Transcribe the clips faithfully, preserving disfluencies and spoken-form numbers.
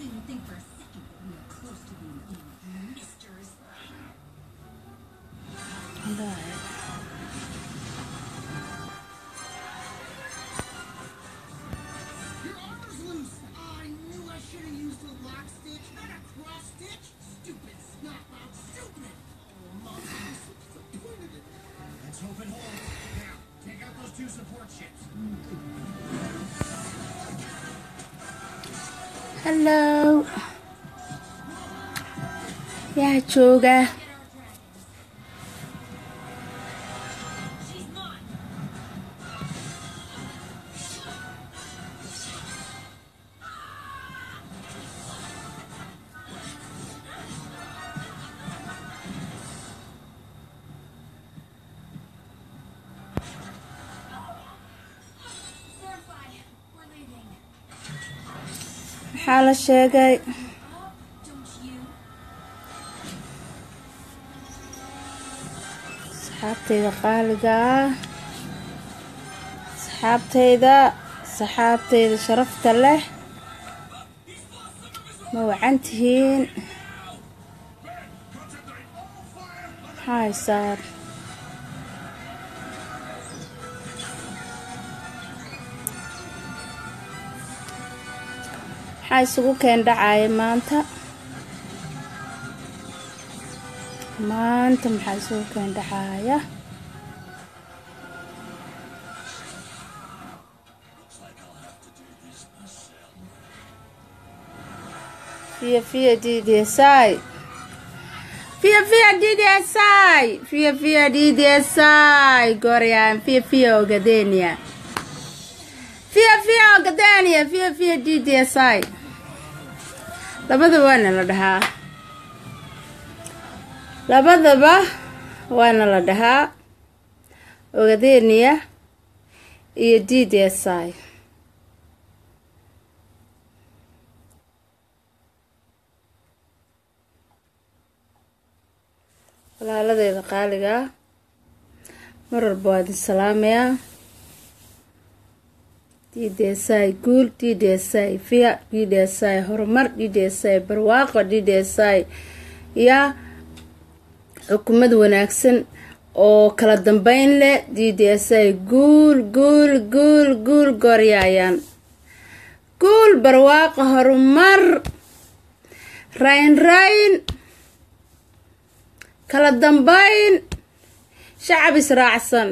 Hello. Yeah, Joga. حالة شيء صحابتي قالقة صحابتي ذا صحابتي ذا شرفت له موعنتهين هاي صار هاي سوق كان دعاية مانتا مانتا محاي سوق كان دعاية فيها فيها دي دي ساي فيها فيها دي دي ساي فيها فيها دي دي ساي قريان فيها فيها وقدينيا فيها فيها وقدينيا فيها فيها دي دي ساي labada waana la dhahaa labadaba waana la dhahaa ogadeeniya iyo D D S I walaaladeeda qaaliga mar walba waa idin salaamaya D D S I guul D D S I fiya D D S I horumar D D S I barwaaqo D D S I ya xukuumad wanaagsan oo kala dambeyn leh D D S I guul guul guul guul gooryaayaan guul barwaaqo horumar rayn rayn kala dambeyn shacab israacsan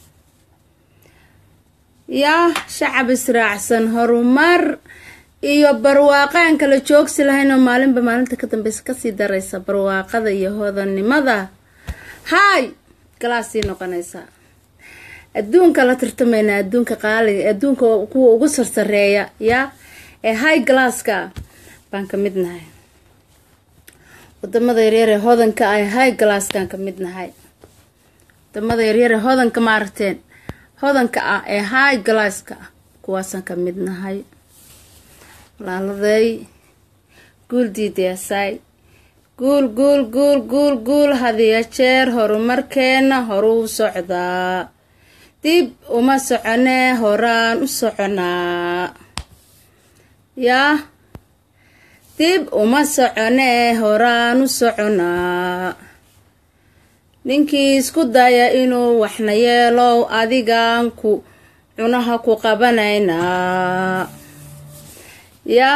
يا شعب إسراعسن هرمر iyo barwaaqaan kala joogsi lahayn oo maalinba maalinta ka dambaysa ka sii daraysa barwaaqada iyo hodanimada hay galaasii noqonaysa adduunka la tartamayna adduunka qaaliga adduunka kuwa ugu sarsareeya ya ee high glasska baan ka mid nahay wadamada yaryar ee hodanka ay high glasskan ka mid nahay wadamada yaryar ee hodanka ma aragteen hodanka ah ee high glasska kuwaasan ka mid nahay walaaladay guul D D S I guul guul guul guul guul hadiya jeer horumarkeena horuu socdaa dib uma soconee horaan u soconaa yaa dib uma soconee horaan u soconaa ninkii isku daya inuu waxna yeelow adigaan ku cunaha ku qabanaynaa ya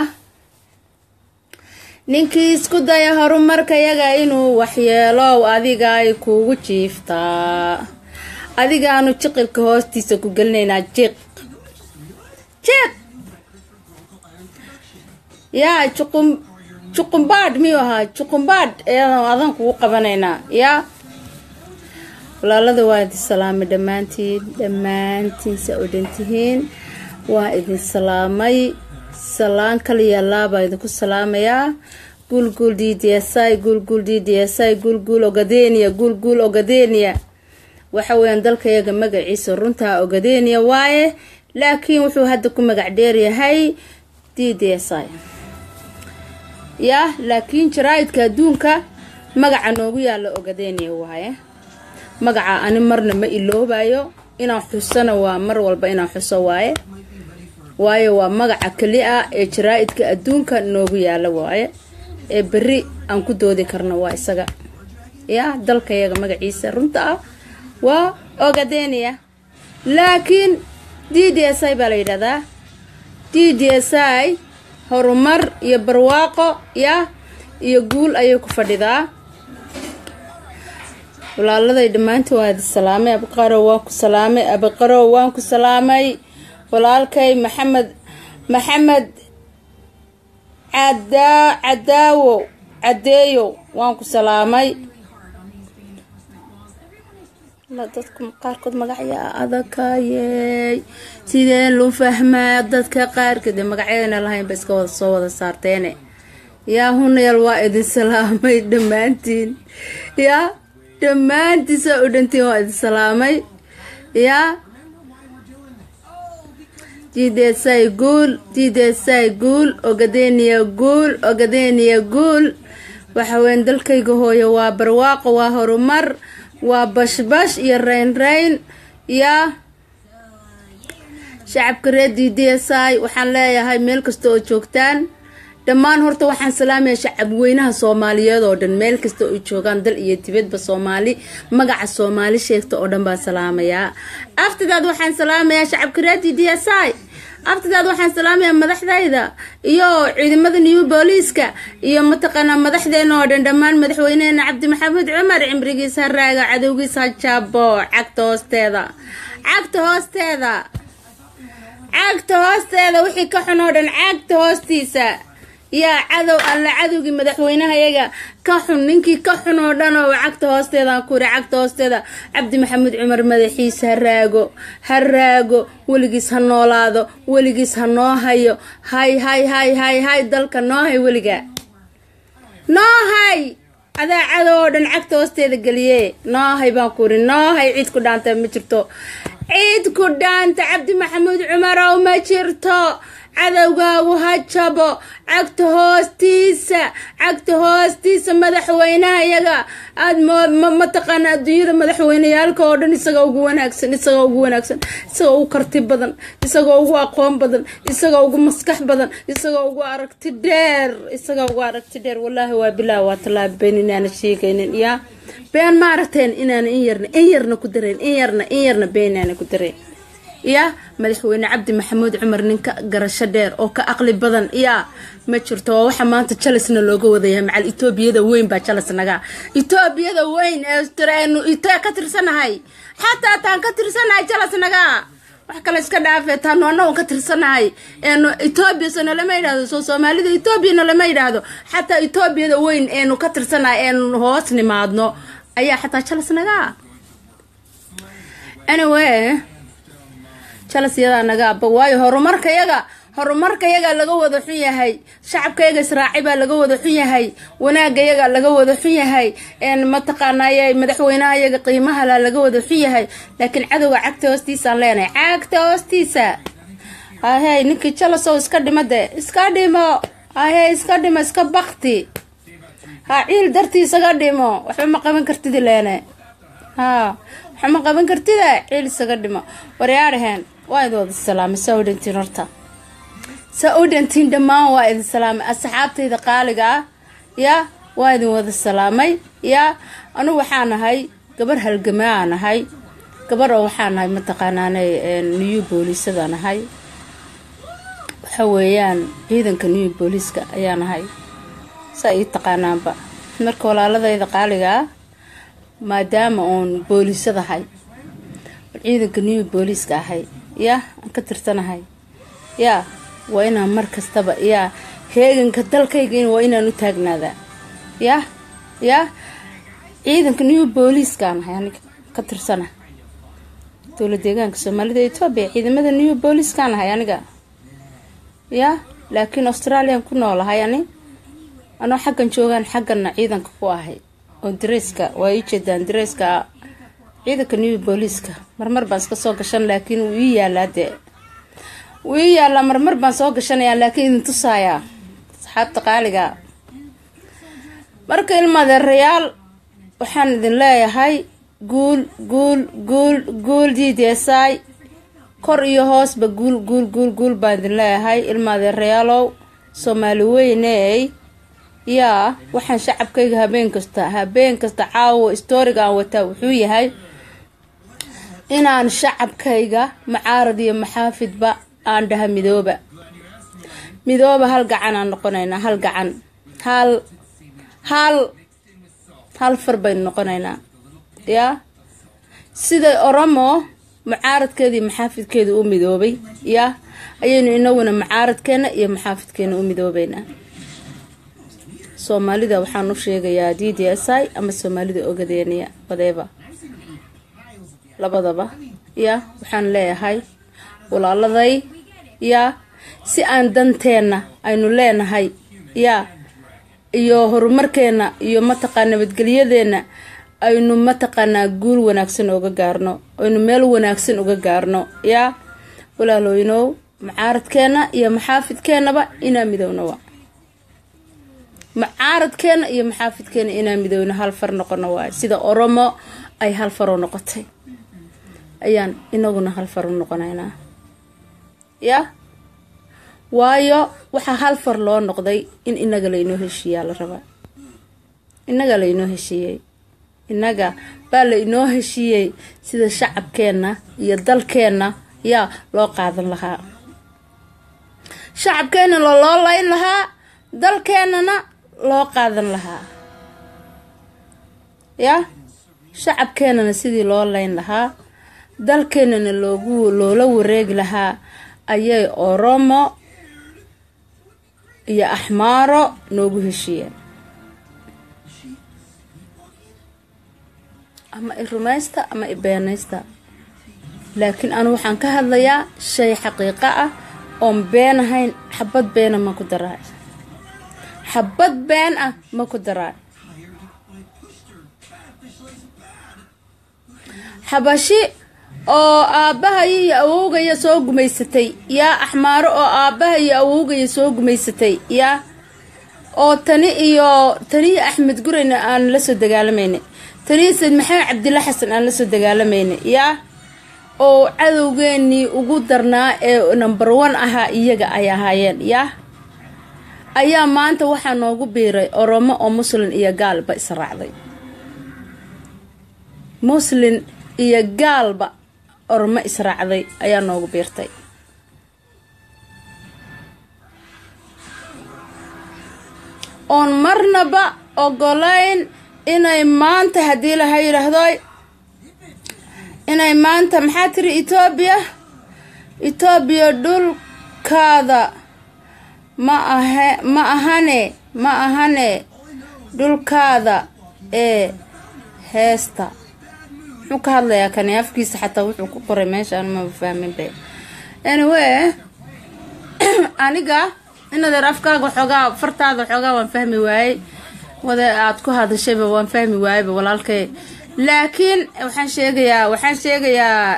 ninkii isku daya horumarka yaga inuu waxyeelow adiga ay kuugu jiiftaa adigaanu jiqilka hoostiisa ku gelinaynaa jiq jiq ya juqum juqumbaadh miyuu ahaa juqumbaadh ayadaan adan kugu qabanaynaa ya walaalada waa idin salaamay dhammaantiin dhammaantiinsa oo dhantihiin waa idin salaamay salaan kaliya laaba idinku salaamayaa guul guul D D S I guul guul D D S I guul guul ogadeeniya guul guul ogadeeniya waxa weeyaan dalkayaga magaciisa runtaa ogadeeniya waaye laakiin wuxuu hadda ku magac dheer yahay D D S I ya laakiin jaraa'idka adduunka magaca noogu yaala ogadeeniya waaye magaca ani marna ma iloobayo inaan xusana waa mar walba inaan xuso waaye waayo waa magaca kali ah ee jaraa'idka adduunka noogu yaala waaye ee bari aan ku doodi karno waa isaga ya dalkayaga magaciisa runta ah waa Ogaadeniya laakiin D D S I baa la yiraahdaa D D S I horumar iyo barwaaqo ya iyo guul ayay ku fadhidaa walaaladay dhamaantii waa salaamay abqaro waan ku salaamay abqaro waan ku salaamay walaalkay maxamed maxamed عدا عداو عديو وانكو سلامي لا دادكم قاركود مقعيا أذكايي سيدين لو فهما دادك قاركود مقعينا لهين بس كوضا صوضا صارتيني يا هون يالوائد السلامي دمانتين يا دمانتي سأودنتي وائد السلامي يا جيدساي قول جيدساي قول Ogaadeniya قول Ogaadeniya قول وحوين دلكيغو هويا waa barwaaqo waa horumar waa bashbash iyo rayn rayn ya shacabka reer D D S I waxaan leeyahay meel kasta oo joogtaan dhamaan horta waxaan salaamayaa shacab weynaha Soomaaliyeed oo dhan meel kasta oo joogan dal iyo dibadba Soomaali magaca Soomaali sheegto oo dhan baan salaamayaa aftidaad waxaan salaamayaa shacabka reer D D S I aftidaad waxaan salaamayaa madaxdayda iyo ciidamada new booliska iyo mataqana madaxdeena oo dhan dhamaan madaxweynaha Cabdi Maxamed Cumar cimrigiisa raaga cadowgiisa jabo cagta hoosteeda cagta hoosteeda cagta hoosteeda wixii ka xun oo dhan cagta hoostiisa يا عدو الله عدوغي مدحوينها يغا كحن نينكي كحن oo dhan oo cagta hoosteeda ku racagta hoosteeda Cabdi Maxamed Cumar madaxiisa haraago haraago waligiis ha noolaado waligiis ha noo hayo hay hay hay hay hay dalka noo hay waliga noo hay ada cadow oo dhan cagta hoosteeda galiye noo hay baan ku ri noo hay cid ku dhaanta ma jirto cid ku dhaanta Cabdi Maxamed Cumar oo ma jirto cadawgaagu ha jabo cagta hoostiisa cagta hoostiisa madaxweynaha iyaga aad ma taqaan adduunyada madaxweynayaalka oo dhan isaga ugu wanaagsan isaga ugu wanaagsan isaga ugu karti badan isaga ugu aqoon badan isaga ugu maskax badan isaga ugu aragti dheer isaga ugu aragti dheer wallahi waa bilaa waa talaab beenina sheegaynin ya been ma aragteen inaan in yarna in yarna ku dareen in yarna in yarna beenana ku dareen يا مدحوينه عبد محمود عمر نينكا غراشا دheer oo ka aqli badan ya ma jirto waxa maanta Chelsea looga wadaya macal Ethiopia weyn ba Chelsea naga Ethiopia weyn ee Australia ita ka tirsanahay hatta taan ka tirsanahay Chelsea naga wax kale iska dhaafay taan oo ka tirsanahay ee Ethiopia sana lama yiraahdo soo Soomaalida Ethiopia lama yiraahdo hatta Ethiopia weyn ee ka tirsanahay ee hoos nimaadno ayaa hatta Chelsea naga anyway Chelsea naga aba waayo horumarka yaga horumarka yaga laga wada xun yahay shacabka yaga Israaci baa laga wada xun yahay wanaaga yaga laga wada xun yahay een ma taqaanayay madaxweynaha yaga qiimaha la laga wada xun yahay laakiin cadawga cagta hoostiisa leenay cagta hoostiisa ahay ninki Chelsea iska dhimade iska dhimo ahay iska dhimo iska baqti ha ciil dartiisa ga dhimo waxba ma qaban kartid leenay ha waxa ma qaban kartid ciil isaga dhimo waryaareen وايد واد السلام سعودنتين horta سعودنتين dhamaan waa idin salaamay asxaabtayda qaaliga ya waa idin wada salaamay ya anu waxaan ahay gabar halgamaan ahay gabar oo waxaan ahay mataqaanaanay new booliisada ahay waxa weeyaan ciidanka new booliiska ayaan ahay say taqaanaanba marka walaaladayda qaaliga maadaama oon booliisada ahay ciidanka new booliiska ahay يا كترتناهاي يا وين مركز تبع يا هيجن كدلكيجين وين نتاجنادا يا يا إذا كنيو بوليس كان يعني كترسنا تقول ديجان كسومالي ده يتوبي إذا ماذا نيو بوليس كان يعني جا يا لكن أستراليا كنا ولا يعني أنا حقا نشوفان حقا إذا كواهي ودريسكا ويجدان دريسكا إذا كنيو بوليسكا مرمر بس كسوق عشان لكن ويا لا ده ويا لا مرمر بس كسوق عشان يا لكن تصايا حتى قالقا مركل ماذا الريال وحن ذن لا يا هاي قول قول قول قول دي دي ساي kor iyo hoosba guul guul guul guul baan idin leeyahay ilmaadeerayaalow Soomaali weyney yaa waxaan shacabkayga habeen kasta habeen kasta caawo historiga aan wataa wuxuu yahay inaan shacabkayga macaarad iyo maxaafidba aan dhaha midooba midooba hal gacan aan noqonaynaa hal gacan hal hal hal far baynu noqonaynaa yaa siday Oromo macaaradkeedii maxaafidkeedu u midoobay yaa ayaynu inaguna macaaradkeena iyo maxaafidkeena u midoobaynaa Soomaalida waxaan u sheegayaa D D S I ama Soomaalida ogadeeniya whatever labadaba yaa waxaan leeyahay walaaladay yaa si aan danteena aynu leenahay yaa iyo horumarkeena iyo mataqaan nabadgelyadeena aynu mataqaanaa guul wanaagsan uga gaarno aynu meel wanaagsan uga gaarno yaa walaalooyinow macaaradkeena iyo maxaafidkeenaba inaa midowna waa macaaradkeena iyo maxaafidkeena inaa midowna hal far noqono waa sida Oromo ay hal far u noqotay ayaan inaguna hal far u noqonaynaa yaa waayo waxa hal far loo noqday in inaga la inoo heshiiyaa la rabaa inaga la inoo heshiiyay inaga baa la inoo heshiiyay sida shacabkeena iyo dalkeena yaa loo qaadan lahaa shacabkeena loo layn lahaa dalkeenana loo qaadan lahaa yaa shacabkeenana sidii loo layn lahaa dalkeenana loogu loola wareegi lahaa ayay Oromo iyo Axmaaro noogu heshiiyeen ama irumaysta ama ibeenaysta laakiin anu waxaan ka hadlayaa shay xaqiiqo ah oo been ahayn xabad been ma ku daraa xabad been ah ma ku daraa xabashi oo aabaha iyo awowgaya soo gumaysatay yaa Axmaaro oo aabaha iyo awowgaya soo gumaysatay yaa oo tani iyo tani Axmed Gureyna aan la soo dagaalamayna tani Said Maxamed Cabdilla Xasan aan la soo dagaalamayna yaa oo cadowgeeni ugu darnaa ee number one aha iyaga ay ahaayeen yaa ayaa maanta waxa noogu biiray Oromo oo Muslim iyo gaalba israacday Muslim iyo gaalba Oromo israacday ayaa noogu biirtay on marnaba ogolayn inay maanta hadii la yiraahdo inay maanta maxaa tiri Ethiopia Ethiopia dhulkaada ma aha ma ahane ma ahane dhulkaada ee heesta wuxuu ka hadlayaa kan afkiisa xataa wuxuu ku qoray meesha aan ma fahmin bay anyway aniga inaad afkaaga xogaa fartaada xogaa waan fahmi waayay wada aad ku hadashay waan fahmi waayay walaalkay laakiin waxaan sheegayaa waxaan sheegayaa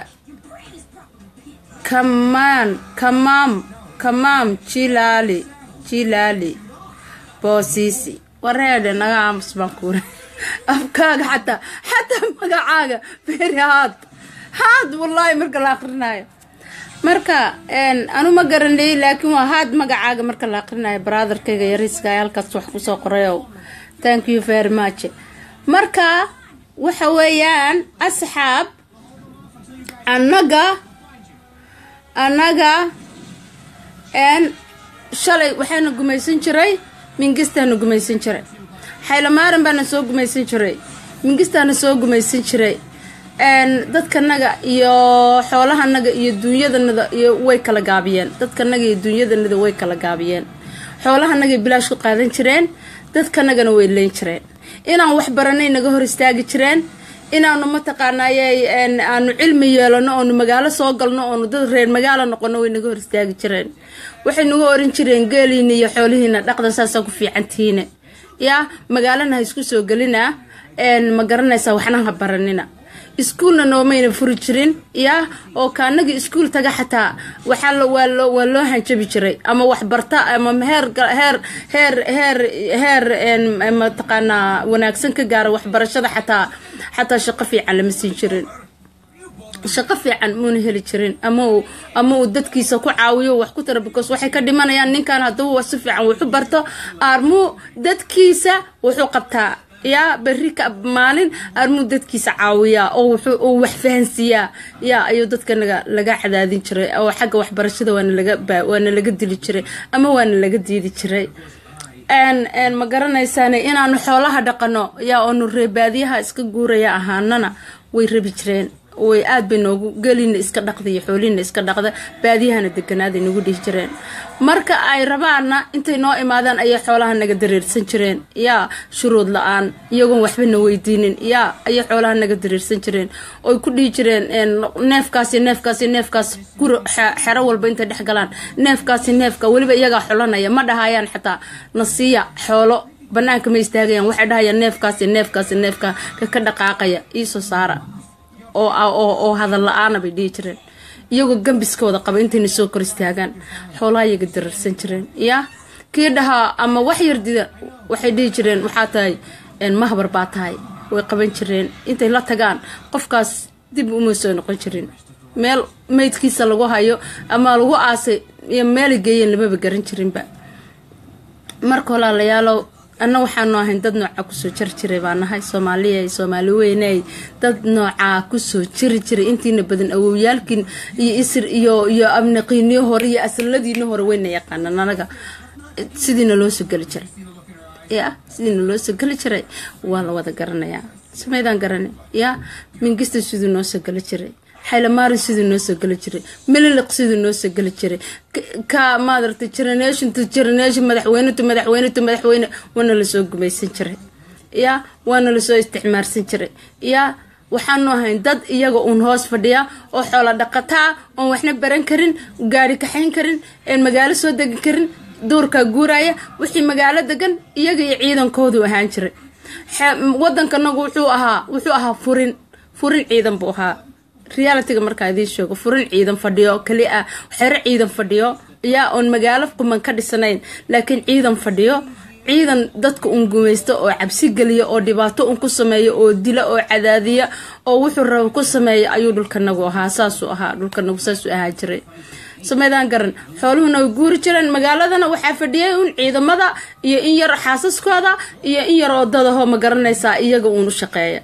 kamaan kamaam kamaam jilali jilali boosisi wareede naga aamusban kuure afkaaga xataa xataa magacaaga very hard hard wallahi marka la aqrinayo marka een anu ma garanay laakiin waa hard magacaaga marka la aqrinayo brotherkayga yariiska halkaas wax ku soo qorayo thank you very much marka waxa weeyaan asxaab anaga anaga een shalay waxaanu gumaysan jiray mingistaanu gumaysan jiray xaylamaaran baana soo gumaysan jiray mingistaana soo gumaysan jiray een dadkanaga iyo xoolahanaga iyo duunyadanaga iyo way kala gaabiyeen dadkanaga iyo duunyadanaga way kala gaabiyeen xoolahanaga bilaash ku qaadan jireen dadkanagana way leen jireen inaan wax baranay naga hor istaagi jireen inaanu ma taqaanaayay een aanu cilmi yeelano oo magaalo soo galno oo dad reer magaalo noqono way naga hor istaagi jireen waxay nagu oran jireen geeliina iyo xoolihiina dhaqda saasa ku fiicantiina yaa magaalana isku soo galina een ma garanaysa waxna ha baranina iskuulna noomayna furi jirin yaa oo kaanaga iskuul taga xataa waxa la waa waa loo hanjabi jiray ama wax barta ama heer heer heer heer heer een ma taqaana wanaagsan ka gaar wax barashada xataa xataa shaqo fiican lama siin jirin shaqo fiican muuna heli jirin ama uu ama uu dadkiisa ku caawiyo wax ku tara because waxay ka dhimanayaan ninkan hadduu wax si fiican wuxuu barto armu dadkiisa wuxuu qabtaa yaa berri ka maalin armu dadkiisa caawiya oo wuxuu wax fahansiyaa yaa ayuu dadka naga laga cadaadin jiray oo xagga waxbarashada waana laga waana laga dili jiray ama waana laga diidi jiray aan aan ma garanaysan inaan xoolaha dhaqano yaa oo reebaadiyaha iska guuraya ahaanana way rabi jireen way aad bay noogu galin iska dhaqday xoolina iska dhaqda baadiyahana deganaada nagu dhigi jireen marka ay rabaana intay noo imaadaan ay xoolaha naga dareersan jireen yaa shuruud la'aan iyagoon waxba na weydiinin yaa ay xoolaha naga dareersan jireen oo ku dhigi jireen neefkaasi neefkaasi neefkaas gur xero walba inta dhex galaan neefkaasi neefka waliba iyaga xulanaya ma dhahayaan xataa nasiya xoolo banaanka ma istaagayaan waxay dhahayaan neefkaasi neefkaasi neefka ka dhaqaaqaya iisoo saara oo oo oo hadal la'aan bay dhigi jireen iyagoo gambiskooda qaba intayna soo kor istaagaan xoolaha iyaga dararsan jireen yaa kii dhahaa ama wax yar dida waxay dhigi jireen waxaa tahay mahbar baa tahay way qaban jireen intay la tagaan qofkaas dib uma soo noqon jirin meel meydkiisa lagu hayo ama lagu aasay iyo meel geeyeen lama garan jirinba marka walaalayaalow أنا وحنا هن دد نوع كسو شرشري بانهاي سومالية سومالي ويناي دد نوع كسو شرشري أنتي نبدن أو يالكن يسر يو يو أبنقيني هوري أصل الذي نهور وين يقانا نانا سيدنا لو سجل شري يا سيدنا لو سجل شري والله وذا قرنا يا سميدان قرنا يا من قست سيدنا سجل شري حيل مارس سيدنا سجل شري مللق سيدنا سجل شري ka maadarta generation to generation madaxweyne to madaxweyne to madaxweyne wana la soo gumaysan jiray ya wana la soo isticmaalsan jiray ya waxaanu ahayn dad iyaga uun hoos fadhiya oo xoolo dhaqata oo waxna baran karin gaari ka xayn karin ee magaalo soo degi karin duurka guuraya wixii magaalo degan iyaga iyo ciidankoodu ahaan jiray wadankanagu wuxuu ahaa wuxuu ahaa furin furin ciidan buu ahaa reality-ga markaa idin sheego furin ciidan fadhiyo kali ah xero ciidan fadhiyo yaa on magaalo kuman ka dhisanayn laakiin ciidan fadhiyo ciidan dadka un gumaysto oo cabsi galiyo oo dhibaato un ku sameeyo oo dila oo cadaadiya oo wuxuu rabo ku sameeyo ayuu dhulkanagu ahaa saas uu ahaa dhulkanagu saas uu ahaa jiray sameedaan garan xooluhuna way guuri jireen magaaladana waxaa fadhiyay un ciidamada iyo in yar xaasaskooda iyo in yar odadaho ma garanaysaa iyaga uun u shaqeeya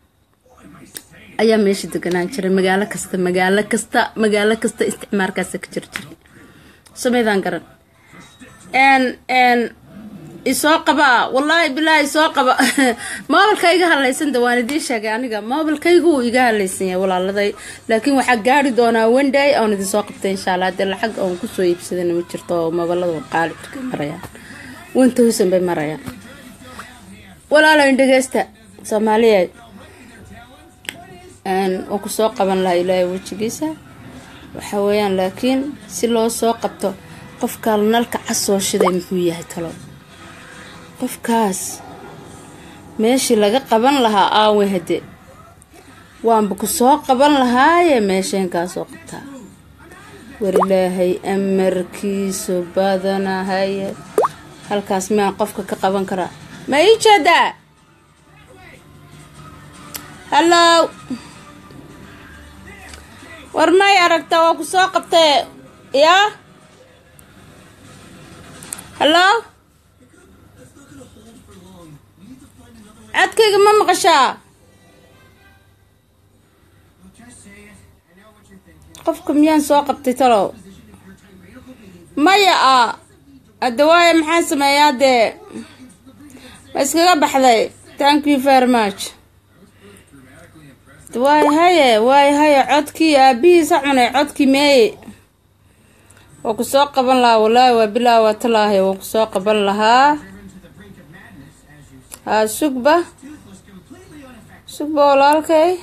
ayaa meesha deganaan jiray magaalo kasta magaalo kasta magaalo kasta isticmaalkaas ka jir jiray sameedaan garan en en isoo qaba wallahi billahi isoo qaba moobilkayga halaysan dawaanidii sheegay aniga moobilkaygu iga halaysan yahay walaaladay laakiin waxa gaari doonaa one day aan idin soo qabtay insha Allah dad lacag aan ku soo iibsadana ma jirto moobilada qaali marayaan one thousand bay marayaan walaalayn dhageysta Soomaaliyeed aan oo ku soo qaban la ilaahay wajigiisa waxa weeyaan laakiin si loo soo qabto qofka nalka casoo shiday muxuu yahay talo qofkaas meeshii laga qaban lahaa aawe hade waan ku soo qaban lahaa meesheen ka soo qabtaa war ilaahay amarkiisu badanahay halkaas ma qofka ka qaban kara ma ii jeeda hello war ma aragta waa ku soo qabtay ya hello adkayga ma maqashaa qofka miyaan soo qabtay talo maya ah adawaaye maxaan sameeyaa dee ma iskaga baxday thank you very much واي هيا واي هيا عدكي أبي سعنا عدكي ماي وكسوق قبل لها ولا وبلا وطلاه وكسوق قبل لها ها سكبة سكبة ولا اوكي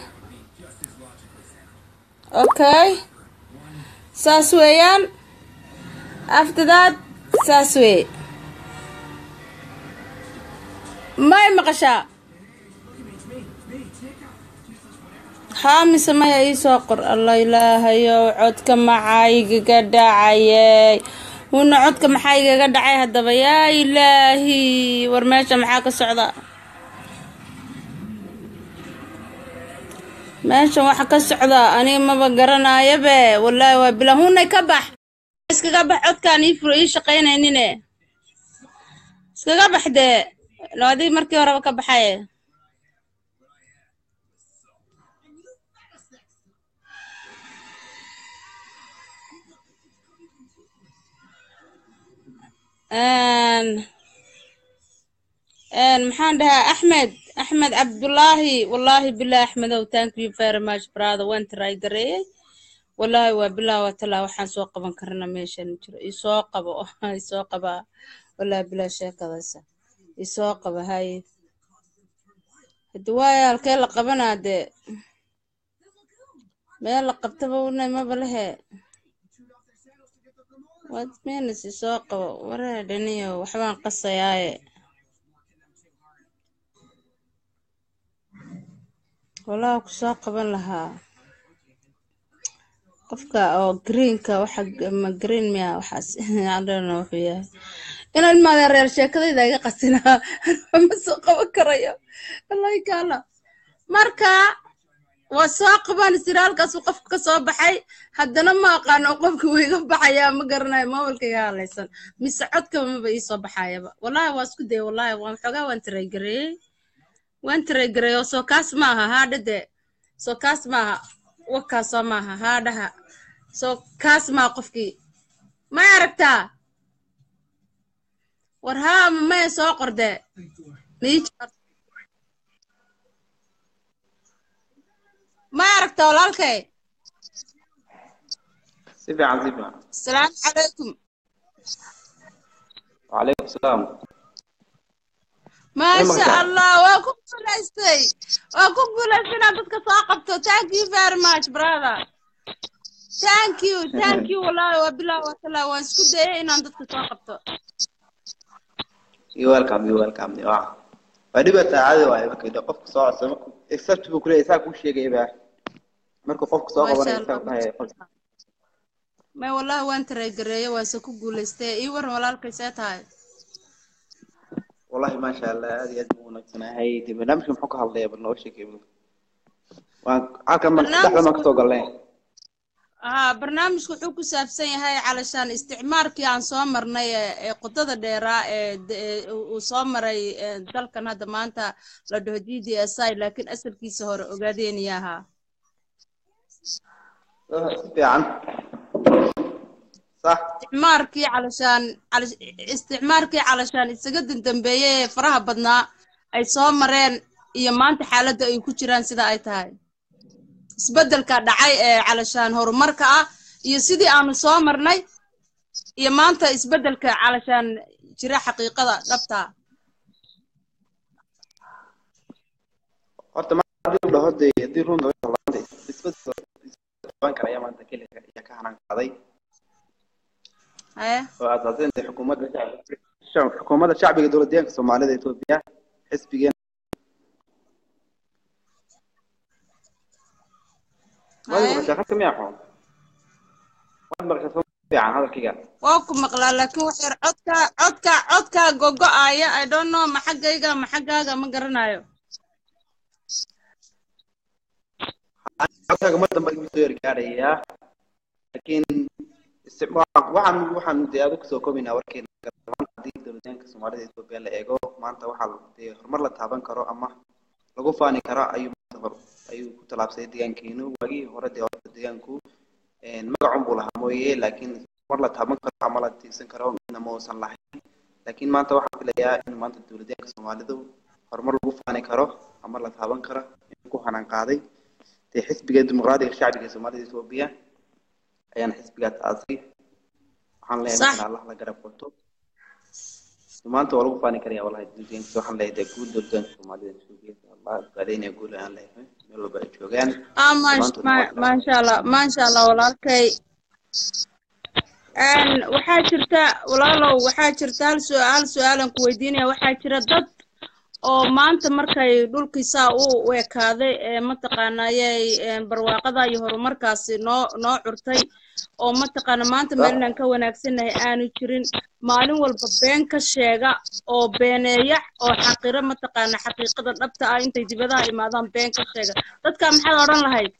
اوكي ساسويان after that ساسوي ما مقشا حامس ما يسوقر الله إله يو عدك معاي قدعي ون عدك معاي قدعي هذا يا إلهي ورماشة معاك السعداء ماشي waxa ka socda ani ma ba garanayo be wallahi waa bilahunay ka bax iskaga bax codkaan ii furo ii shaqeynaynin iskaga baxde laadi markii hore ka baxay ان ان maxaan dhahaa Ahmed Ahmed Abdullahi wallahi billahi Ahmed oh thank you very much brother waan try gareey wallahi waa billahi waa tala waxaan soo qaban karnaa meeshan jiro ii soo qabo ii soo qaba wallahi billahi sheekadaasa ii soo qaba hay hadwaaya halkee la qabanaade meel la qabtaba una ma balahe waad meenis ii soo qabo wareedaniyo waxbaan qasayaaye والله كساق قبل لها قفكا أو جرين كا وحق ما جرين ميا وحاس عندنا وحياه إن المال الريال شكله إذا يقصنا مسوق بكريا الله يكالا مركا وساق بان سيرال كسو قفك صباحي حدنا ما قانو قفك ويقف حيا ما قرنا ما ولك يا ليسن مسعودك ما بي صباحي والله واسكو دي والله وان حقا وان تري جري وانت رجريو سو كاس ماها هذا ده سو كاس ماها وكاس ماها هذا سو كاس ما قفكي ما عرفتا ورها ما يسوق ده ليش ما عرفتا ولا الكي سيبي عزيبة السلام عليكم وعليكم السلام ما شاء الله وكم كلاستي وكم كلاستنا بدك ساقبته thank you very much brother thank you thank you والله وبالله وتعالى واسكو داي ان بدك ساقبته you welcome you welcome waa wadibata caadi waay markii qofku soo codsamo except buu kule isaga ku sheegay baa markuu qofku soo qabanay isaga ma wallahi waan tareegareeyo waa soo ku guuleystay ii war walaalkay seetahay والله ما شاء الله هذه أدمونك أنا هاي دي برنامج محوك هالله برنامج كيف وعاكم من دحلا ما كتوق الله آه برنامج كحوك سافسين هاي علشان استعمارك عن صامرنا قطة ديراء وصامر ذلك هذا ما أنت لده دي أساي لكن أسر كي سهر وقادين إياها عن صح استعمارك علشان على استعمارك علشان يسجد دنبيه فرها بدنا أي صامرين يمان حالته يكون جيران سدا أي تاي isbedel ka dhacay ee calashaan horumarka ah iyo sidii aanu soo marnay iyo maanta isbedelka calashaan jira xaqiiqada dhabta horta ma hadii dhaho hadii run dhaho isbedel ban kara maanta kaliya ya ka hanan qaday ee oo aasaasinta xukuumadda shacabka xukuumadda shacbiga dowladda Soomaalida Itoobiya xisbiga والله شخص كم يعرفون والله شخص يعني هذا كذا واكم مقلا لكن وحير عدك عدك عدك جوجو آية I don't know ما حق يجا ما حق يجا ما قرنايو عدك ما تم بيصير كارية لكن استعمار وعن وعن ديادك سوكو من أوركين كمان دي دولتين كسومالي إثيوبيا لإيجو ما أنت وحال دي مرة تابن كرو أما لقوا فاني كرا أيوم تفر أيوم كتلاب سيديان كينو وجي هورا دي ديان كو مقعم بولا همويه لكن مرة تابن كرا عملت تيسن كرا من مو صلاح لكن ما أنت وحال ليا إن ما أنت دولتين كسومالي دو هرمر لقوا فاني كرا عملة تابن كرا كو هنان قاضي تي حسب الديمقراطية الشعبي كسومالي إثيوبيا أيان حسب جات أصلي حن ليه مثلا الله لا جرب قطو ثم أنت ولو فاني كريا والله الدين سو حن ليه تقول دولتين Soomaalida Itoobiya الله قادين يقول أنا ليه ملو بيجوجان آه ما ما شاء الله ما شاء الله والله أن وحاجرتا ولا لو وحاجرتا سؤال سؤالا كويدينيا وحاجرة ضد oo maanta markay dhulkiisa u weekaaday ee mataqaanayay barwaaqada iyo horumarkaasi noo noo curtay oo mataqaana maanta meelnan ka wanaagsanahay aanu jirin maalin walba been ka sheega oo beeneeya oo xaqira mataqaana xaqiiqada dhabta ah intay dibadaha imaadaan been ka sheega dadka maxaad oran lahayd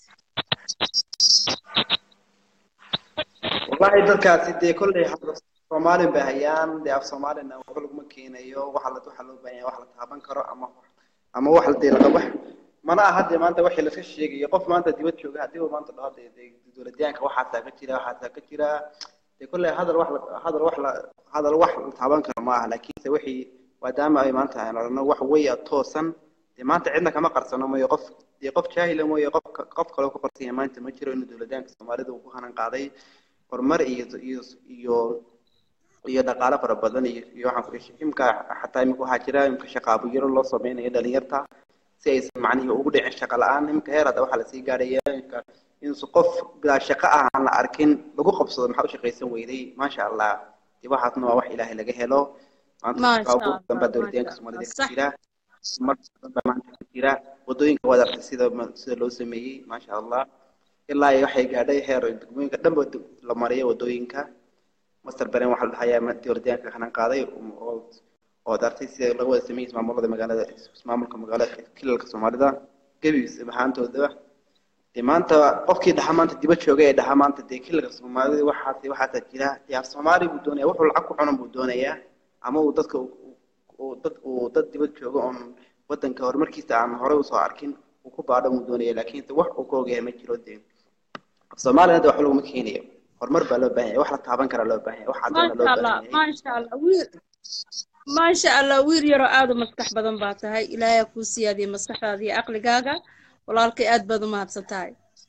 wallahi dadkaasi dee kolley hadda Soomaali baahayaan dee af Soomaalina wax lagu ma keenayo waxa la waxa loo baahan yahay wax la taaban karo ama ama wax la deel qabo mana aha dee maanta wixii la ka sheegay qof maanta dibad jooga hadii uu maanta dhaho dee dowladyaanka waxa taa ka jira waxa taa ka jira dee kolley hadal wax hadal wax hadal wax la taaban karo ma aha laakiin wixii wadaama ay maanta aan orano wax way toosan dee maanta cidna kama qarsano ma qof dee qof jaahil ma qof qof kale ku qarsan maanta ma jiro in dowladyaanka Soomaalida uu ku hanan qaaday horumar iyo iyo iyo dhaqaale fara badan iyo waxaan ku ishay imka xataa imka waxa jira imka shaqaabo yar loo sameeyay dhalinyarta si ay macnaheedu ugu dhicin shaqo la'aan imka heerada waxa la sii gaarayaa in qof bila shaqo aan la arkin lagu qabsado maxaa u shaqaysan weyday ma sha Allah dib waxaadna waa wax Ilaahay laga helo maanta shaqaabo dhanba dowladda Soomaaliyeed ka jira marka maanta ka jira wadooyinka wada sida sida loo sameeyay ma sha Allah ilaa waxay gaadhay heer degmooyinka dhanba la mariyo wadooyinka master baren waxa la hayaa dowladyaanka xanan qaaday oo oo dartay si lagu wada sameeyay maamulada magaalada maamulka magaalada kilalka Soomaalida gabiis bahaantooda ee maanta qofkii dhaxa maanta dibad joogay ee dhaxa maanta de kilalka Soomaalida waxa waxa jira yaa Soomaali buu doonaya wuxuu lacag ku cunan buu doonaya ama uu dadka uu dad uu dad dibad jooga oo wadanka horumarkiisa aan hore u soo arkin uu ku baadho uu doonaya laakiin wax uu ka ogahay ma jiro de Soomaalida wax lagu ma keenayo hormar baa loo baahan yahay wax la taaban kara loo baahan yahay wax cadaan loo baahan yahay ma sha Allah wiil ma sha Allah wiil yaro aad u maskax badan baa tahay Ilaahay ku siyaadiyo maskaxdaada iyo aqligaaga walaalkay aad baad u mahadsantahay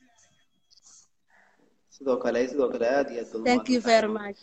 sidoo kale sidoo kale aad iyo aad thank you very much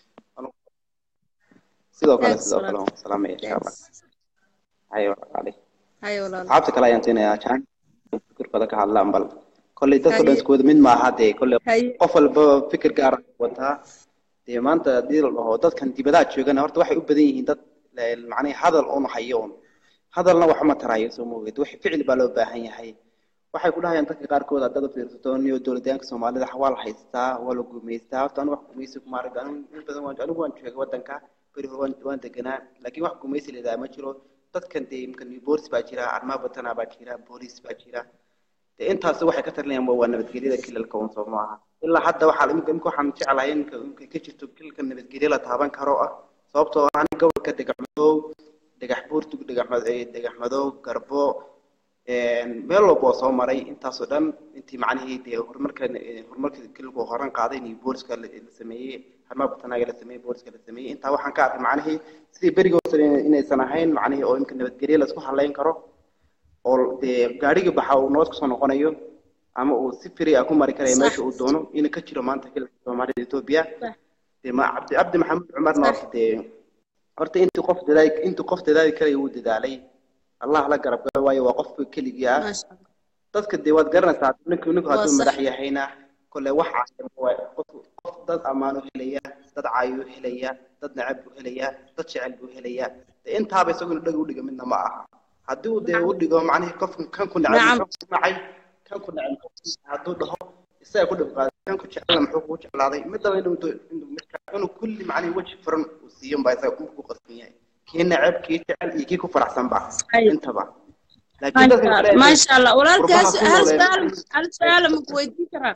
sidoo kale sidoo kale salaam insha Allah ayo ali ayo walaal asxaabta kale ayaan teenayaa jaan fikirkooda ka hadlaan bal kolley dadku dhan isku mid ma aha de kolley qof walba fikir gaar ah wata de maanta hadii la dhaho dadkan dibadaha joogana horta waxay u badan yihiin dad macnaheedu hadal oo hayoon hadalna wax ma tarayo soo moogid wax ficil baa loo baahan yahay waxay ku dhahayaan dadka qaar kood dad fiirsato niyo dowladyaanka Soomaalida xawaal haystaa waa la guumeystaa tan wax guumeysi kuma argan in badan waan anigu waan joogay wadanka bari waan waan deganaa laakiin wax guumeysi leedahay ma jiro dadkan de imkan booliis baa jira armaa batana baa jira booliis baa jira intaas waxay ka tarlayaan waa nabadgelyada kilalka oo Soomaaliya ilaa hadda waxa la imka waxaan jeclahay in ka jirto kilalka nabadgelyada taaban karo ah sababtoo ah gobolka Dagaxmadow Dagaxbuurtu Dagaxmadow Dagaxmadow Garbo een meel walba soo maray intaas oo dhan intii macnaheedu horumarka horumarka kilalka horan qaaday in booliska la sameeyay harma batanaga la sameeyay booliska la sameeyay inta waxaan ka arkay macnaheedu sidii barigood inaysan ahayn macnaheedu oo imka nabadgelyo la isku haleyn karo oo de gaariga baxa uu nood ku soo noqonayo ama uu si free ah ku mari karayo meesha uu doono in ka jiro maanta kilalka Soomaalida Itoobiya de ma Abdi Abdi Maxamed Umar noofte horta intii qof daday intii qof daday kale uu dadaalay Allah la garab galo waayo waa qof kaliya ah dadka de waad garanaysaa ninka ninka haduu madax yahayna kale waxa waa qof qof dad amaano helaya dad caayo helaya dad nacab helaya dad jecel buu helaya inta ba isaguna dhag u dhiga midna ma aha haduu de u dhigo macnaheedu qofkan kan ku nacay nacay kan ku nacay haduu dhaho isaga ku dhib qaaday kan ku jecel muxuu ku jeclaaday midaba inuu inuu kulli macnaheedu waji furan u siiyo baa isaga ku qasban yahay kii nacab kii jecel iyo kii ku faraxsan ba intaba laakiin dadka ma sha Allah walaalkaas hal su'aal hal su'aal ma ku weydiin karaa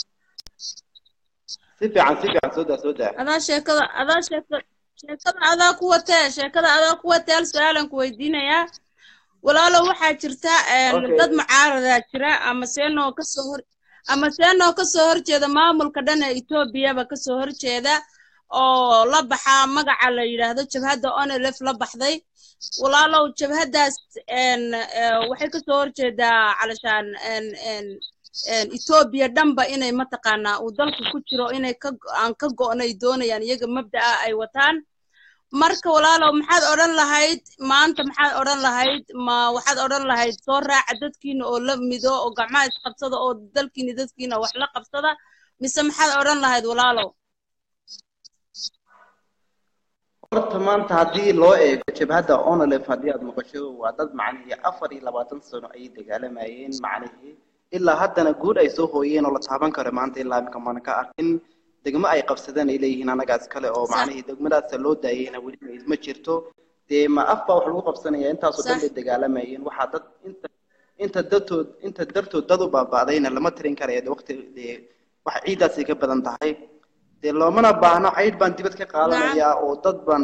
si fiican si fiican soo daa soo daa adaa sheekada adaa sheekada sheekada adaa ku watay sheekada adaa ku watay hal su'aal aan ku weydiinayaa walaalo waxa jirta dad mucaarada jira ama seenoo ka soo hor ama seenoo ka soo horjeeda maamulka dhan ee Itoobiya ba ka soo horjeeda oo la baxa magaca la yiraahdo jabhada O N L F la baxday walaalo jabhadaas een waxay ka soo horjeedaa calashaan een een een Itoobiya dhanba inay mataqaana uu dalku ku jiro inay ka aan ka go'nay doonayaan iyaga mabda'a ay wataan marka walaalo maxaad oran lahayd maanta maxaad oran lahayd ma waxaad oran lahayd soo raaca dadkiina oo la mido oo gacmaha is qabsada oo dalkiina dadkiina wax la qabsada mise maxaad oran lahayd walaalo horta maanta haddii loo eego jabhadda onolef haddii aad maqasho waa dad macnihii afar iyo labaatan sano ayay dagaalamayeen macnihii ilaa haddana guul ay soo hooyeen oo la taaban karo maanta ilaa imika mana ka arkin degmo ay qabsadeen ay leeyihiin annagaas kale oo macnihii degmadaas loo daayeyna weli ma jirto dee ma afba wax lagu qabsanaya intaasoo dhan bay dagaalamayeen waxaa dad inta inta dartood inta dartood dad u baaba'dayna lama tirin karaya dee waqti dee wax ciidaasay ka badan tahay dee loomana baahno cayd baan dibad ka qaadanayaa oo dad baan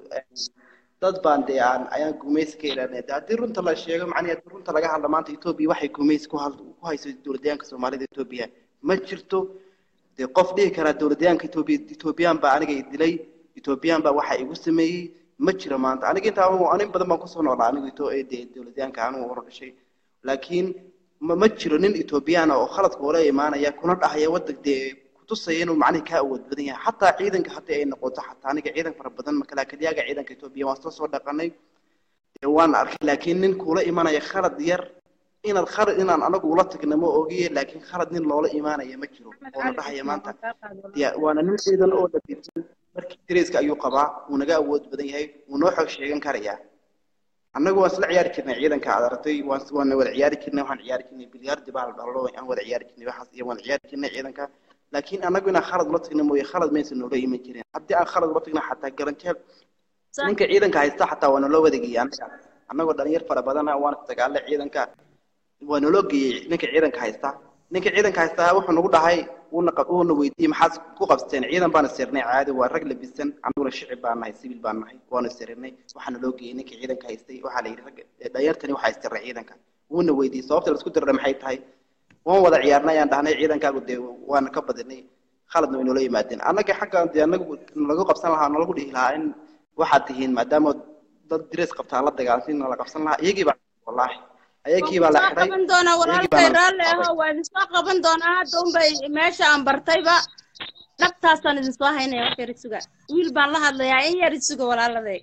dad baan dee aan ayaan gumaysi ka ilaalinay haddii runta la sheego macnaheed haddii runta laga hadla maanta Ethiopia waxay gumaysi ku hal ku hayso dowladyaanka Soomaalida Ethiopia ma jirto dee qof dhihi kara dowladyaanka Ethiopia Ethiopian baa aniga dilay Ethiopian baa waxa igu sameeyay ma jiro maanta aniga inta aan in badan baan ku soo noolaa aniga Ethiopia dowladyaanka aanu hor dhashay laakiin ma jiro nin Ethiopian oo khalad ku wala imaanaya kuna dhahaya wadanka tusay inuu macnaheed ka awood badan yahay xataa ciidanka hadii ay noqoto xataa aniga ciidan fara badan ma kala kaliyaga ciidanka Ethiopia waan soo soo dhaqanay waan arkay laakiin nin kula imanaya khalad yar in al khalad inaan anagu ula tagnamo ogiye laakiin khalad nin loola imaanaya ma jiro oo dhaxaya maanta waana nin ciidan oo dhabisan markii tiriiska ayuu qabaa uu naga awood badan yahay uu noo xog sheegan karaya annagu waan isla ciyaari jirnay ciidanka aad aragtay waan waan wada ciyaari jirnay waxaan ciyaari jirnay bilyaard baal dhalo aan wada ciyaari jirnay waxaas iyo waan ciyaari jirnay ciidanka laakiin anagu ina khalad la tagna mooy khalad meesha nooga iman jireen haddii aan khalad la tagna xataa garanjeer ninka ciidanka haysta xataa waa naloo wadageeyay anagoo dhalinyar fara badan waan dagaalay ciidanka waa naloo geeyay ninka ciidanka haysta ninka ciidanka haysta wuxuu nagu dhahay uuna uuna weydiiyay maxaad ku qabsteen ciidan baan sirnay caadi waa rag labisan anaguna shicib baan nahay sibil baan nahay waana sirnay waxaan naloo geeyay ninka ciidanka haystay waxa la yiri rag dhalinyartani waxa istirray ciidanka uuna weydiiyay sababta la isku diray maxay tahay waan wada ciyaarnay aan dhahnay ciidankaagu dee waan ka badinay khaladna way noola yimaadeen annaga xagga dee annagu lagu qabsan lahaa lagu dhihi lahaa in waxaad tihiin maadaama dad direes qabtaan la dagaalsin la qabsan lahaa iyagii baa wallaahi ayagii baa la xiray qaban doona walaalkay raalle ah waan soo qaban doonaa hadda un bay meesha aan bartayba dhabtaasaan idin soo haynaya wax yar isuga wiil baan la hadlayaa in yar isuga walaaladay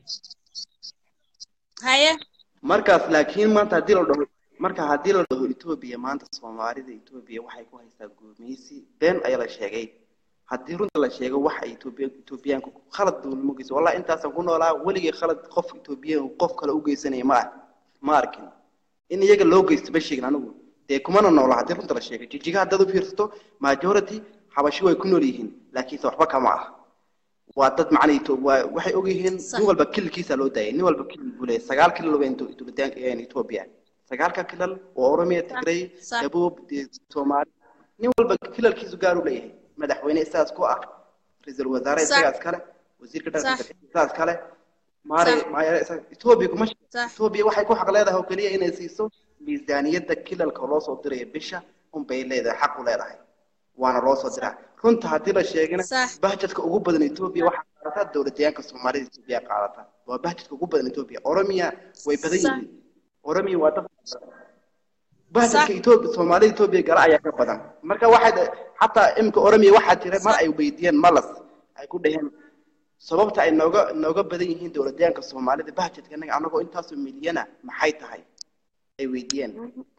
haye markaas laakiin maanta haddii la dhaho marka haddii la dhaho Ethiopia maanta Soomaalida Ethiopia waxay ku haysaa gumaysi been ayaa la sheegay haddii runta la sheego waxa Ethiopia Ethiopianku khalad dowladnimadiisa wallahi intaas ku noolaa waligii khalad qof Ethiopian qof kale u geysanay ma ma arkin in iyaga loo geysto ba sheegin anigu dee kuma noolaa haddii runta la sheegay jijiga hadda u fiirsato majority xabashi way ku nool yihiin laakiin waxba kama ah waa dad macnaheedu waxay og yihiin nin walba kilkiisa loo daayay nin walba kil bulay sagaal kilo loo intuu Ethiopian Ethiopia sagaalka kilal oo Oromia Tigray Jabuub Soomaali nin walba kilalkiisu gaar u leeyahay madaxweyne isaas ku ah ra'iisul wasaare isaas kale wasiirka dhaqanka isaas kale maare maayare Ethiopia kuma Ethiopia waxay ku xaq leedahay oo kaliya inay siiso miisaaniyada kilalka loo soo diray bisha un bay leedahay xaq u leedahay waana loo soo diraa runta hadii la sheegana bahjadka ugu badan Ethiopia waxa qaadata dowladyaanka Soomaalida Ethiopia qaadata waa bahjadka ugu badan Ethiopia Oromia way badan yihiin Oromia waa dad bahjadka Ethiopia Soomaalida Ethiopia gala ayaa ka badan marka waxa xataa imka Oromia waxa jira mar ay weydiiyeen malas ay ku dhaheen sababta ay nooga nooga badan yihiin dowladyaanka Soomaalida bahjadka anaga anagoo intaas oo milyana maxay tahay ay weydiiyeen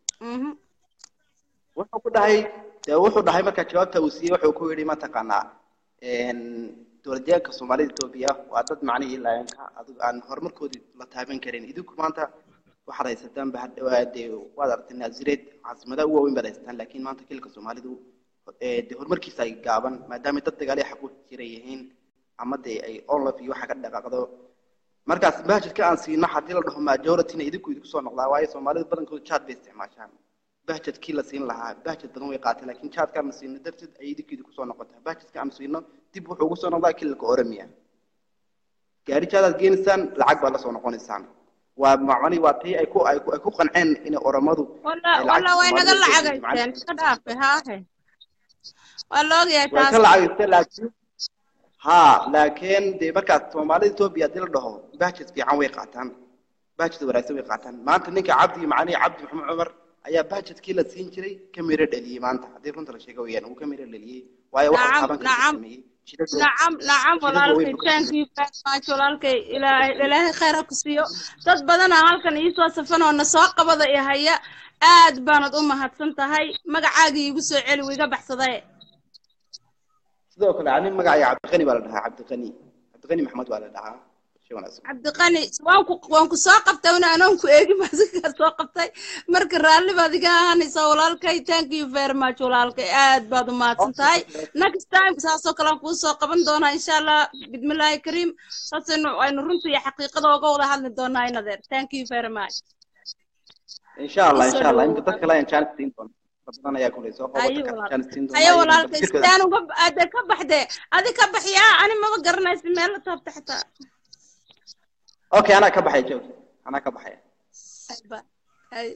wuxuu ku dhahay wuxuu dhahay marka jawaabta uu siiyay wuxuu ku yiri ma taqaanaa een dowladyaanka Soomaalida Ethiopia waa dad macnaheedu ilaayanka adigu aan horumarkoodii la taaban karin idinku maanta waxa raysadaan bahadwaade waad aragtay naasireed caasimada ugu weyn baraystaan laakiin maanta kilka Soomaalidu ee horumarkiisa ay gaaban maadaama dad dagaal ay xaq u jireeyeen ama ay online iyo waxa ka dhaqaaqdo markaas bahjadka aan siino hadii la dhaho majority idinku idinku soo noqdaa waayo Soomaalidu badankoodu chat bay isticmaashaan bahjadkii la siin lahaa bahjad badan way qaateen laakiin chat-ka ma siino darteed ay idinku ku soo noqotaa bahjadka aan siino dib wuxuu ugu soo noqdaa kilka Oromia gaari chat-aad geenisaan lacag baa la soo noqonaysaan waa macni waa tii ay ku ay ku qanceen in Oromadu walla way naga lacagayeen ka dhaafay haahe waa loogayaa taas ka lacagayeen laakiin ha laakiin de markaas Soomaalida Ethiopia dil dhaho bahjad fiican way qaataan bahjad wanaagsan way qaataan maanta ninka Cabdi macni Cabdi Maxamed Umar ayaa bahjadkii la siin jiray kamera dhaliyay maanta hadii runta la sheego weeyaan uu kamera dhaliyay waayo waxa qaban kartaa نعم نعم والله thank you very much walaalkay ilaahay ilaahay khayr ku siiyo dad badan halkan ii soo safan oo na soo qabada ee haya aad baanad u mahadsan tahay magacaaga iigu soo celi wiiga baxsaday sidoo kale ani magacayga Cabdi Qani baa la dhahaa Cabdi Qani Cabdi Qani Maxamed baa la dhahaa عبد القني وانكو وانكو ساقبتي وانا انا انكو ايجي ما ساقبتي مرك رالي بعد كان سوالالكاي ثانك يو فيري ماتش ولالكاي اد بعد ما تنتهي next time ساسو كلام كو سو قبن دونا ان شاء الله بسم الله الكريم ساس انه انه runtii xaqiiqada uga wada hadli doonaa inadeer thank you very much ان شاء الله ان شاء الله انت dadka la chance tin doon badan ayaa ku leeyahay soo qodobka chance tin doon ayo walaalkay sidaan uga aad ka baxday adi ka baxyaa ani ma garanaysid meel la taabta xitaa اوكي انا كبحي جو انا كبحي اي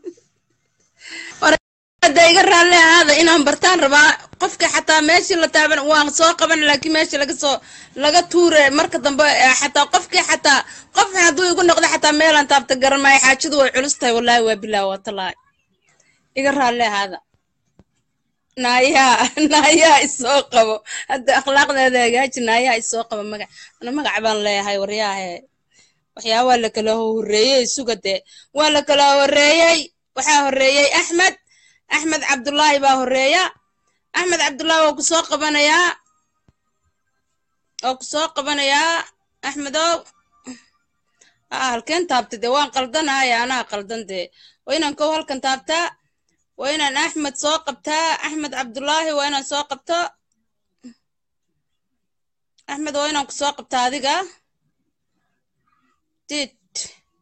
ورده iga raale hada inaan bartaan rabaa qofka xataa meeshii la taaban waan soo qaban laakiin meeshii laga soo laga tuure marka dambe xataa qofka xataa qof haduu igu noqdo xataa meel aan taabta garamay xaajadu way culus tahay wallahi waa bilaa waa talaay iga raale hada naya naya isoo qabo hada akhlaaqdeeda hagaaji naya isoo qabo magac ana magac baan leeyahay wariyaahe waxyaa waa la kala horeeyay sugade waa la kala horeeyay waxa horeeyay Axmed Axmed Cabdullaahi baa horeeya Axmed Cabdullaahi oo ku soo qabanaya oo ku soo qabanaya Axmedo ah halkeen taabtay waan qaldanahay ana qaldante waa inaan ko halkan taabta waa inaan Axmed soo qabtaa Axmed Cabdullaahi waa inaan soo qabto Axmed waa inaan ku soo qabtaa adiga تيت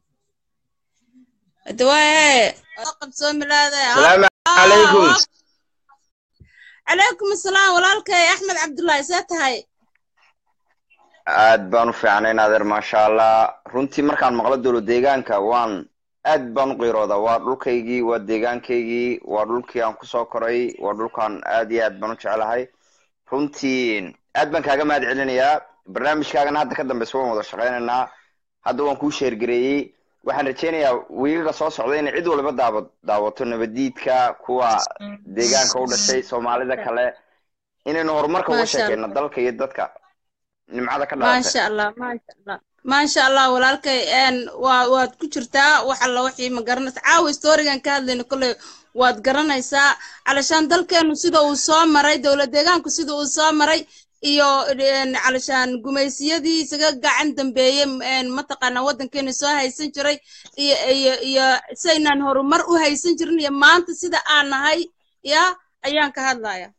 دواء أقب سوم هذا السلام عليكم عليكم السلام ولالك يا أحمد عبد الله سات هاي aad baan u fiicnay naadir ma sha Allah runtii markaan maqlo dowlad deegaanka waan aad baan u qeyrooda waa dhulkaygii waa deegaankaygii waa dhulkii aan ku soo koray waa dhulkan aad iyo aad baan u jecelahay runtii aad baan kaaga mahad celinayaa barnaamijkaagan hadda ka dambeysay waan wada shaqeynaynaa hadda waan ku sheer gareeyay waxaan rajeynayaa wiiga soo socday in cid walba daawad daawato nabadiidka kuwa deegaanka u dhashay Soomaalida kale inaynu horumarka uga sheekayno dalka iyo dadka nimcada ka dhaafay ma sha Allah ma sha Allah ma sha Allah walaalkay een waa waad ku jirtaa waxa la wixii ma garanaysaa caawi storygan ka hadlayno kulay waad garanaysaa alashan dalkeenu sida uu soo maray dawlad deegaanku sida uu soo maray iyo علشان gumeysiyadii isaga gacan dambeeyay ma taqaana wadankeena soo haysan jiray iyo iyo iyo saynan horumar u haysan jirin iyo maanta sida aan nahay ya ayaan ka hadlayaa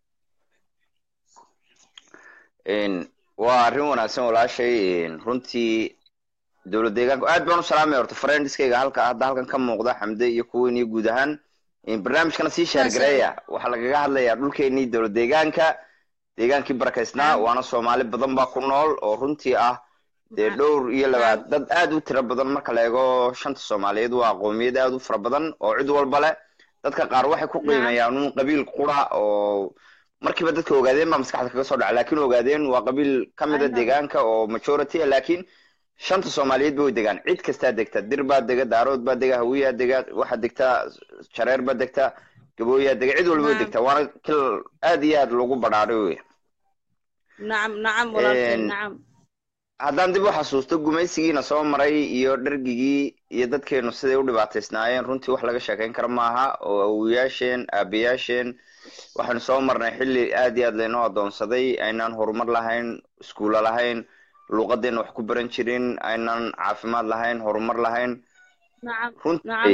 in waa arrin wanaagsan walaashay runtii dawlad deegaanka aad baan u salaamay horta friendskayga halka hadda halkan ka muuqda Xamde iyo kuween iyo guud ahaan in barnaamijkana sii share gareeya waxa laga hadlayaa dhulkeenii dawlad deegaanka deegaankii barakaysnaa waana Soomaali badan baa ku nool oo runtii ah de dhowr iyo labaad dad aad u tiro badan marka la eego shanta Soomaaliyeed waa qoomiyad aad u fara badan oo cid walba leh dadka qaar waxay ku qiimeeyaan un qabiil qura oo markiiba dadka ogaadeen ma maskaxda kaga soo dhacay laakiin ogaadeen waa qabiil kamid ah deegaanka oo majority laakiin shanta Soomaaliyeed way deegaan cid kasta degta dir baa dega daarood baa dega hawiya dega waxa degta jareer baa degta gabooya dega cid walba degta waana kil aad iyo aad lagu badhaaray نعم نعم ولكن نعم haddaan dib u xasuusto gumaysigiina soo maray iyo dhargigii iyo dadkeenu siday u dhibaataysnaayeen runtii wax laga sheekayn kara maaha oo awooyaasheen aabayaasheen waxaanu soo marnay xilli aad iyo aad laynoo adoonsaday aynaan horumar lahayn iskuulo lahayn luuqadeena wax ku baran jirin aynaan caafimaad lahayn horumar lahayn runtii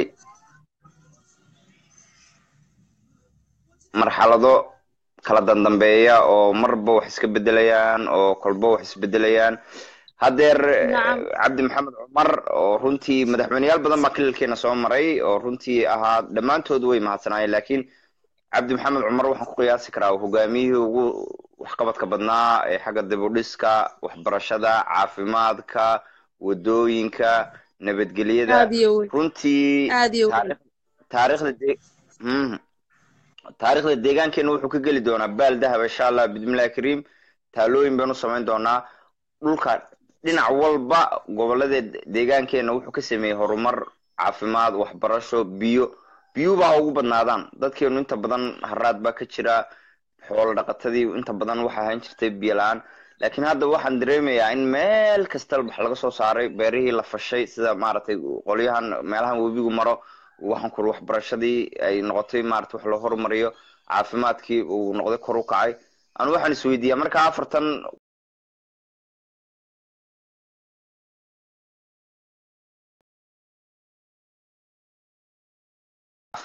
marxalado kala dambeeya oo marba wax iska bedelayaan oo kolba wax isbedelayaan hadeer Cabdi Maxamed Cumar oo runtii madaxweynayaal badan baa kililkeena soo maray oo runtii ahaa dhamaantood way mahadsanayeen laakiin Cabdi Maxamed Cumar waxaan ku qiyaasi karaa hogaamiyihii ugu waxqabadka badnaa ee xagga dib u dhiska waxbarashada caafimaadka wadooyinka nabadgelyada runtii taariikhda taariikhda deegaankeena wuxuu ka gali doonaa baal dahab insha Allah bidmillahi kariim taalooyin baan u sameyn doonaa dhulka dhinac walba gobolada deegaankeena wuxuu ka sameeyay horumar caafimaad waxbarasho biyo biyo baa ugu badnaadaan dadkeenu inta badan haraad baa ka jira xoolo dhaqatadii inta badan waxa ahaan jirtay biyo la'aan laakiin hadda waxaan dareemayaa in meel kasta wax laga soo saaray beerihii la fashay sida maaragtay qolyahan meelahan webigu maro waxaan ku waxbarashadii ay noqotay maaragtay wax loo horumariyo caafimaadkii uu noqday kor u kacay aan waxaan isweydiiyaa marka afartan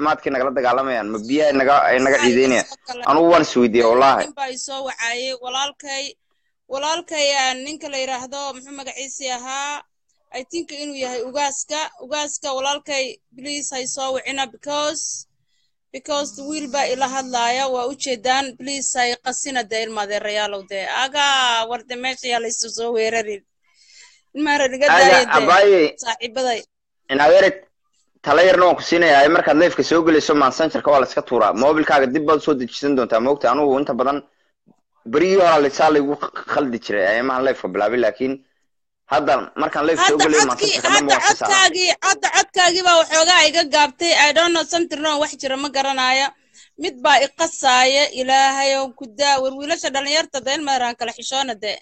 caafimaadkii nagala dagaalamayaan ma biyaha naga ay naga ciideynayaan anigu waan isweydiiyey wallahi in baa soo wacayay walaalkay walaalkay ninka la yiraahdo muxuu magaciisa ahaa I think inuu yahay ugaaska ugaaska walaalkay please hay soo wicina because because the wheel ba ila hadlaaya waa u jeedaan please hay qasina deel madeerayaalow de aga warda meesha yaa la soo weerarin mara niga daayay saaxiibaday in adeerad tala yarna waan ku siinayaa markaad leefka soo galayso Messengerka waa la iska tuuraa mobilkaaga dib baad soo dejisan doontaa moogta anigu inta badan bariyo hore la saaligu khaldi jiray aymaan leefka bilaabay laakiin hadda markaan leef soo galay Messengerka hadda codkaagi hadda codkaagi baa waxoogaa iga gaabtay I don't know something wrong wax jira ma garanayo mid baa iqasaaya ilaahay oo ku daa war wiilasha dhalinyarta deel maaraan kala xishoona de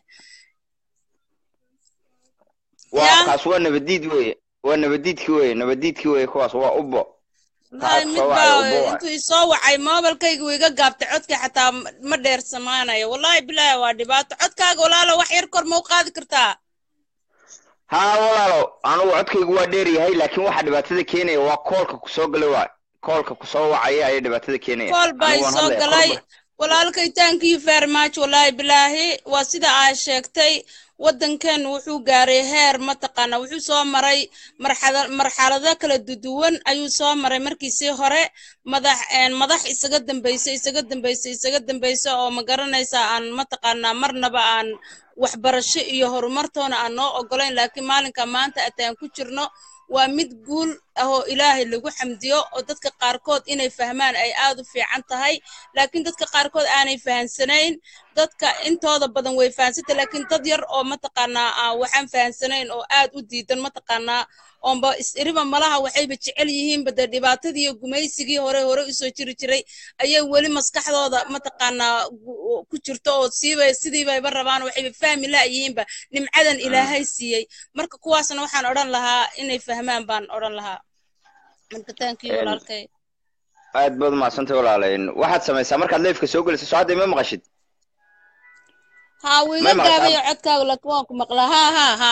waa kaas waa nabadiid weeye waa nabadiidkii weeye nabadiidkii weeye kuwaas waa ubbo intuu isoo wacay mobilkayga iga gaabtay codka xataa ma dheer samaanayo wallahi bilaahi waa dhibaato codkaaga walaalo wax yar kor ma u qaadi kartaa ها والله أنا وعدك جوا ديري هاي لكن واحد دبعتها كيني وكولك كسوق لوا كولك كسوق عيا هاي دبعتها كيني كول باي سوق لي ولا لك thank you very much والله بالله وسيدة عاشقتي ودن كان وحو جاري هير متقنا وحو سو مري مرحلة مرحلة ذاك الدودون أيو سو مري مركي سي هراء مدح إن مدح يسقدم بيسي يسقدم بيسي يسقدم بيسي أو مقارنة يسا عن متقنا مرنا بقى عن waxbarasho iyo horumartoona aan noo ogolayn laakiin maalinka maanta ataan ku jirno waa mid guul ah oo ilaahay lagu xamdiyo oo dadka qaarkood inay fahmaan ay aad u fiican tahay laakiin dadka qaarkood aanay fahansanayn dadka intooda badan way fahansatay laakiin dad yar oo mataqaanaa waxaan fahansanayn oo aad u diidan mataqaanaa oonba isiriba malaha waxayba jecel yihiin bada dhibaatadii iyo gumaysigii hore hore u soo jiri jiray ayay weli maskaxdooda mataqaanaa ku jirto oo siibay sidii bayba rabaan waxayba fahmi laayihiinba nimcadan ilaahay siiyey marka kuwaasna waxaan odhan lahaa inay fahmaan baan odhan lahaa marka thank you walaalkay aad baad maasantay walaalayn waxaad samaysaa markaad leefka soo galayso soo hadda ma maqashid ها ويga gaabay codkaaga laakiin waan ku maqlaa ha ha ha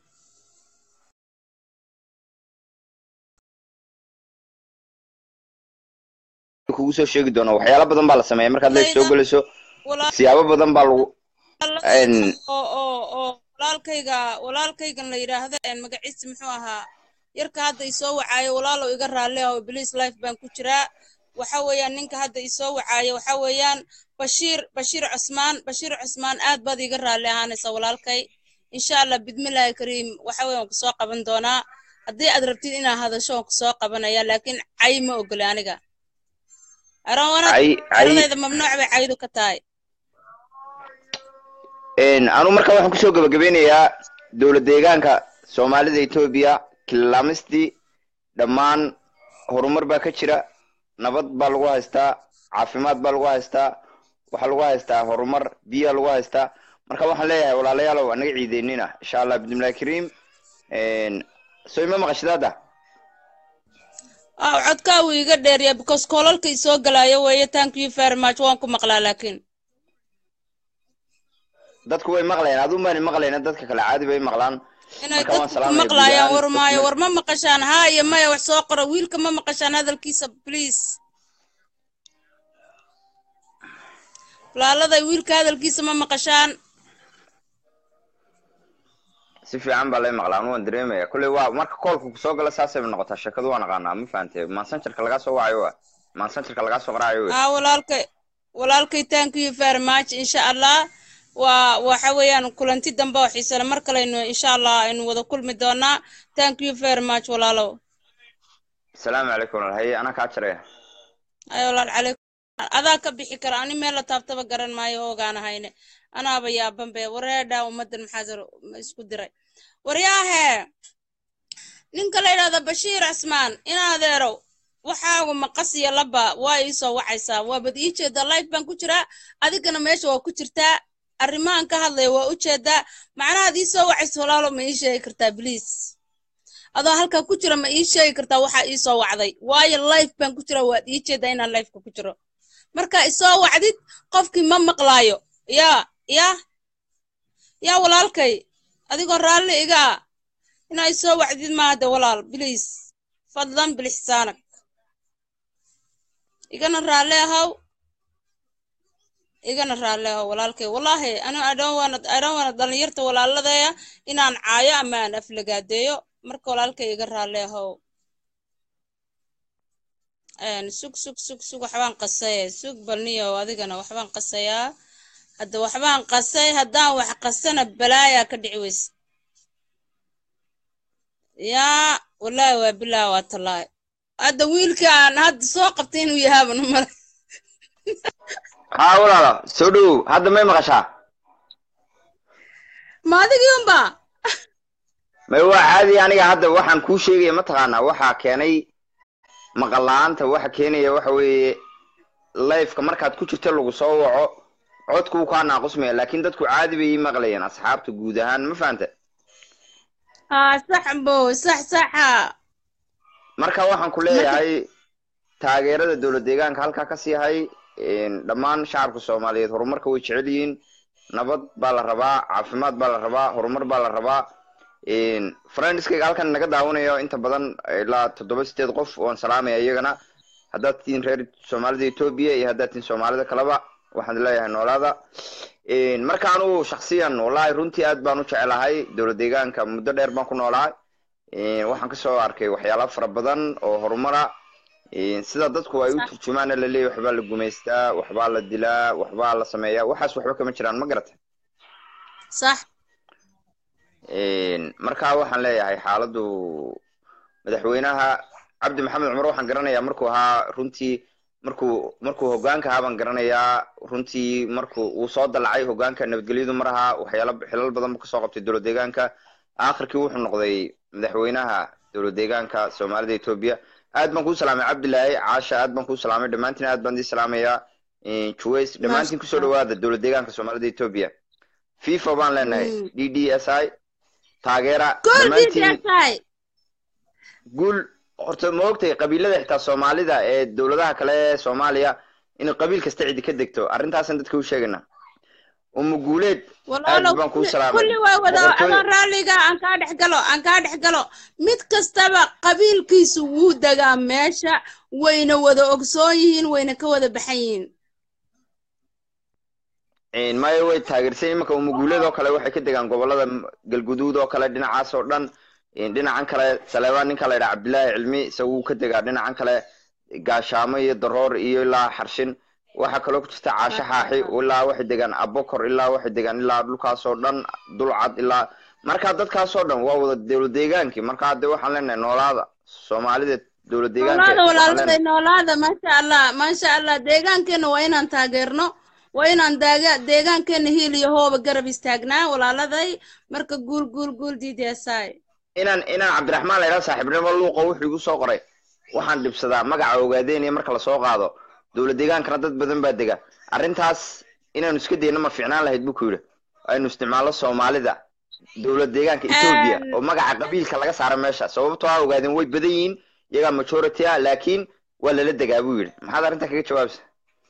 kugu soo sheegi doona waxyaalo badan baa la sameeyaa markaad leef soo galayso siyaabo badan baa lagu een oo oo oo walaalkayga walaalkaygan la yiraahdo een magaciisa muxuu ahaa yarka hadda isoo wacaayo walaalo iga raali ah please life baan ku jiraa waxa weeyaan ninka hadda isoo wacaayo waxa weeyaan Bashir Bashir Usman Bashir Usman aad baad iga raali ahaanaysa walaalkay insha Allah bidmilaahi kariim waxa weeyaan ku soo qaban doonaa haddii aad rabtid inaad hadasho ku soo qabanaya laakiin ay ma ogol aniga arawana aradayda mamnuuc bay caydu ka tahay een anu marka waxaan ku soo gabagabeynayaa dawlad deegaanka Soomaalida Itoobiya kilamisti dhamaan horumar baa ka jira nabad baa lagu haystaa caafimaad baa lagu haystaa waxa lagu haystaa horumar biyo lagu haystaa marka waxaan leeyahay walaalayaal anaga ciideynina insha Allah bidmilaahi kariim een soo ima maqashadaada ah codka uu iga dheeriya because koolalka isoo galaayo way thank you very much waan ku maqlaa laakiin dadku way maqlayaan adu ma maqlayna dadka kale caadi bay maqlaan inay dadku maqlayaan war maayo war ma maqashaan ha iyo maya wax soo qoro wiilka ma maqashaan hadalkiisa please laalada wiilka hadalkiisa ma maqashaan si fiican baa lay maqlaan waan dareemaya kulay waa marka koolku soo gala saasay noqotaa shakadu waan aqaanaa ma fahamtay Messengerka laga soo wacayo waa Messengerka laga soo qaraayo ah walaalkay walaalkay thank you very much insha Allah waa waxa weeyaan kulanti dambe oo xiiso mar kale insha Allah aynu wada kulmi doonaa thank you very much walaalo السلام عليكم هي أنا كاترة أيوة عليكم هذا كبيح كراني ميلا تابتبا قرن ماي هوغانا هايني أنا أبيا بمبي وريدا ومدن محاضر اسكو دراي ورياه نينك ليلة هذا بشير عثمان إنا هذيرو waxaagu maqasiya laba waa isoo wacaysaa waa bad ii jeeda live baan ku jiraa adigana meesha waa ku jirtaa arrimahan ka hadlay waa u jeedaa macnaha adii soo wacayso walaalo ma ii sheegi kartaa please adoo halka ku jira ma ii sheegi kartaa waxa ii soo wacday waayo live baan ku jiraa waa ii jeedaa inaan live ku jiro marka isoo wacdid qofkii ma maqlaayo yaa yaa yaa walaalkay adigoo raalli iga inaa isoo wacdid maada walaal please fadlan bilixsaanak igana raalle ahow igana raalle ahow walaalkay wallahi ana I don't want I don't want dhalinyarta walaaladaya inaan caayo ama aan aflagaadeeyo marka walaalkay iga raalle ahow een sug sug sug sug waxbaan qasay sug balniyo adigana waxbaan qasayaa hadda waxbaan qasay haddaan wax qasana balaaya ka dhici weys yaa wallahi waa bilaa waa talaay hadda wiilkaan hadda soo qabtay inuu yahaaba numar ها ولا لا سودو هذا ما مغشى ما أدري يوم با ما هو عادي يعني هذا واحد كل شيء ما تغنى واحد كاني مقلان تواحد كاني واحد لايف كمركات كل شيء تلقوا صوّع عودكوا كان ناقص مية لكن دتكوا عادي بي مغليين أصحاب تجودهان ما فهمت آه صح بو صح صح مركا واحد كله هاي تاجر الدولة ديجان كهالك كسي هاي إن دمان شعب الصومالي هرمر كوي شعلين نبض بالربا عفمات بالربا هرمر بالربا إن فرنسا قال كان نقد داونه يا أنت بدن لا تدبس تدقف وان سلام يا يجنا هذا تين غير الصومالي إثيوبيا هذا تين الصومالي كلابا واحد لا يعني ولا هذا إن مركانو شخصيا والله رنتي أدبانو شعلا هاي دولة ديجان كمدة دير ما كنا ولا إن واحد كسر أركي وحيالا فربدن أو هرمرا sida dadku ay u turjumaan la leeyahay waxba la gumeystaa waxba la dilaa waxba la sameeyaa waxaas waxba kama jiraan ma garatay صح een marka waxaan leeyahay xaaladu madaxweynaha Cabdi Maxamed Cumar waxaan garanayaa markuu ahaa runtii markuu markuu hogaanka ahaan garanayaa runtii markuu uu soo dalacay hogaanka nabadgelyadu maraha waxyaalo xilal badan ka soo qabtay dowlad deegaanka aakhirkii wuxuu noqday madaxweynaha dowlad deegaanka Soomaalida Itoobiya aad baan ku salaamay Cabdilaahi Caasha aad baan ku salaamay dhamaantiin aad baan di salaamaya in Juweys dhamaantiin ku soo dhawaada dowlad deegaanka Soomaalida Itoobiya FIFA baan leenahay D D S I taageera dhamaantiin gul horta ma ogtay qabiilada xitaa Soomaalida ee dowladaha kale ee Soomaaliya in qabiil kasta cid ka degto arrintaas dadka u sheegana umu guuleed aad baan ku salaamay kulli waa wada ama raaliga aan ka dhex galo aan ka dhex galo mid kastaba qabiilkiisu wuu dagaa meesha wayna wada ogsoon yihiin wayna ka wada baxan yihiin in ma way taageersan imka umu guuleed oo kale waxay ka degaan gobolada galguduud oo kale dhinacaas oo dhan in dhinacan kale Saleebaan ninka la yiraahdo Cabdilaahi Cilmi isagu ka degaa dhinacan kale gaashaamo iyo daroor iyo ilaa xarshin waxa kale oo ku jirta Caasha Xaaxi ilaa waxa degan Abokor ilaa waxa degan ilaa dhulkaas oo dhan dulcad ilaa marka dadkaas oo dhan waa wada dowlad deegaankii marka hadda waxaan leenahay noolaada Soomaalida dowlad deegaanka noolaada walaalada noolaada ma sha Allah ma sha Allah deegaankeena waa inaan taageerno waa inaan daaga deegaankeena hiil iyo hooba garab istaagnaa walaaladay marka guul guul guul diideesay inaan inaan Cabdiraxmaan la yiraahdo saaxiibnimo luuqa wuxuu igu soo qoray waxaan dhibsadaa magaca ogaadeen marka la soo qaado dowlad deegaankana dad badan baa dega arrintaas inaanu iska deeyno ma fiicnaan lahayd buu ku yiri aynu isticmaalo Soomaalida dowlad deegaanka Itoobiya oo magaca qabiilka laga saaro meesha sababtoo ah ogaadeen way badan yihiin iyaga majority ah laakiin waa la la degaa buu yiri maxaad arrinta kaga jawaabsan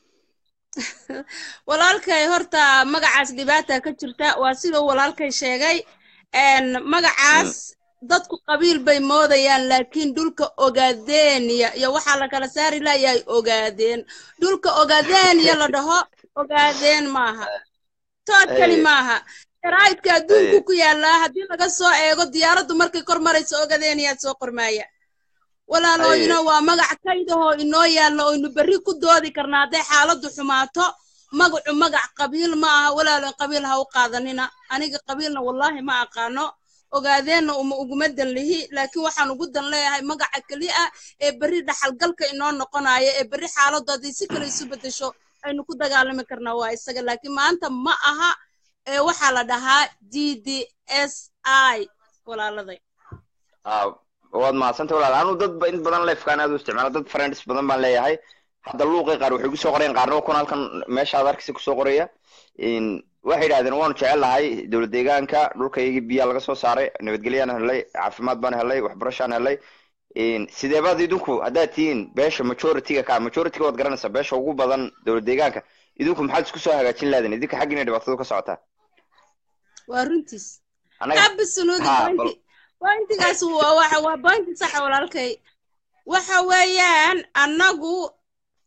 walaalkay horta magacaas dhibaata ka jirta waa sidoo walaalkay sheegay een magacaas dadku qabiil bay moodayaan laakiin dhulka ogaadeen iyo waxa la kala saari laayay ogaadeen dhulka ogaadeen iyo la dhaho ogaadeen maaha totally maaha sharaa'idka adduunku ku yaala hadii laga soo eego diyaaraddu markay kor marayso ogaadeen iyo soo qormaaya walaalooyina waa magac kaydaho inoo yaalo oo inu bari ku doodi karnaa haday xaaladdu xumaato magacu magac qabiil maaha walaalo qabiil ha u qaadanina aniga qabiilna wallahi ma aqaano ogaadeenna uma uguma dan lihi laakiin waxaan ugu dan leeyahay magaca kaliya ee bari dhaxal galka inoo noqonayo ee bari xaaladooda si kale isu bedesho aynu ku dagaalami karnaa waa isaga laakiin maanta ma aha ee waxa la dhahaa D D S I walaaladay ah waad ma santa walaal aanu dad in badan live kan aad u isticmaalo dad friends badan baan leeyahay hadda luuqay qaar waxay ku soo qoreen qaarna kuna halkan meesha aad arkaysa ku soo qoraya in waxay yiraahdeen waan jecelahay dowlad deegaanka dhulkayga biyo laga soo saaray nabadgelyana helay caafimaad baan helay waxbarashaan helay in sidee baad idinku hadaa tiin beesha majority-ga ka majority-ga wad garanaysaa beesha ugu badan dowlad deegaanka idinku maxaad isku soo hagaajin laadeen idinka xaggina dhibaatadu ka socotaa waa runtiis absolutely point pointigaas waa waxa waa point sax walaalkay waxa weeyaan annagu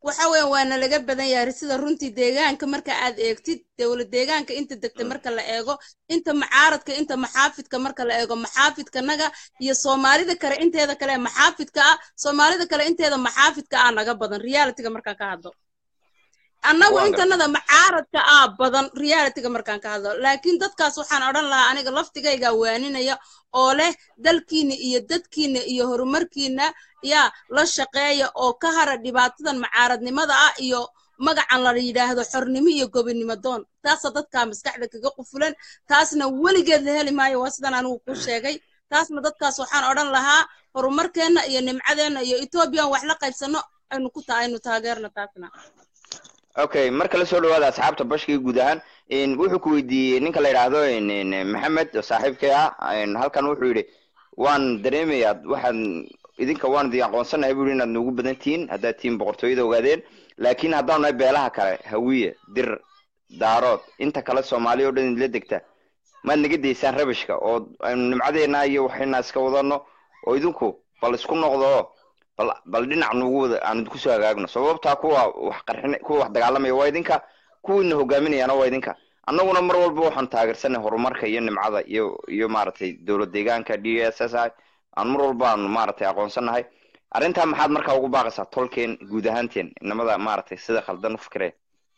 waxa weeyaan waana laga badan yahay sida runtii deegaanka marka aad eegtid dawlad deegaanka inta degtay marka la eego inta macaaradka inta maxaafidka marka la eego maxaafidka naga iyo Soomaalida kale inteeda kale maxaafidka ah Soomaalida kale inteeda maxaafidka ah naga badan reality-ga marka ka hadlo annagu intanada macaaradka ah badan reality-ga markaan ka hadlo laakiin dadkaas waxaan oran lahaa aniga laftigayga waaninaya oo leh dalkiina iyo dadkiina iyo horumarkiina ya la shaqeeya oo ka hara dhibaatadan macaaradnimada ah iyo magacan la yiraahdo xornimo iyo gobonimo doon taas dadka maskaxda kaga qufulan taasna waligeed la heli maayo waa sidan anigu ku sheegay taasna dadkaas waxaan oran lahaa horumarkeena iyo nimcadeena iyo Ethiopia wax la qaybsano aynu ku taayno taageerna taasna okay marka la soo dhawaada asxaabta bashkii guud ahaan in wuxuu ku weydiiyay ninka la yiraahdo in Maxamed oo saaxiibkay ah in halkan wuxuu yiri waan dareemayaa waxaan idinka waan idin aqoonsanahay buu inaad noogu badantiin hadda team boqortooyada ogaadeen laakiin haddaan ay beelaha kale hawiye dir daarood inta kale Soomaaliya oo dhan la degta ma naga deysaan rabashka oo aynu nimcadeena iyo waxayna iska wadano oo idinku bal isku noqdo bal bal dhinac nagu wada aan ku soo hagaagno sababta kuwa wax qarxin kuwa wax dagaalamaya waa idinka kuwiina hogaaminayana waa idinka annaguna mar walba waxaan taageersanay horumarka iyo nimcada iyo iyo maartay dawlad deegaanka D S S I aan mar walba aan maartay aqoonsanahay arinta maxaad marka ugu baaqaysaa tolkeen guud ahaanteen inamada maartay sida khaldan u fikireen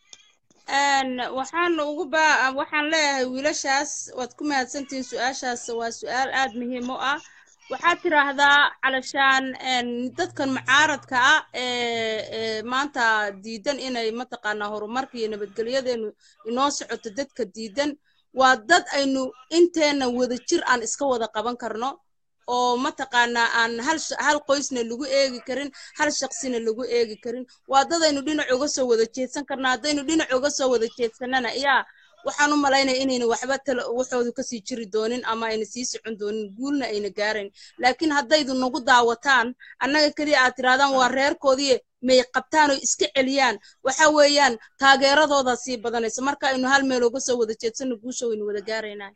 aan waxaan ugu baa waxaan leeyahay wiilashaas waad ku mahadsantiin su'aashaas waa su'aal aad muhiim u ah waxaad tiraahdaa calashaan dadkan macaaradka ah ee maanta diidan inay mataqaanaa horumarka iyo nabadgelyadeenu inoo socoto dadka diidan waa dad aynu inteena wada jir aan iska wada qaban karno oo mataqaanaa aan hal hal qoysna lagu eegi karin hal shakhsina lagu eegi karin waa dad aynu dhinac uga soo wada jeedsan karnaa hadaynu dhinac uga soo wada jeedsanana yaa waxaan u malaynaa inayna waxba waxoodu ka sii jiri doonin ama ayna sii socon doonin guulna ayna gaarin laakiin haddaydu nagu daawataan annaga kaliya aad tiraadaan waa reerkoodii may qabtaan oo iska celiyaan waxa weeyaan taageeradooda sii badanaysa marka aynu hal meel uga soo wada jeedsano guusha waynu wada gaaraynaa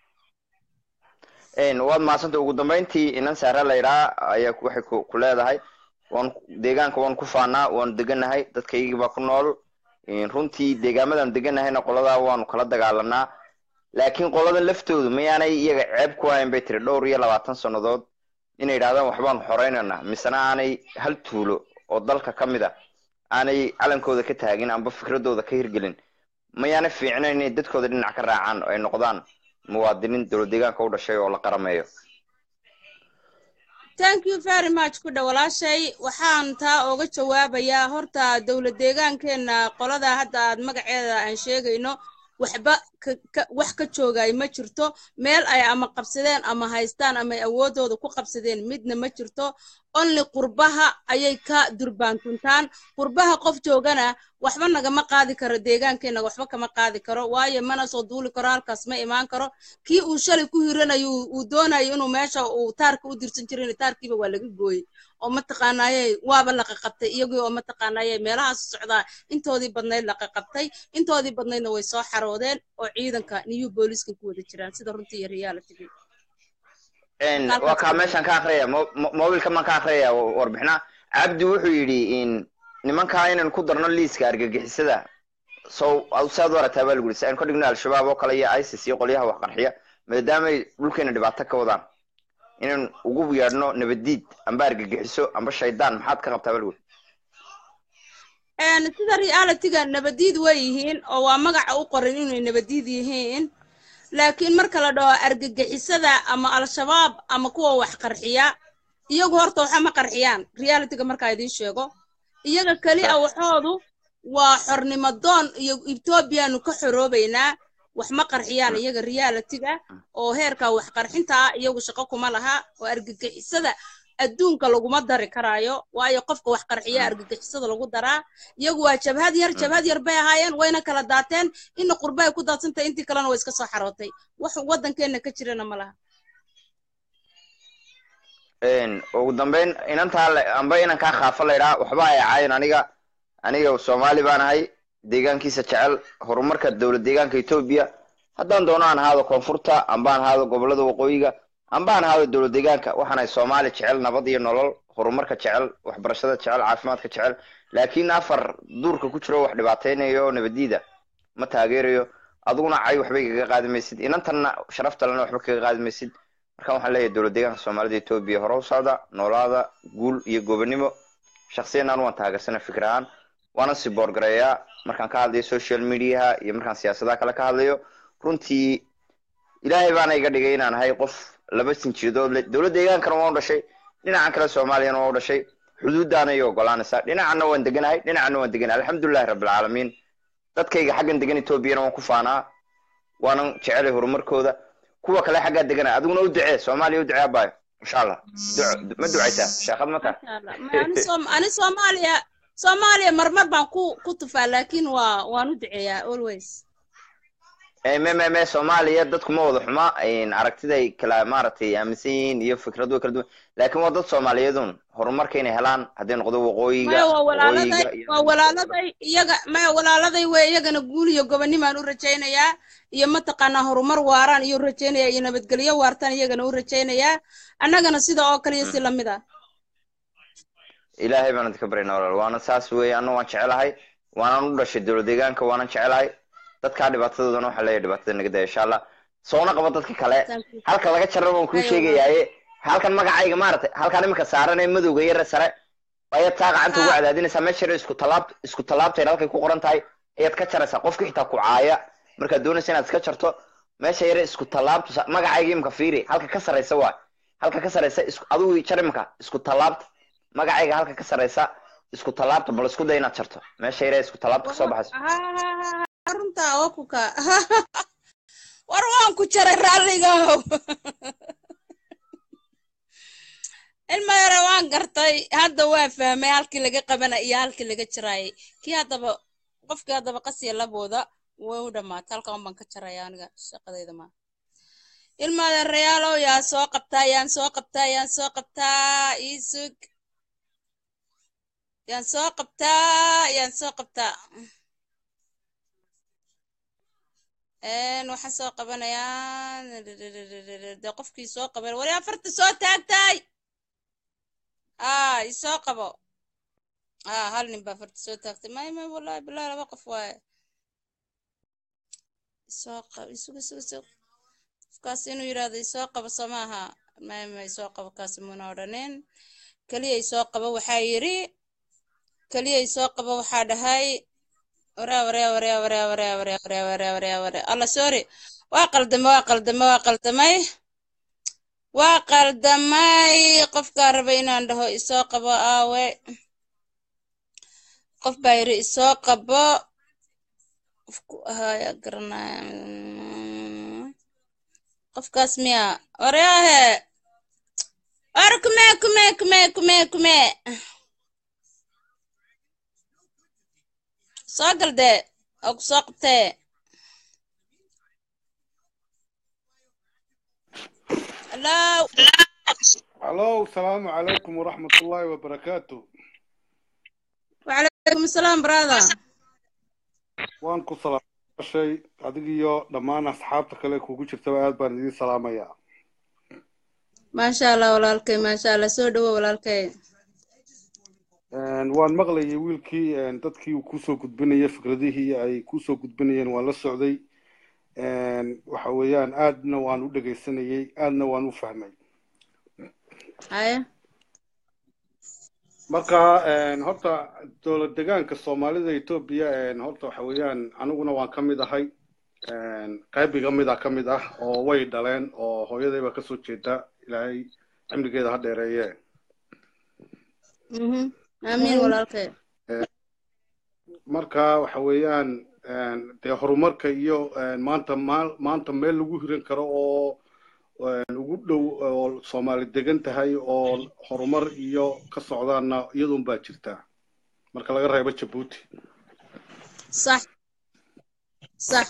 een waad maasanta ugu dambeyntii inan saara la yiraahdo ayaa waxay ku leedahay waan deegaanka waan ku faanaa waan deganahay dadkayga baa ku nool in runtii deegaamadan deganahayna qolada waan kala dagaalanaa laakiin qolada laftoodu ma yaanay iyaga ceeb ku hayn bay tiri dhowr iyo labaatan sanadood inay yiraahdaan waxbaan xoreynana misana aanay hal tuulo oo dalka kamid ah aanay calankooda ka taagin amba fikradooda ka hirgelin ma yaanay fiicnayn inay dadkooda dhinac ka raacaan oo ay noqdaan muwaadiniin dawlad deegaanka u dhashay oo la qarameeyo thank you very much ku dhawalaashay waxaan taa uga jawaabayaa horta dawlad deegaankeena qolada hadda aad magaceeda aan sheegayno waxba wax ka joogay ma jirto meel ay ama qabsadeen ama haystaan ama awoodooda ku qabsadeen midna ma jirto only qurbaha ayay ka durbaantuntaan qurbaha qof joogana waxba nagama qaadi karo deegaankeena waxba kama qaadi karo waayo mana soo duuli karo halkaas ma imaan karo kii uu shalay ku hiranayo uu doonayo inuu meesha uu taarka u dirsan jiray taarkiiba waa laga gooyay oo mataqaanaaye waaba la qabtay iyagoo oo mataqaanaaye meelaha socdaa intoodii badnayd la qabtay intoodii badnaydna way soo xaroodeen oo ciidanka new booliska ku wada jiraan sida runtii reality een waa ka meeshan ka akhriya mobilka ma ka akhriya warbixina abdi wuxuu yiri in nimanka inaan ku darno liiska argagixisada soo awsaad warata bal gurisa aan ku dhigno al-shabaab oo kale iyo ISIS iyo qoliyaha wax qarxiya maadaama dhulkeena dhibaato ka wadaan inaan ugu yeedhno nabadiid amba argagixiso amba shaydaan maxaad ka qabtaa bal een sida reality-ga nabadiid way yihiin oo waa magaca u qoran inay nabadiid yihiin laakiin marka la dhaho argagixisada ama al-shabaab ama kuwa wax qarxiya iyagu horta waxa ma qarxiyaan reality-ga marka ay idin sheego iyaga kali ah waxoodu waa xornimo doon iyo Ethiopiaanu ka xoroobaynaa wax ma qarxiyaan iyaga reality-ga oo heerka wax qarxinta iyagu shaqo kuma laha oo argagixisada adduunka lagu ma dari karaayo waayo qofka wax qarxiya argagixisada lagu daraa iyagu waa jabhad yar jabhad yar bay ahaayeen wayna kala daateen in qurbay ku daadsantay intii kalena way iska soo xarootay wax wadankeena ka jirana ma laha een ugu dambeyn inanta amba inaan ka qaafo leeyahay waxba ay caayeen aniga aniga Soomaali baan ahay deegaankiisa jecel horumarka dawlad deegaanka Ethiopia haddaan doono aan ahaado koonfurta amba aan ahaado gobolada waqooyiga amba aan ahaado dawlad deegaanka waxaan ay Soomaali jecel nabad iyo nolol horumarka jecel waxbarashada jecel caafimaadka jecel laakiin afar duurka ku jiro wax dhibaateynayo nabadiida ma taageerayo aduguna cay waxba kaga qaadi maysid inantanna sharafta lana waxba kaga qaadi maysid marka waxaan leeyahay dowlad deegaanka Soomaalida Itoobiya hore u socda noolaada guul iyo gobonimo shakhsiyan aan waan taageersana fikraan waana si boorgareeya markaan ka hadlayo social media iyo markaan siyaasadaha kale ka hadlayo runtii ilaahay baan iga dhigay inaan ahay qof laba sinjidood leh dowlad deegaankana waan u dhashay dhinaca kale Soomaaliyana waan u dhashay xuduudaana iyo ogolaanaysa dhinacana waan deganahay dhinacana waan deganahay alxamdulillaah rabbil caalamiin dadkayga xaggan degan Itoobiyana waan ku faanaa waanan jecelay horumarkooda kuwa kale xagga deganaa adiguna u ducee Soomaaliya u ducee baay insha Allah ma ducaysaa sheekad mata ani som ani Soomaaliya Soomaaliya marmar baan ku ku tufaa laakiin waa waan u duceeyaa always ee me me me Soomaaliya dadku ma wada xuma in aragtiday kala maaratay aaminsan iyo fikradu kala duwan laakiin waa dad Soomaaliyeedun horumarka inay helaan hadii noqdo waqooyiga waa walaaladay waa walaaladay iyaga ma walaaladay way iyagana guul iyo gobonimo aan u rajaynayaa iyo ma taqaana horumar waaraan iyo rajaynaya iyo nabadgelyo waartaan iyagana u rajaynayaa annagana sida oo kaliya si lamid ah ilaahay baan idinka barinaa walaal waana saas weey anna waan jecelahay waana u dhashay dowlad deegaanka waana jecelahay dadka dhibaatadoodana waxa leeyahay dhibaatada naga daa insha Allah soona qaba dadka kale halka laga jarro waan ku sheegayaa halkan magacayga maartay halkan imika saaranay madowga yar sare ayad taa gacanta ugu cadaadinaysa meesha isku talaab isku talaabtay halkay ku qoran tahay ayad ka jaraysa qofka xitaa ku caaya marka doonaysa inaad iska jarto meesha yar isku talaabto magacayga imika fiiri halka ka sareysa waa halka ka sareysa isku adigu jar imika isku talaabta magacayga halka ka sareysa isku talaabta bal isku day inaad jarto meesha yar isku talaabta ka soo baxayso runta oo ku ka war waan ku jaray raaliga ilma yar waan gartay hadda waa fahmay halkii laga qabana iyo halkii laga jiray kii hadaba qofkii hadaba qasiya labooda way u dhamaatay halkan baan ka jaray aniga shaqadayda ma ilma yar realo yaa soo qabtaa yaan soo qabtaa yaan soo qabtaa isug yaan soo qabtaa yaan soo qabtaa een waxa soo qabanayaan de qofkii soo qabay wari afarta soo taagtay ah isoo qabo ah hal nin baa afarta soo taagtay may may wallahi billahi laba qof waay isoo qabo isugu isugu isugu kaas inuu yiraahdo isoo qabo samaaha may may isoo qabo kaas muuna odhanin kaliya isoo qabo waxa yiri kaliya isoo qabo waxa dhahay ورا ورا ورا ورا ورا ورا ورا ورا ورا ورا الله سوري واقل دم واقل دم واقل دمي واقل دمي قف كاربين عنده إساق با آوي قف بايري إساق با هاي أقرنا قف كاسميا ورياه أركمي كمي كمي كمي كمي ساقل ده أو ساقته لا الو السلام عليكم ورحمة الله وبركاته وعليكم السلام براذر وانكو سلام شيء أدقيو لما أنا أصحابتك لك وقلت تبعات باردين سلام يا ما شاء الله ولا الكي ما شاء الله سودو ولا الكي waan maqlayay wiilkii dadkii uu kusoo gudbinayay fikradihii ay kusoo gudbinayeen waan la socday waxa weeyaan aadna waan u dhageysanayay aadna waan u fahmay haya marka horta dowlad deegaanka Soomaalida Itoobiya horta waxa weeyaan aniguna waan kamid ahay qaybiga mid ah kamid ah oo way dhaleen oo hooyadayba ka soo jeeda ilaahay cimrigeeda ha dheereeyay mhm آمين ولا الخير. marka waxa weeyaan de horumarka iyo maanta maanta meel lagu hirin karo oo ugu dhow oo Soomaali degan tahay oo horumar iyo ka socdaana iyadoo baa jirta marka laga reebo Djibouti. صح صح.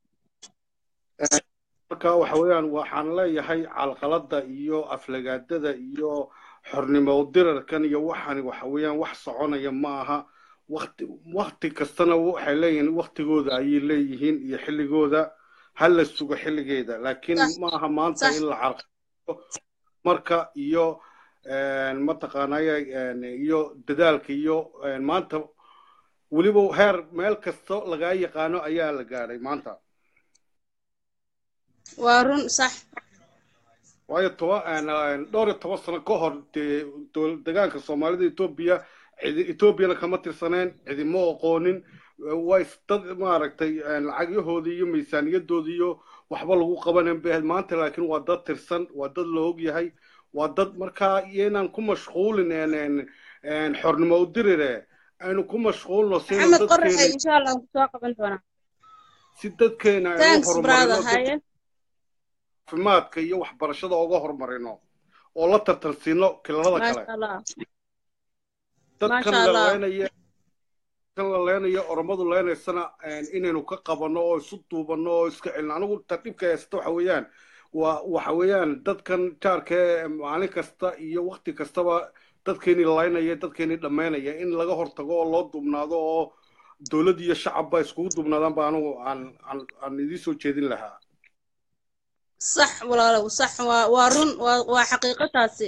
marka waxa weeyaan waxaan leeyahay calqalada iyo aflagaadada iyo xornimo dirarkan iyo waxaan waxa weeyaan wax soconaya ma aha waqti waqti kastana waxay leeyihiin waqtigooda ay leeyihiin iyo xilligooda hal la sugo xilligeeda laakiin ma aha maanta in la carqo marka iyo mataqaanaya iyo dadaalka iyo maanta weliba heer meel kasto lagaa yaqaano ayaa la gaadhay maanta waa run sax waayo toba dhowr iyo toban sano ka hor dee deegaanka soomaalida etoobiya etoobiyana kama tirsaneen cidimo aqoonin way dad maaragtay lacagyahoodii iyo miisaaniyadoodii iyo waxba lagu qabanan bay maanta laakiin waa dad tirsan waa dad la og yahay waa dad markaa inaan ku mashquulin xornimo u dirire aynu ku mashquulno maxamed qoraxe insha allah ku soo qaban doonaa si dadkeena thanks brother haye caafimaadka iyo waxbarashada uga horumarino oo la tartansiino kilalada kale dadkan la leenaya kan la leenaya oromadu leenaysana inaynu ka qabano oo isu duubano oo iska celino anigu tartiibka haysta waxa weeyaan waa waxa weeyaan dadkan jaarka maalin kasta iyo waqti kastaba dadkeeni leenaya dadkeeni dhameynaya in laga hortago oo loo dubnaado oo dawlad iyo shacabba iskugu dubnaadaan baa anigu aan aan idin soo jeedin lahaa صح ولا صح وارن وحقيقتها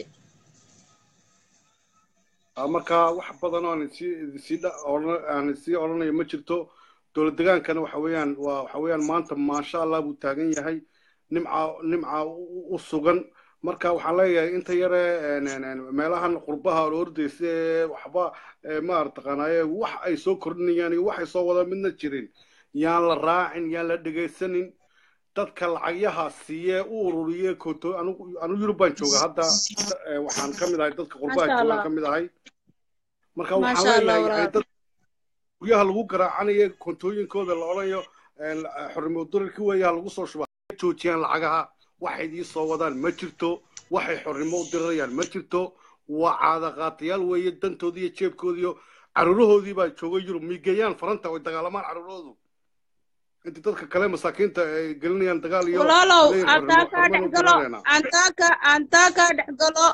marka wax badan oo aan si si aan si oranayo ma jirto dawlad deegaankana waxa weeyaan waa waxa weeyaan maanta ma sha Allah buu taagan yahay nimca nimca u sugan marka waxaan leeyahay inta yare meelahan qurbaha ordayse waxba ma artaqanaay wax ay soo kordhinayaan iyo wax ay soo wada midna jirin yaan la raacin yaan la dhageysanin dadka lacagyaha siiye u ururiye koto anu anu Yurubaan jooga hadda waxaan kamid ahay dadka qurbaha jooga kamid ahay marka waxaan leeyahay dad guryaha lagu garaacanayo kontooyinkooda la oranayo xornimo durarkii weeyaa lagu soo shubay joojiyaan lacagaha waxay idin soo wadaan ma jirto waxay xornimo u dirayaan ma jirto waa caada qaatayaal weeye dantoodii iyo jeebkoodii iyo caruurahoodii baa joogay Yurub miigayaan faranta oo dagaalamaan caruuroodu inta dadka kale masaakiinta ay gelinayaan dagaal iyo walaalow anta ka dhaxgalo anta ka anta ka dhaxgalo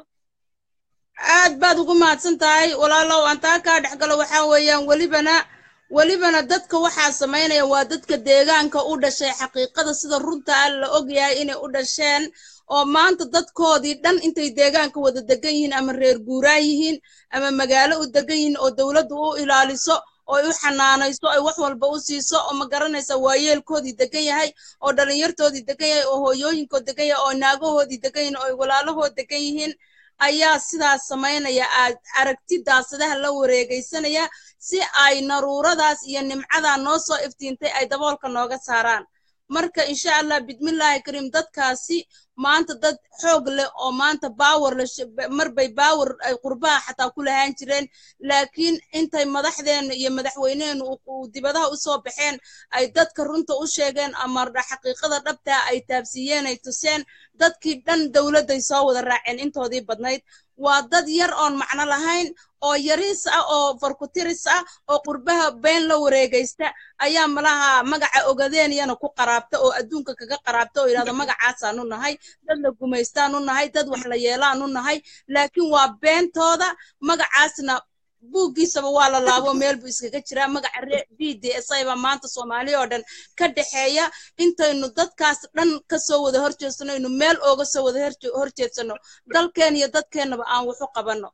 aad baad ugu mahadsan tahay walaalow anta ka dhaxgalo waxa weeyaan walibana walibana dadka waxa sameynaya waa dadka deegaanka u dhashay xaqiiqada sida runta ah la og yahay inay u dhasheen oo maanta dadkoodii dhan intay deegaanka wada degan yihiin ama reer guuraa yihiin ama magaalo u degan yihiin oo dawladdu u ilaaliso oo ay u xanaanayso ay wax walba u siiso oo ma garanaysa waayeelkoodii degan yahay oo dhalinyartoodii degan yahay oo hooyooyinkood degan yahay oo naagahoodii degan yihiin oo walaalahood degan yihiin ayaa sidaas sameynaya aad aragtidaasadaha la wareegaysanaya si ay naruuradaas iyo nimcada noo soo iftiintay ay daboolka nooga saaraan marka insha Allah bidmillaahi kariim dadkaasi maanta dad xoog leh oo maanta power marbay power ay qurbaha xataa ku lahaan jireen laakiin intay madaxdeena iyo madaxweyneenu u dibadaha u soo baxeen ay dadka runta u sheegeen ama xaqiiqada dhabta ay taabsiiyeen ay tuseen dadkii dhan dawladday soo wada raaceen intoodii badnayd waa dad yar oon macno lahayn oo yariis ah oo farkutiris ah oo qurbaha been la wareegaysta ayaa malaha magaca ogaadeeniyana ku qaraabta oo adduunka kaga qaraabta oo yiraahdo magacaasaan u nahay dad la gumaystaan u nahay dad wax la yeelaan u nahay laakiin waa beentooda magacaasna buugiisaba waa la laabo meel buu iskaga jiraa magaca D D S ayba maanta Soomaaliya oo dhan ka dhaxeeya intaynu dadkaas dhan ka soo wada horjeedsano inuu meel ooga soo wada horjeedsano dalkeen iyo dadkeenaba aan wax u qabano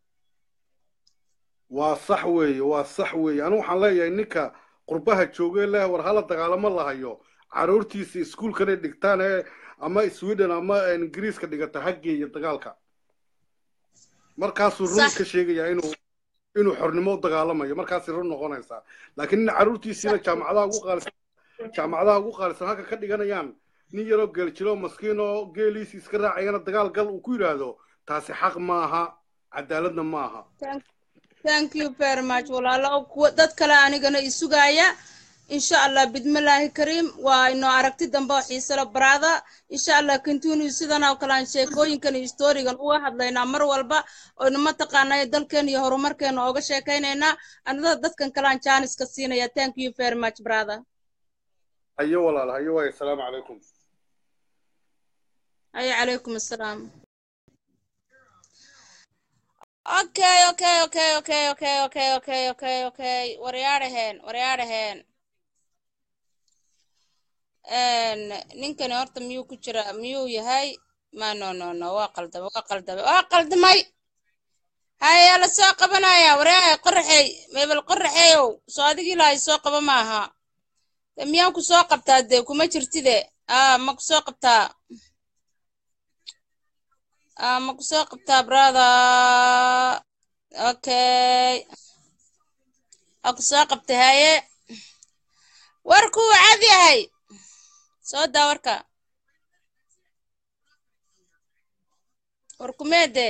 waa sax weeye waa sax weeye anu waxaan leeyahay ninka qurbaha joogay leh war hala dagaalamo la hayo caruurtiisa iskuulkana dhigtaan ee ama Sweden ama Ingiriiska dhigata xaggeeya dagaalka markaasuu run ka sheegaya inuu inuu xornimo u dagaalamayo markaas run noqonaysa laakiin caruurtiisina jaamacadaha ugu qaalisan jaamacadaha ugu qaalisan halka ka dhiganayaan nin yaro geel jiro maskiin oo geeliis iska raacayana dagaal gal uu ku yiraahdo taasi xaq ma aha cadaaladna ma aha thank you very much walaalo dad kale anigana isugaya insha Allah bidmillaahi kariim waa inoo aragti dambe oo xiiso leh brother insha Allah continue sidana oo kala sheekooyinkan iyo storygan uga hadlaynaa mar walba oo ma taqaanay dalkeen iyo horumarkeena ooga sheekaynayna anada dadkan kala chance ka siinaya thank you very much brother ayo walaal ayo way assalamu alaykum ayo alaykum assalam okay okay okay okay okay okay okay okay okay waryaadaheen waryaadaheen een ninkani horta miyuu ku jira miyuu yahay ma no no no waa qaldamay waa qaldamay waa qaldamay هيا لا سoo qabanaya wareey qorxay meebal qorxayow soo adigi ilaahay soo qaba maaha miyaan ku soo qabtaa de kuma jirtide ah ma ku soo qabtaa ah ma ku soo qabtaa brother okay aku soo qabtay haye warku cad yahay soo daa warka warku meede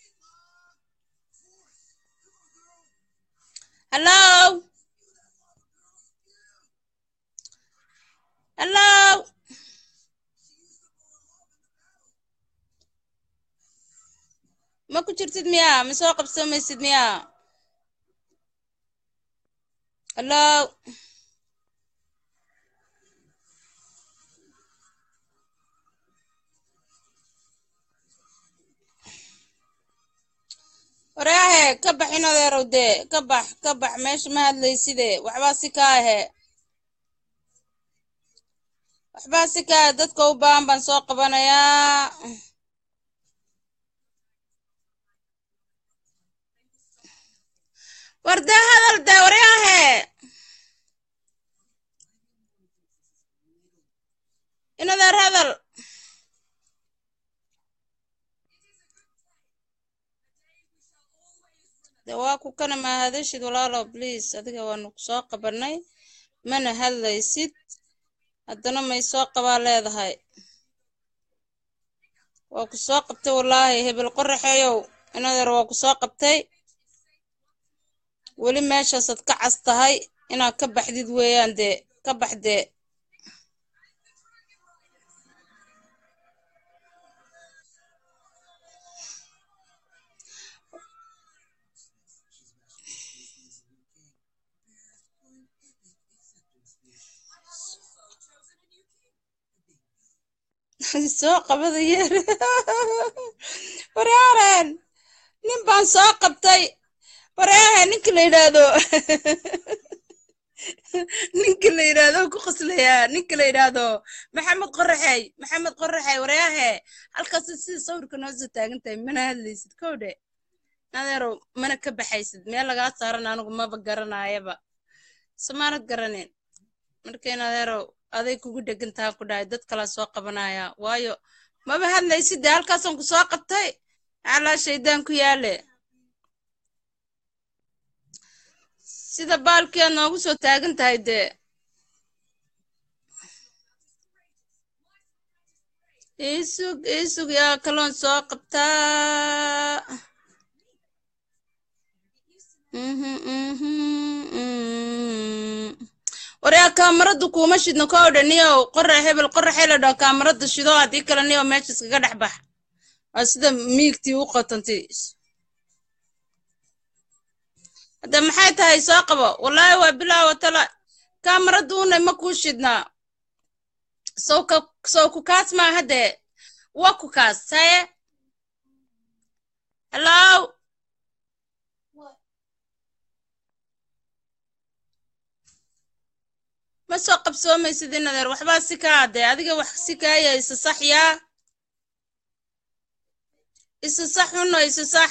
hello hello ma ku jirtid miya ma soo qabsoomaysid miya hello waraahe ka bax inadeerow dee ka bax ka bax meesha ma hadlayside waxbaa si kaa ahe waxbaa si kaa dadka u baahan baan soo qabanayaa war dee hadal dee waraahe inadeer hadal de waa ku kana ma hadashid walaalo please adiga waanu ku soo qabanay mana hadlaysid haddana may soo qabaa leedahay waa ku soo qabtay wallaahi hebel qorraxeeyow inadeer waa ku soo qabtay weli meeshaasaad ka cas tahay inaad ka baxdid weeyaan dee ka baxdee soo qabada yeer waraaran nin baan soo qabtay waraaha ninka la yidhaahdo ninka la yidhaahdo ku qoslayaa ninka la yidhaahdo maxamed qorraxey maxamed qorraxey waraahe halkaas sida sawirka noo soo taagan tahay mana hadlaysid kowdhe nadeerow mana ka baxaysid meel lagaa saaran anigu maba garanaayaba samaanad garaneen markay nadeerow aday kugu dhegantaha ku dhahay dad kala soo qabanaya waayo maba hadlaysid dee halkaasaan ku soo qabtay calaa shaydaan ku yaale sida baalkii aad noogu soo taagan tahay dee isug isug yaa kaloon soo qabtaa waryaa kaamaradu kuuma shidno ka odhaniyow qorra hebel qorraxee la dhaho kaamarada shido haddii kale niyow meesha iskaga dhex bax waa sida miigtii u qotantay hadda maxay tahay soo qabo wallaahi waa bilaawa tala kaamaradu una ma kuu shidnaa sow ka sow ku kaas maa haddee waa ku kaas haye hellow ma soo qabsoomaysid inadeer waxbaa si kaa adee adiga wax si kaaya isa sax yaa isa sax xuno isa sax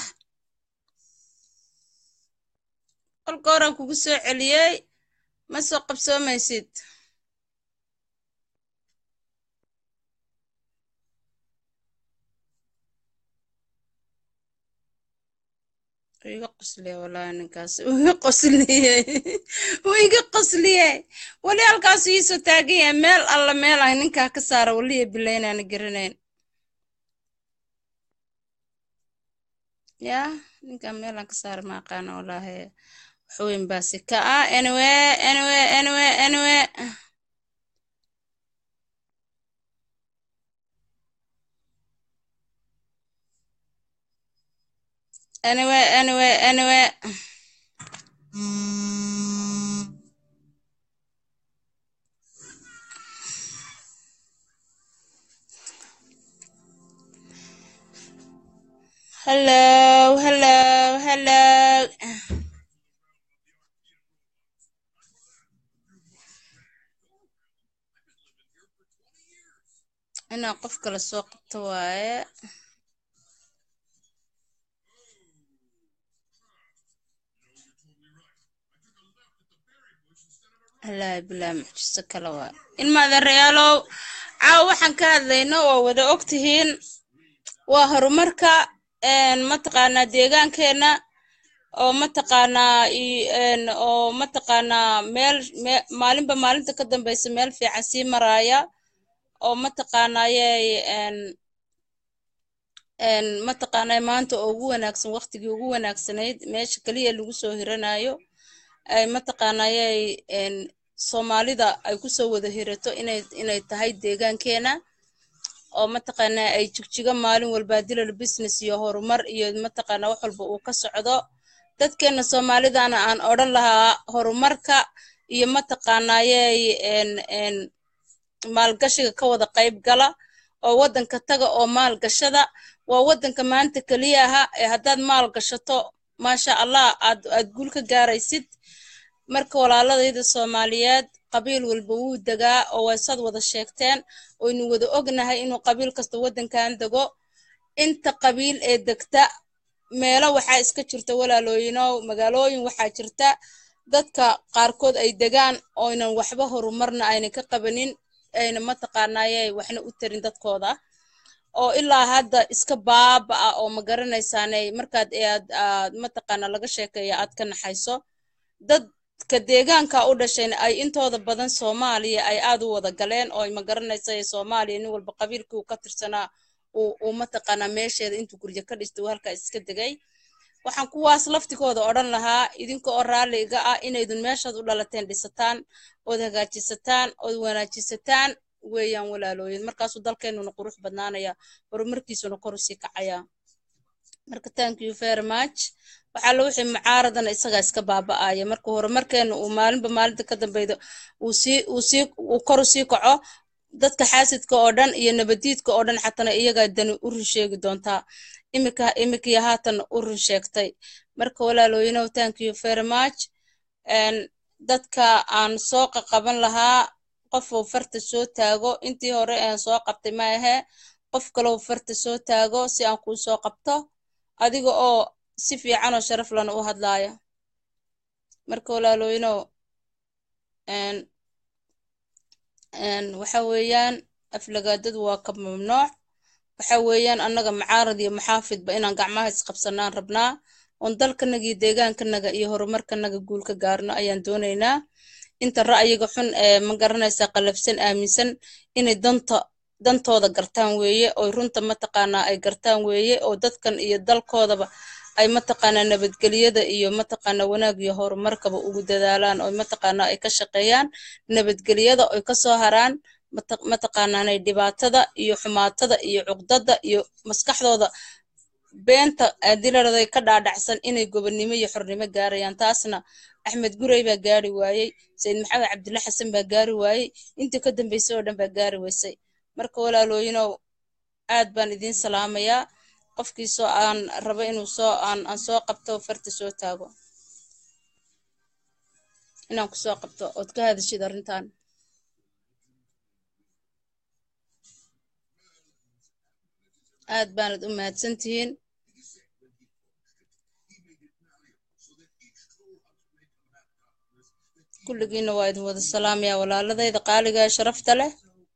qolka horan kugu soo celiyey ma soo qabsoomaysid iga qosliye wallaahi ninkaas iga qosliye iga qosliye wali halkaas ii soo taagan yahay meel alla meel ah ninkaa ka saara waliya bilaynaana garanayn yaa ninkaa meelaan ka saara ma aqaana wallaahi waxweyn baa si ka ah anyway anyway anyway anyway anyway anyway anyway hello hello hello inaa qof kale soo qabto waaye الله بلا معجزة كلوا إن ما ذا ريالو عاو وحن كهذينا ووذا أكتهين وهرمركا إن متقانا ديغان كينا أو متقانا إن أو متقانا ميل مالين بمالين تقدم بيس ميل في عسي مرايا أو متقانا يي إن إن متقانا ما أنت أوجو وناكسن وقت يوجو وناكسنيد ماشي كلية اللي جسوا هرنايو أي متقانا يي إن Soomaalida ay ku soo wada hirato inay inay tahay deegaankeena oo mataqaana ay jigjiga maalin walba dilal business iyo horumar iyo mataqaana wax walba uu ka socdo dadkeena Soomaalidana aan oran lahaa horumarka iyo mataqaana ay en en maalgashiga ka wada qayb gala oo wadanka taga oo maalgashada waa wadanka maanta kaliya ah ee hadaad maalgashato maasha Allah aad aad guul ka gaaraysid marka walaaladayda Soomaaliyeed qabiil walba uu dagaa oo way sad wada sheegteen oo inuu wada ognahay inuu qabiil kasta wadankan dago inta qabiil ee degta meelo waxa iska jirta walaalooyino magaalooyin waxa jirta dadka qaarkood ay degaan oo inaan waxba horumarna ayna ka qabanin ayna mataqaanaayay waxna u tarin dadkooda oo ilaa hadda iska baaba oo ma garanaysaanay markaad aad mataqaana laga sheekeeyo aad ka naxayso dad ka deegaanka u dhasheen ay intooda badan Soomaaliya ay aad u wada galeen oo ay ma garanaysaa Soomaaliya nin walba qabiilkii uu ka tirsanaa uu uu mataqaana meesheeda intuu guriga ka dhistay halka iska degay waxaan kuwaas laftikooda oran lahaa idinka oo raaliga ah inaydun meeshaad u dhalateen dhisataan oo hagaajisataan oo wanaajisataan weeyaan walaalooyin markaas uu dalkeenuna qurux badnaanaya horumarkiisuna kor u sii kacaya marka thank you very much waxa loo wixii mucaaradana isaga iska baaba'aya marka horumarkeena uu maalinba maalinta ka dambeeyo uu si uu si uu kor u sii kaco dadka xaasidka oo dhan iyo nabadiidka oo dhan xatana iyaga dan u run sheegi doontaa imika imika haatan u run sheegtay marka walaalooyina thank you very much and dadka aan soo qaban lahaa qof uu farta soo taago intii hore aan soo qabtay ma aha qof kale uu farta soo taago si aan ku soo qabto adiga oo si fiican oo sharaf lana u hadlaaya marka walaalooyino een een waxa weeyaan aflagaadadu waa ka mamnuuc waxa weeyaan annaga mucaarad iyo muxaafidba inaan gacmaha isqabsanaan rabnaa on dalkanaga iyo deegaankanaga iyo horumarkanaga guul ka gaarno ayaan doonaynaa inta ra'yiga xun ee ma garanaysaa qalafsan aaminsan inay danta dantooda gartaan weeye oo runta mataqaana ay gartaan weeye oo dadkan iyo dalkoodaba ay mataqaana nabadgeliyada iyo mataqaana wanaag iyo horumarkaba ugu dadaalaan oo mataqaana ay ka shaqeeyaan nabadgeliyada oo ka soo haraan mataqaana ay dhibaatada iyo xumaatada iyo cuqdada iyo maskaxdooda beenta adilarada ka dhaadhacsan inay gobonimo iyo xornimo gaarayaan taasna Axmed Gurey baa gaari waayay Said Maxamed Cabdulla Xasan baa gaari waayay intii ka dambeysay oo dhan baa gaari waysay marka walaalooyino aad baan idin salaamayaa qofkii soo aan rabo inuu soo aan aan soo qabto farta soo taago inaan ku soo qabto oo ka hadashid arintan aad baan u mahadsantihiin kulligiina waa idin wada salaamayaa walaaladayda qaaliga sharafta leh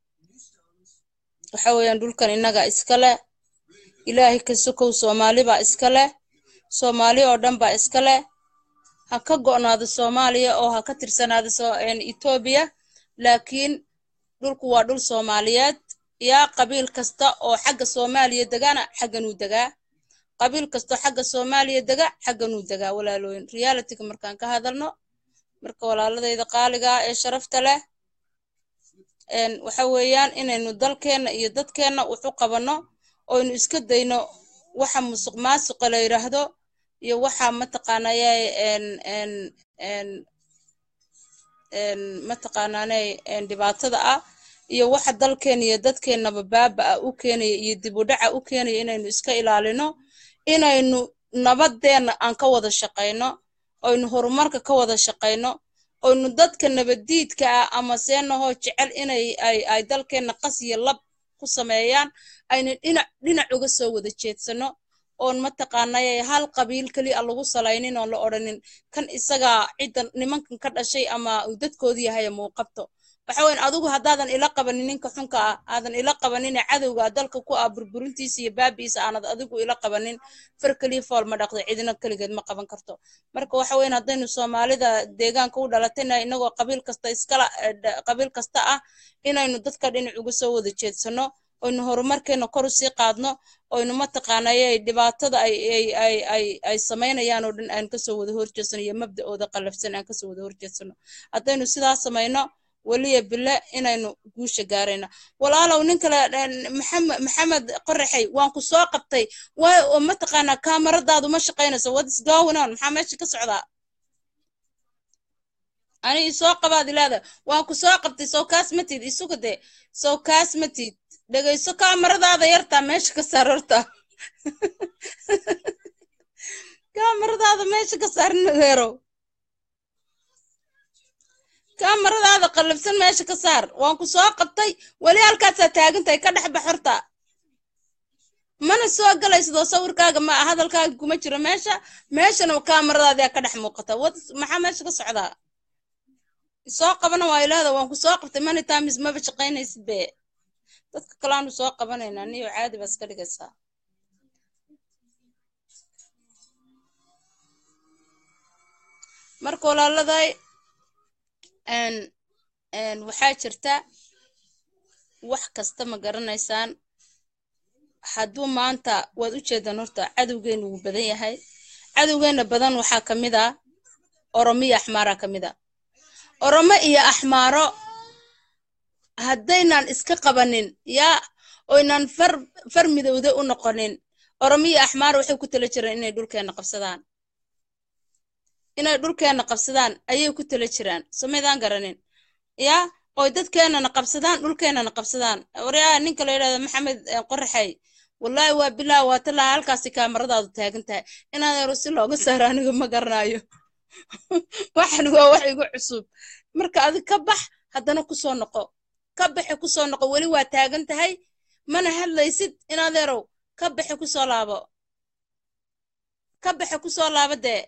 waxa weeyaan dhulkan inaga iska leh ilaahay ka sokow Soomaali baa iska leh Soomaali oo dhan baa iska leh ha ka go'naado Soomaaliya oo ha ka tirsanaado soo een Ethiopia laakiin dhulku waa dhul Soomaaliyeed yaa qabiil kasta oo xagga Soomaaliya dagana xaggan uu dagaa qabiil kasta xagga Soomaaliya daga xaggan uu dagaa walaalooyin reality-ga markaan ka hadalno marka walaaladayda qaaliga ee sharafta leh een waxa weeyaan inaynu dalkeena iyo dadkeena wuxuu qabano oo inu iska dayno waxa musuq maasuq la yiraahdo iyo waxa mataqaanayay een een een een mataqaananay een dhibaatada ah iyo waxa dalkeena iyo dadkeena baaba u keenay iyo dib u dhaca u keenay inaynu iska ilaalino inaynu nabadeena aan ka wada shaqeyno oo inu horumarka ka wada shaqeyno oo inu dadka nabadiidka ah ama seenaho jecel inay ay ay dalkeena qas iyo lab ku sameeyaan ayna dhinac dhinac uga soo wada jeedsano oon mataqaanay hal qabiil kali ah lagu salaynin oo la odhanin kan isaga ciidan nimankan ka dhashay ama dadkoodii yahay ama uu qabto waxa weyn adigu haddaadan ila qabanin ninka xunka ah aadan ila qabanin cadowga dalka ku ah burburintiisa iyo baabiisa aanad adigu ila qabanin far kaliya fool ma dhaqdo cidina kaligeed ma qaban karto marka waxa weyn haddaynu soomaalida deegaanka u dhalatayna inagoo qabiil kasta iskala qabiil kasta ah inaynu dadka dhinac uga soo wada jeedsano oynu horumarkeena kor u sii qaadno oynu mataqaanay dhibaatada ay ay ay ay ay sameynayaan oo dhan aan ka soo wada horjeedsano iyo mabda'ooda qalafsan aan ka soo wada horjeedsano haddaynu sidaas samayno waliya bille inaynu guusha gaarayna walaalow nin kale maxamed maxamed qorraxay waan ku soo qabtay way oo mataqaanaa kaamaradaadu ma shaqaynayso what is going on maxaa meesha ka socdaa ani soo qabaad ilaada waan ku soo qabtay soo kaas matid isugu de soo kaas matid dhagayso kaamaradaada yartaa meesha ka saar horta kaamaradaada meesha ka saar nadeero kaamaradaada qalabsan meesha ka saar waan ku soo qabtay wali halkaasaa taagantahay ka dhex bax horta mana soo galaysidoo sawirkaaga ma hadalkaaga kuma jiro meesha meeshana kaamaradaada ka dhex muuqata wad maxaa meesha ka socdaa soo qabana waa ilaada waan ku soo qabtay many times maba shaqaynaysid be dadka kale aanu soo qabanaynaa niyo caadi baa iska dhigaysaa marka walaaladay n n waxaa jirta wax kasta ma garanaysaan hadduu maanta waad u jeedaan horta cadowgeenu wuu badan yahay cadowgeena badan waxaa ka mid ah oromo iyo axmaara ka mid ah oromo iyo axmaaro haddaynan iska qabanin yaa oynan far far midowde u noqonin oromo iyo axmaar waxay ku tala jiraan inay dhulkeena qabsadaan inay dhulkeena qabsadaan ayay ku tala jiraan somaydaan garanin yaa oo dadkeenana qabsadaan dhulkeenana qabsadaan waryaa ninka la yidhahdo maxamed qorraxay wallaahi waa bilaa waa talaa halkaasi kaamaradaadu taagan tahay inaad yaro si looga saaro aniga ma garanayo waxan waa wax igu cusub marka adig ka bax haddana ku soo noqo ka baxi ku soo noqo weli waa taagan tahay mana hadlaysid inaad yarow ka baxi ku soo laabo ka baxi ku soo laabo dee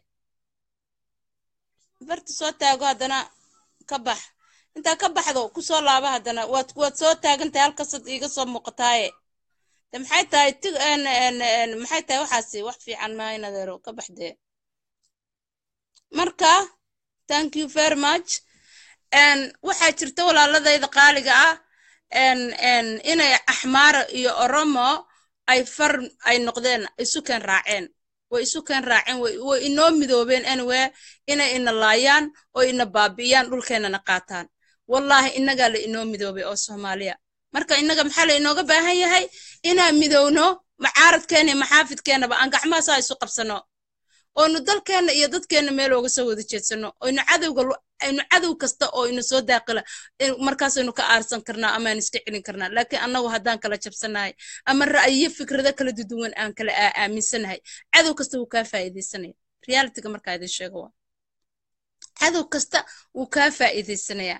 barta soo taago haddana ka bax intaa ka baxdo ku soo laabo haddana waad waad soo taagan tahay halkaasad iiga soo muuqataaye de maxay tahay tig maxay tahay waxaasi wax fiican maa inaad yarow ka bax dee marka thank you very much n waxaa jirta walaaladayda qaaliga ah n n inay axmaara iyo oromo ay far ay noqdeen isu keen raaceen way isu keen raaceen way inoo midoobeen anyway inay ina laayaan oo ina baabi'iyaan dhulkeenana qaataan wallaahi inagaa la inoo midoobay oo soomaaliya marka inaga maxaa la inooga baahan yahay inaan midowno macaaradkeena iyo maxaafidkeenaba aan gacmahaasaa isu qabsano oynu dalkeena iyo dadkeena meel ooga soo wada jeedsano oynu cadowga aynu cadow kasta oo ina soo daaqila markaasaynu ka aarsan karnaa ama aan iska celin karnaa laakiin annagu haddaan kala jabsanahay ama ra'yiyo fikrado kala duwan aan kala aaminsanahay cadow kasta wuu kaa faa'iidaysanaya realityga markaa idin sheego waa cadow kasta wuu kaa faa'iidaysanaya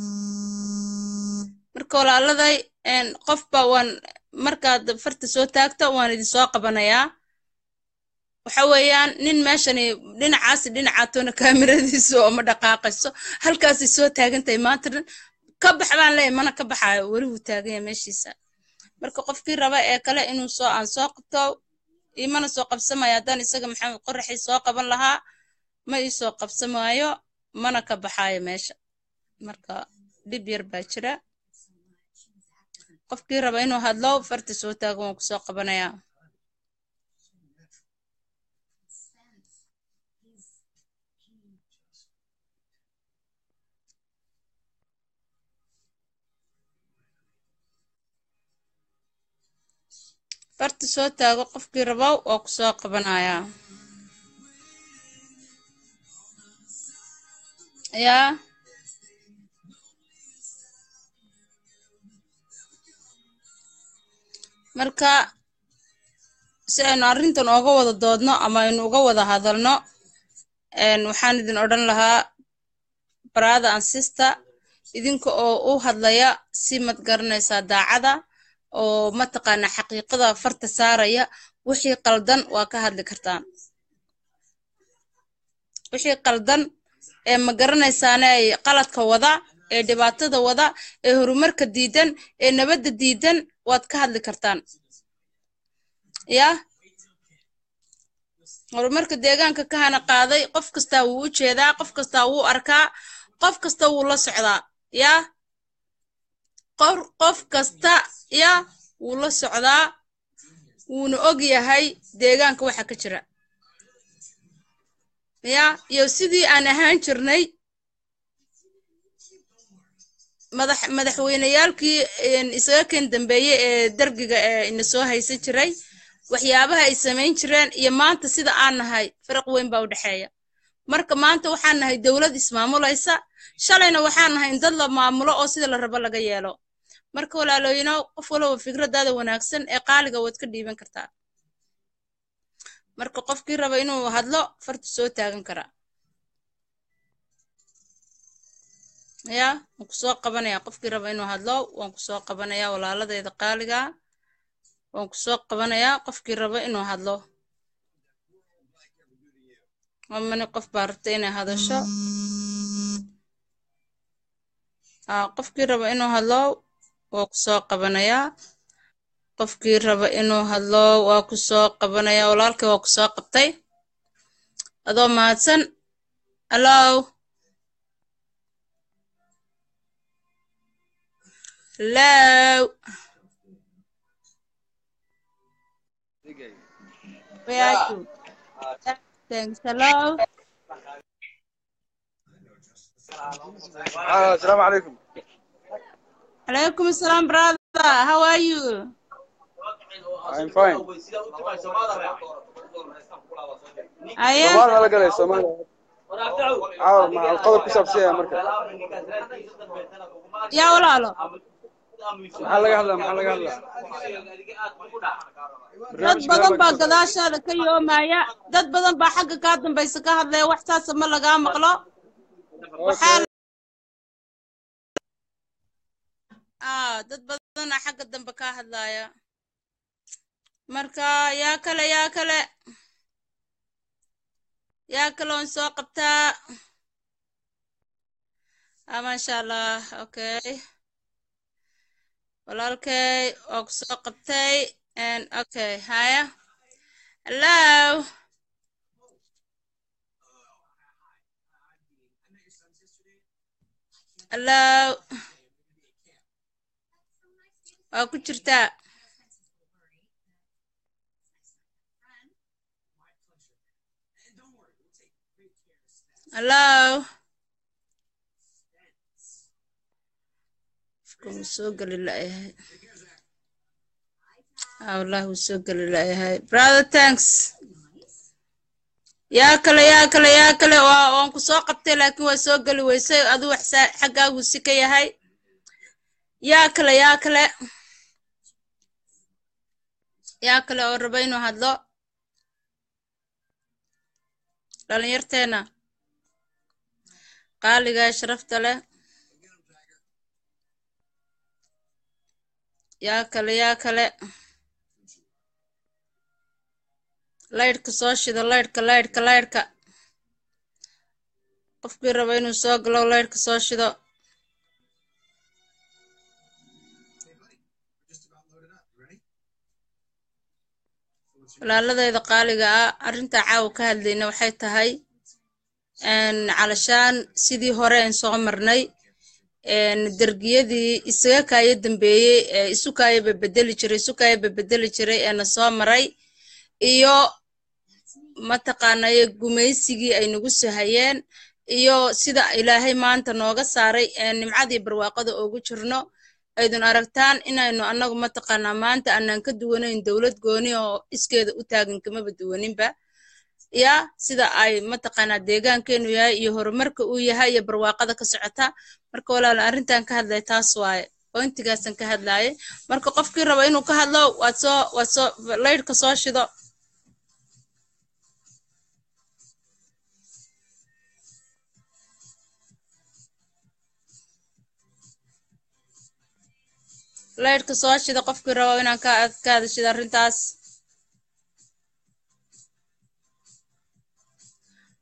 marka walaaladay qofba waan markaad farta soo taagto waan idin soo qabanayaa waxa weeyaan nin meeshani dhinacaasi dhinacaatoona kaamiradiisu oo ma dhaqaaqayso halkaasay soo taagantahay maanta dhan ka bax baan leeyahay mana ka baxaayo weli wuu taagan yahay meeshiisa marka qofkii raba ee kale inuu soo aan soo qabto imana soo qabsamayo haddaan isaga maxamed qorraxay soo qaban lahaa ma ii soo qabsamaayo mana ka baxaayo meesha marka dhib yar baa jira qofkii raba inuu hadlo farta soo taago waan ku soo qabanayaa farta soo taago qofkii rabow waa ku soo qabanayaa yaa marka si aynu arrintan ooga wada doodno ama aynu uga wada hadalno waxaan idin odhan lahaa brother and sister idinka oo u hadlaya si mad garanaysaa daacada oo mataqaana xaqiiqada farta saaraya wixii qaldan waa ka hadli kartaan wixii qaldan ee ma garanaysaane ay qaladka wada ee dhibaatada wada ee horumarka diidan ee nabadda diidan waad ka hadli kartaan ya horumarka deegaanka ka hana qaaday qof kasta wuu u jeedaa qof kasta wuu arkaa qof kasta wuu la socdaa ya qof qof kasta ya wuu la socdaa wuuna og yahay deegaanka waxa ka jira ya iyo sidii aan ahaan jirnay madax madaxweynayaalkii isaga kan dambeeyay ee dargiga ee ina soo haysan jiray waxyaabaha ay samayn jireen iyo maanta sida aan nahay farq weyn baa u dhaxeeya marka maanta waxaan nahay dawlad ismaamulaysa shalayna waxaan nahay dad la maamulo oo sida la rabo laga yeelo marka walaalooyina qof walba fikradaada wanaagsan ee qaaliga wad ka dhiiban kartaa marka qofkii raba inuu hadlo farta soo taagan karaa ya waan ku soo qabanaya qofkii raba inuu hadlo waan ku soo qabanaya walaaladeeda qaaliga waan ku soo qabanaya qofkii raba inuu hadlo amani qof baa rabta inay hadasho ah qofkii raba inuu hadlo waa ku soo qabanaya qofkii raba inuu hadlo waa ku soo qabanaya walaalkay waa ku soo qabtay adoo mahadsan hello hello where are you thanks hello السلام عليكم. عليكم السلام brother how are you I'm fine. aya Soomaali la galay Soomaali. Aaw ma qodob ku saabsan marka. ya walaalo Maxaa laga hadlaa maxaa laga hadlaa? dad badan baa gadaashaada ka yoomaya dad badan baa xagga ka dambaysa ka hadlaya wax taas ma laga maqlo waxaa ah dad badan xagga dambe ka hadlaya marka yaa kale yaa kale yaa kale on soo qabtaa ah masha Allah okay walaalkay oo ku soo qabtay and okay haya hello hello waa ku jirtaa hello كم سوق لله آه والله سوق لله brother thanks يا كلا يا كلا يا كلا وانكو سوق قبتي لكن وسوق لي ويسي أدو حسا حقا وسكية هاي يا كلا يا كلا يا كلا وربين وهدلو لأن يرتينا قال لي شرفت له يا كلا يا كلا لايرك سوشيدا لايرك لايرك لايرك قف بيربينو سوق لو لايرك سوشيدا walaaladayda qaaliga ah arinta caaw ka hadlayna waxay tahay een calashaan sidii hore aan soo marnay een dargiyadii isaga kaaya dambeeyay ee isu kaaya bedeli jiray isu kaaya bedeli jiray ee na soo maray iyo mataqaanay gumaysigii ay nagu sahayeen iyo sida ilaahay maanta nooga saaray ee nimcadii barwaaqada ugu jirno aydun aragtaan inaynu annagu mataqaanaa maanta aanan ka duwanayn dawlad gooni oo iskeeda u taagan kama baduwaninba ya sida ay mataqaanaa deegaankeenu yahay iyo horumarka uu yahay iyo barwaaqada ka socota marka walaal arrintan ka hadlay taas waaye oo intigaasan ka hadlaayay marka qofkii raba inuu ka hadlo waad soo waad soo laydhka soo shido laydhka soo shida qofkii raba inaan ka ka hadashida arrintaas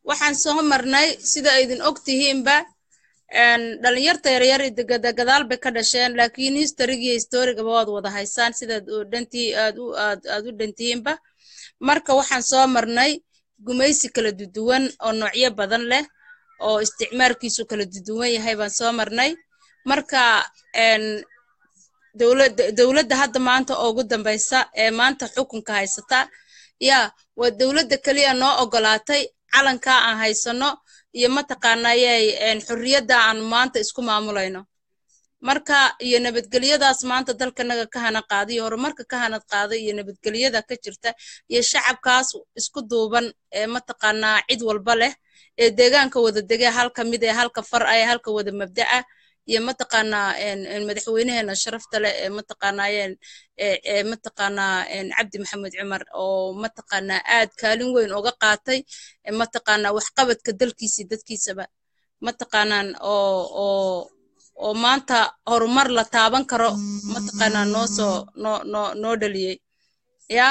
waxaan soo marnay sida idin ogtihiinba een dhalinyarta yaryar gadaal bay ka dhasheen laakiin historiga iyo historiga waad wada haysaan sida dhantii aad u aad aad u dhantiinba marka waxaan soo marnay gumaysi kala duwan oo noocyo badan leh oo isticmaalkiisu kala duwan yahay baan soo marnay marka een dawladda dawladda hadda maanta ugu dambaysa ee maanta xukunka haysata ya waa dawladda kaliya noo ogolaatay calanka aan haysano iyo mataqaanayay een xurriyada aan maanta isku maamulayno marka iyo nabadgelyadaas maanta dalkanaga ka hana qaaday horumarka ka hana qaaday iyo nabadgelyada ka jirta iyo shacabkaas isku duuban ee mataqaanaa cid walba leh ee deegaanka wada degay halka mid ee halka far ay halka wada mabda'a iyo mataqaanaa een madaxweynaheena sharafta leh ee mataqaanayeen ee mataqaanaa een Cabdi Maxamed Cumar oo mataqaanaa aad kaalin weyn uga qaatay ee mataqaanaa wax qabadka dalkiisa dadkiisaba mataqaanaan oo oo oo maanta horumar la taaban karo mataqaanaa noo soo noo noo noo dhaliyay ya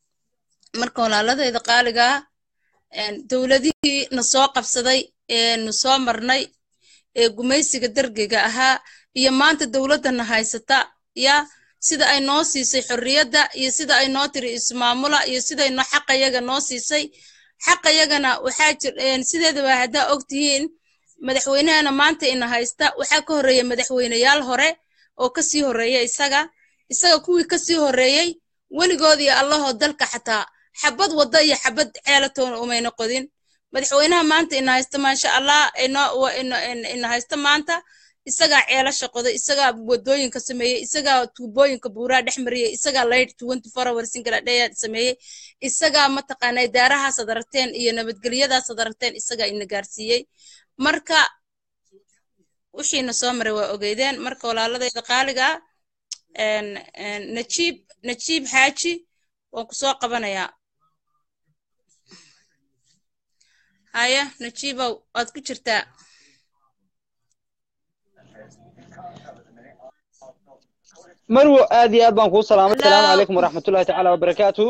marka walaaladayda qaaliga een dawladihii na soo qabsaday ee na soo marnay ee gumaysiga dargiga ahaa iyo maanta dawladana haysata ya sida ay noo siisay xorriyada iyo sida ay noo tiri ismaamula iyo sida ay noo xaqayaga noo siisay xaqayagana waxa jir een sideedaba hadaa ogtihiin madaxweynaha maanta ina haysta waxa ka horeeyay madaxweynayaal hore oo ka sii horeeyay isaga isaga kuwii ka sii horeeyay waligoodii Allaah dalka xataa xabad wada iyo xabad ceelatoon umayna qodin madaxweynaha maanta ina haysta ma sha Allah ina ina haysta maanta isaga ceelasha qoday isaga wadooyinka sameeyay isaga tuubooyinka buuraa dhaxmariyay isaga light twenty four hours single day sameeyay isaga mataqaanay daaraha sadarteen iyo nabadgelyada sadarteen isaga ina gaarsiiyay marka wixiina soo maray waa ogeydeen marka walaaladayda qaaliga een Najiib Najiib Xaaji waan ku soo qabanayaa haya Najiibow waad ku jirtaa marwo aad iyo aad baan ku salaamay assalaamu calaykum waraxmatullaahi tacaala wabarakaatuh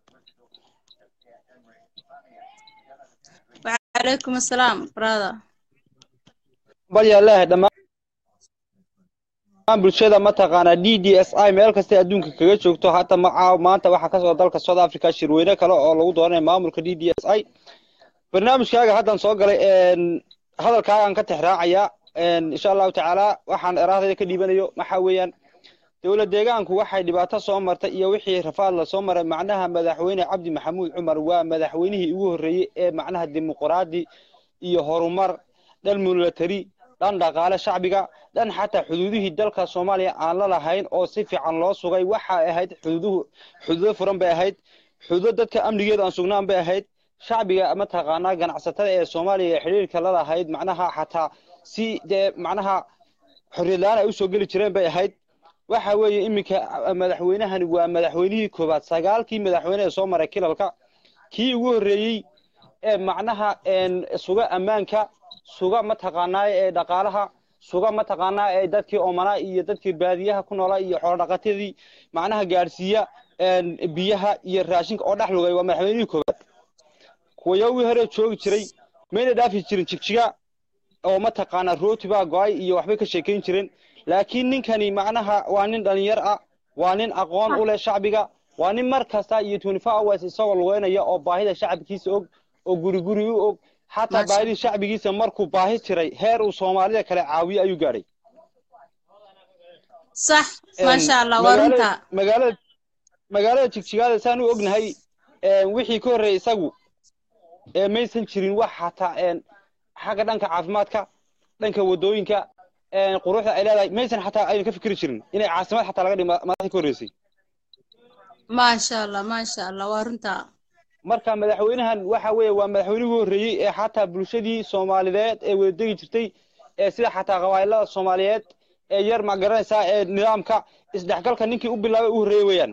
wa calaykum assalaam brother bal yaa ilaahay dhammaan bulshada mataqaana D D S I meel kasta adduunka kaga joogto hata maanta waxa ka soo dalka South Africa shirweyne kale oo lagu dooranay maamulka D D S I barnaamijkaaga haddan soo galay een hadalkaagan ka tixraacaya een insha Allah tacaala waxaan eraadayda ka dhiibanayo waxa weeyaan dawladda deegaanku waxay dhibaato soo martay iyo wixii rafaad la soo maray macnaha madaxweyne Cabdi Maxamuud Cumar waa madaxweynihii ugu horeeyay ee macnaha dimuqraadi iyo horumar dal military dhan dhaqaale shacbiga dhan xataa xuduudihii dalka Soomaaliya aan la lahayn oo si fiican loo sugay waxa ahayd xuduuduhu xuduud furan bay ahayd xuduud dadka amnigeeda aan sugnaan bay ahayd shacbiga ama taqaana ganacsatada ee Soomaaliya xiriirka la lahayd macnaha xataa si de macnaha xorriyadaan ay u soo gali jireen bay ahayd waxa weeye iminka madaxweynahan waa madaxweynihii koobaad sagaalkii madaxweyne ee soo maray kilalka kii ugu horeeyay ee macnaha een suga amaanka suga mataqaanaa ee dhaqaalaha suga mataqaanaa ee dadkii oomana iyo dadkii baadiyaha ku noolaa iyo xoolo dhaqatadii macnaha gaarsiiya een biyaha iyo raashinka oo dhax lugay waa madaxweynihii koobaad kuwii hore joogi jiray meena dhaafi jirin jigjiga oo mataqaanaa rooti baa go'ay iyo waxbay ka sheekeyn jireen laakiin ninkani macnaha waa nin dhalinyar ah waa nin aqoon u leh shacbiga waa nin mar kasta iyo twenty four hours isagoo lugeynaya oo baahida shacabkiisa og oo guri guri u og حتى بايدي شعبي جيسا مركو باهي تري هير وصوماليا كلا عاوية أيو قاري صح ما شاء الله ورنتا مقالة مقالة تكتشغالة سانو أقن هاي وحي كور رئيساقو ميسان شرين واح حتى حاجة دانك عافماتك دانك ودوينك قروحة إلالا ميسان حتى أين كفكر شرين إنه عاصمات حتى لغادي ما كور رئيسي ما شاء الله ما شاء الله ورنتا marka madaxweynahan waxa weeye waa madaxweynihii horeeyay ee xataa bulshadii Soomaaliyeed ee wada degi jirtay ee sida xataa qabaa'ilada Soomaaliyeed ee yar ma garanaysa ee nidaamka isdhexgalka ninkii u bilaabay u horeeyay weeyaan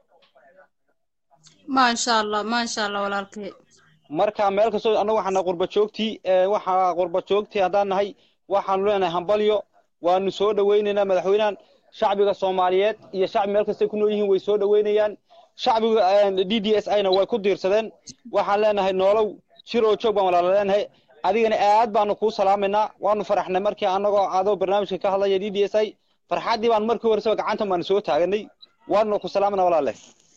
ma sha Allah ma sha Allah walaalkay marka meel kasto anagu waxaan qurba joogtii ee waxa qurba joogtii hadaan nahay waxaan leenahay hambalyo waanu soo dhaweynaynaa madaxweynahan shacbiga Soomaaliyeed iyo shacbi meel kasta ku nool yihiin way soo dhaweynayaan shacbiga D D S I na way ku diirsadeen waxaan leenahay noolow shiroo joog baan walaalo leenahay adigana aad baanu kuu salaaminaa waanu faraxnay markii anagoo adoo barnaamijka ka hadlaya D D S I farxadii baan markii hore soo gacanta maan soo taaganay waanu ku salaaminaa walaale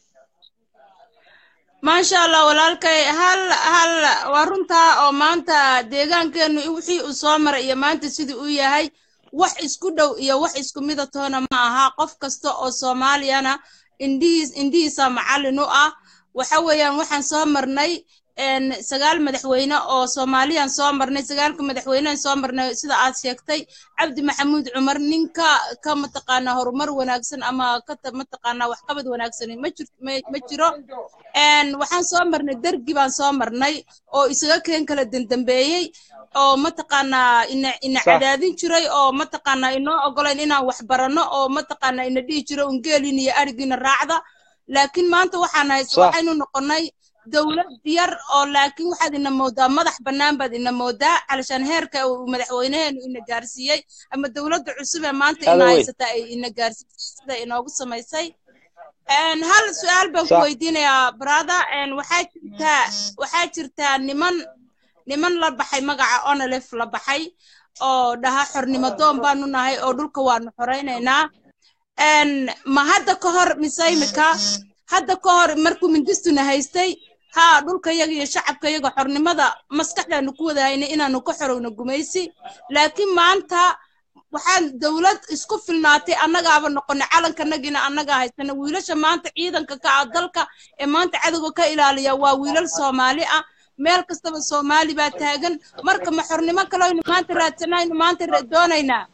ما شاء الله ولالك هل هل ورنتا أو مانتا ديجان كانوا يوحي أسامر يا مانتا سيدي ويا هاي wax isku dhow iyo wax isku mid ah toona ma aha qof kasta oo Soomaaliyana indiis indiisa macallin u ah waxa weeyaan waxaan soo marnay een sagaal madaxweyne oo Soomaaliyan soo marnay sagaalka madaxweyne soo marnay sida aad sheegtay Cabdi Maxamuud Cumar ninka ka mataqaana horumar wanaagsan ama ka mataqaana wax qabad wanaagsan ma jirto ma jiro een waxaan soo marnay dargi baan soo marnay oo isaga keen kala dambeeyay oo mataqaana ina ina cadaadin jiray oo mataqaana inoo ogolaan inaan wax barano oo mataqaana ina dhigi jiro ungeelin iyo arigina raacda laakiin maanta waxaan hayso waxaynu noqonay dawlad yar oo laakiin waxaad ina moodaa madax banaan baad ina moodaa calashan heerka uu madaxweynaheenu ina gaarsiiyay ama dawladda cusub ee maanta ina haysata ay ina gaarsiisay sida inoogu samaysay een hal su'aal baan ku weydiinayaa brother een waxaa jirta waxaa jirta niman niman la baxay magaca onolef la baxay oo dhaha xornimo doon baanu nahay oo dhulka waanu xoreynaynaa een ma hadda ka hor misaymika hadda ka hor markuu mindistuna haystay ha dhulka iyaga iyo shacabka iyaga xornimada maskaxdaanu ku wadahaynay inaanu ka xorowno gumaysi laakiin maanta waxaan dawlad isku filnaatay annagaaba noqonay calankanagina annaga haysana wiilasha maanta ciidanka ka ah dalka ee maanta cadowga ka ilaaliya waa wiilal Soomaali ah meel kastaba Soomaali baa taagan marka ma xornimo kale aynu maanta raadsanayno maanta doonaynaa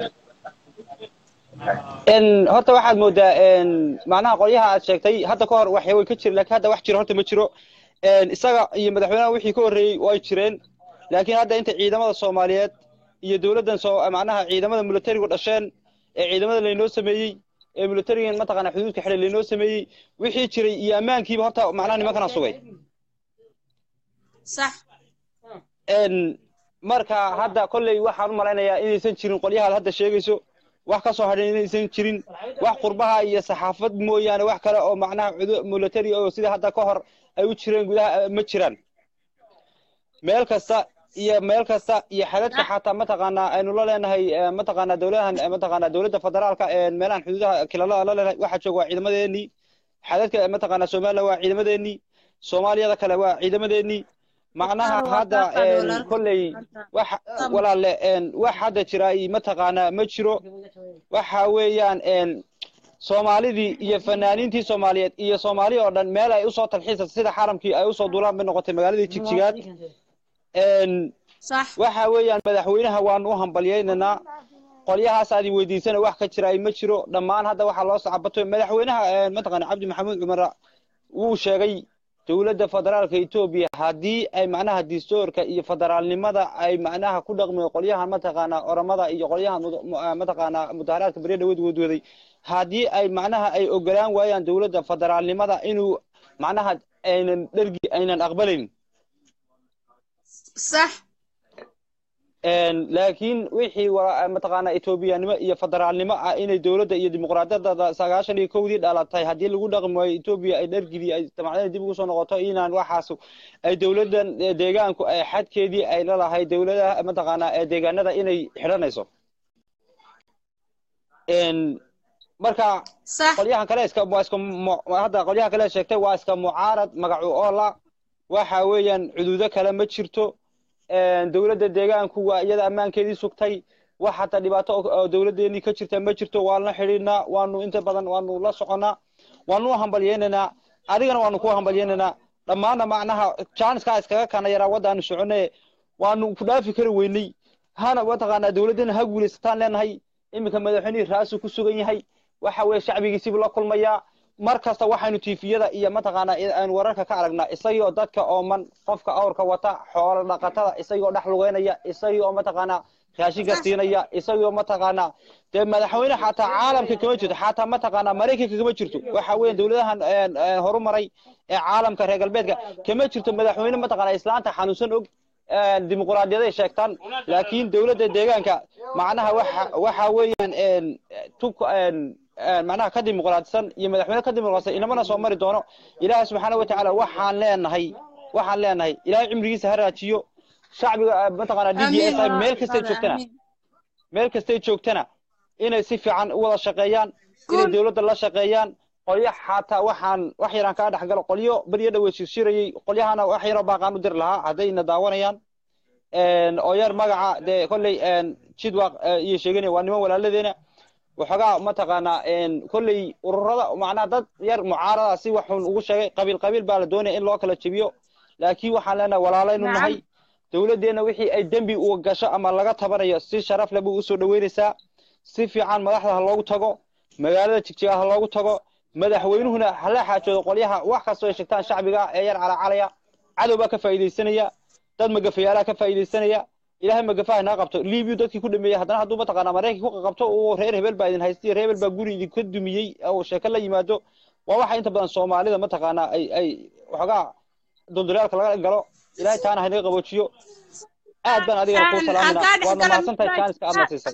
in horta waxaad moodaa in macnaha qolyaha aad sheegtay hadda ka hor waxay way ka jireen laakiin hadda wax jiro horta ma jiro in isaga iyo madaxweynaha wixii ka horeeyay way jireen laakiin hadda inta ciidamada Soomaaliyeed iyo dawladdan soo macnaha ciidamada militariga dhasheen ee ciidamada leeynoo sameeyay ee militariga ma taqaan xuduudka xilay leeynoo sameeyay wixii jiray iyo amaankiiba horta macnaha nimankana sugay صح ان marka hadda kulay waxaan u maleynayaa inaysan jirin qolyaha hadda sheegayso wax ka soo hadhay inaysan jirin wax qurbaha iyo saxaafad mooyaan wax kale oo macnaha military oo sida hadda ka hor ay u jireen gudaha ma jiraan meel kasta iyo meel kasta iyo xaladka xataa ma taqaana aynu la leenahay ma taqaana dawladahan ma taqaana dawladda federaalka ee meelaan xuduudaha kilaalada la leenahay waxa jooga waa ciidamadeeni xaladka ma taqaana Soomaaliya waa ciidamadeeni Soomaaliyada kale waa ciidamadeeni macnaha hadda een kulay wax walaale een wax hadda jira ma taqaana ma jiro waxa weeyaan een Soomaalidii iyo fanaaniintii Soomaaliyeed iyo Soomaali oo dhan meel ay u soo talxiisay sida xaramkii ay u soo duulaan mid noqotay magaaladii Jigjigaad een صح waxa weeyaan madaxweynaha waan u hambalyeynaa qolyahaas aad weydiisan wax ka jira ma jiro dhamaan hadda waxa loo sacabato madaxweynaha ma taqaana Cabdi Maxamuud Cumar uu sheegay dawladda federaalka Itoobiya hadii ay macnaha distoorka iyo federaalnimada ay macnaha ku dhaqmo qolyaha ma taqaana oramada iyo qolyaha ma taqaana mudaharaadka bariida wadwaday hadii ay macnaha ay ogolaan waayaan dawladda federaalnimada inuu macnaha aynan dhargi aynan aqbalin صح een laakiin wixii ma taqaana Itoobiyaanimo iyo federaalnimo ah inay dawladda iyo dimuqraadiyadda sagaashan iyo kowdii dhalatay hadii lagu dhaqmo Itoobiya ay dhargidii ay tamacnada dib ugu soo noqoto inaan waxaas ay dawladdan deegaanku ay xadkeedii ay la lahayd dawladaha ma taqaana deegaanada inay xiranayso een marka qolyahan kale iska iska hadda qolyaha kale sheegtay waa iska mucaarad magacu oo la waxa weeyaan xuduudo kale ma jirto dawladda deegaanku waa iyada amaankeedii sugtay wax hata dhibaato oo dawladdeeni ka jirta ma jirto waan la xiriirnaa waanu inta badan waanu la soconaa waanu hambalyeynaa adigana waanu ku hambalyeynaa dhamaana macnaha chance-ka iskaga kana yara wadaan soconay waanu ku dhaafi kari weynay hana wa taqaana dawladdan ha guulaysataan leenahay imika madaxweynaha raas ku sugan yahay waxa weey shacbigiisa la kulmaya markasta waxaanu tiifiyada iyo ma taqaana aan wararka ka aragnaa isagoo dadka ooman qofka awrka wata xoolo dhaqatada isagoo dhax lugeynaya isagoo ma taqaana raashinka siinaya isagoo ma taqaana de madaxweyne xataa caalamka kama jirto xataa ma taqaana Mareykanka kama jirto waxa weyn dawladahan horumaray ee caalamka reer galbeedka kama jirto madaxweyne ma taqaana islaanta xanuunsan og dimuqraadiyada ay sheegtaan laakiin dawladda deegaanka macnaha waxa waxa weeyaan een tug een macnaha ka dimuqraadsan iyo madaxweyne ka dimuqraadsan inamana soo mari doono Ilaahay subhanahu wa ta'ala waxaan leenahay waxaan leenahay ilaahay cimrigiisa ha raajiyo shacbiga mataqaanaa d d آمين s i meel kastay هذا joogtana آمين meel kastay joogtana inay si fiican u wada shaqeeyaan inay قول dawladda la shaqeeyaan qolyo xataa waxaan wax yaraan kaa dhex galo qolyo beriyo dhawe shirshirayay qolyahana wax yaroo baaqaan u dir lahaa haddayna daawanayaan oo yar magaca dee kolley jidwaaq iyo sheeganaya waa niman walaaladeena waxoogaa mataqaanaa kolley ururada macnaa dad yar mucaarada si waxun ugu sheegay qabiil qabiil baa la doonaya in loo kala jebiyo laakiin waxaan leenahay walaalaynu nahay dawladdeena wixii ay dembi u gasho ama laga tabanayo si sharaf leh buu usoo dhaweynaysaa si fiican madaxda ha loogu tago magaalada jigjiga ha loogu tago madaxweynuhuna hala xaajoodo qolyaha wax kastoo ay sheegtaan shacbiga ee yar calacalaya cadow baa ka faa'iidaysanaya dad magafayaalaha ka faa'iidaysanaya ilaahay magafaha inaa qabto liibiyu dadkii ku dhameeyey haddana hadduu mataqaanaa maraykanka ku qabto uu reer hebel baa idin haystay reer hebel baa guri idinka dumiyey oo sheeko la yimaado waa waxa inta badan soomaalida mataqaanaa ay ay waxoogaa duldulaalka laga galo ilaahay taana haynaga qaboojiyo aad baan adigana kuu salaaminaa waadna mahadsantahay jaaniska aad nasiisay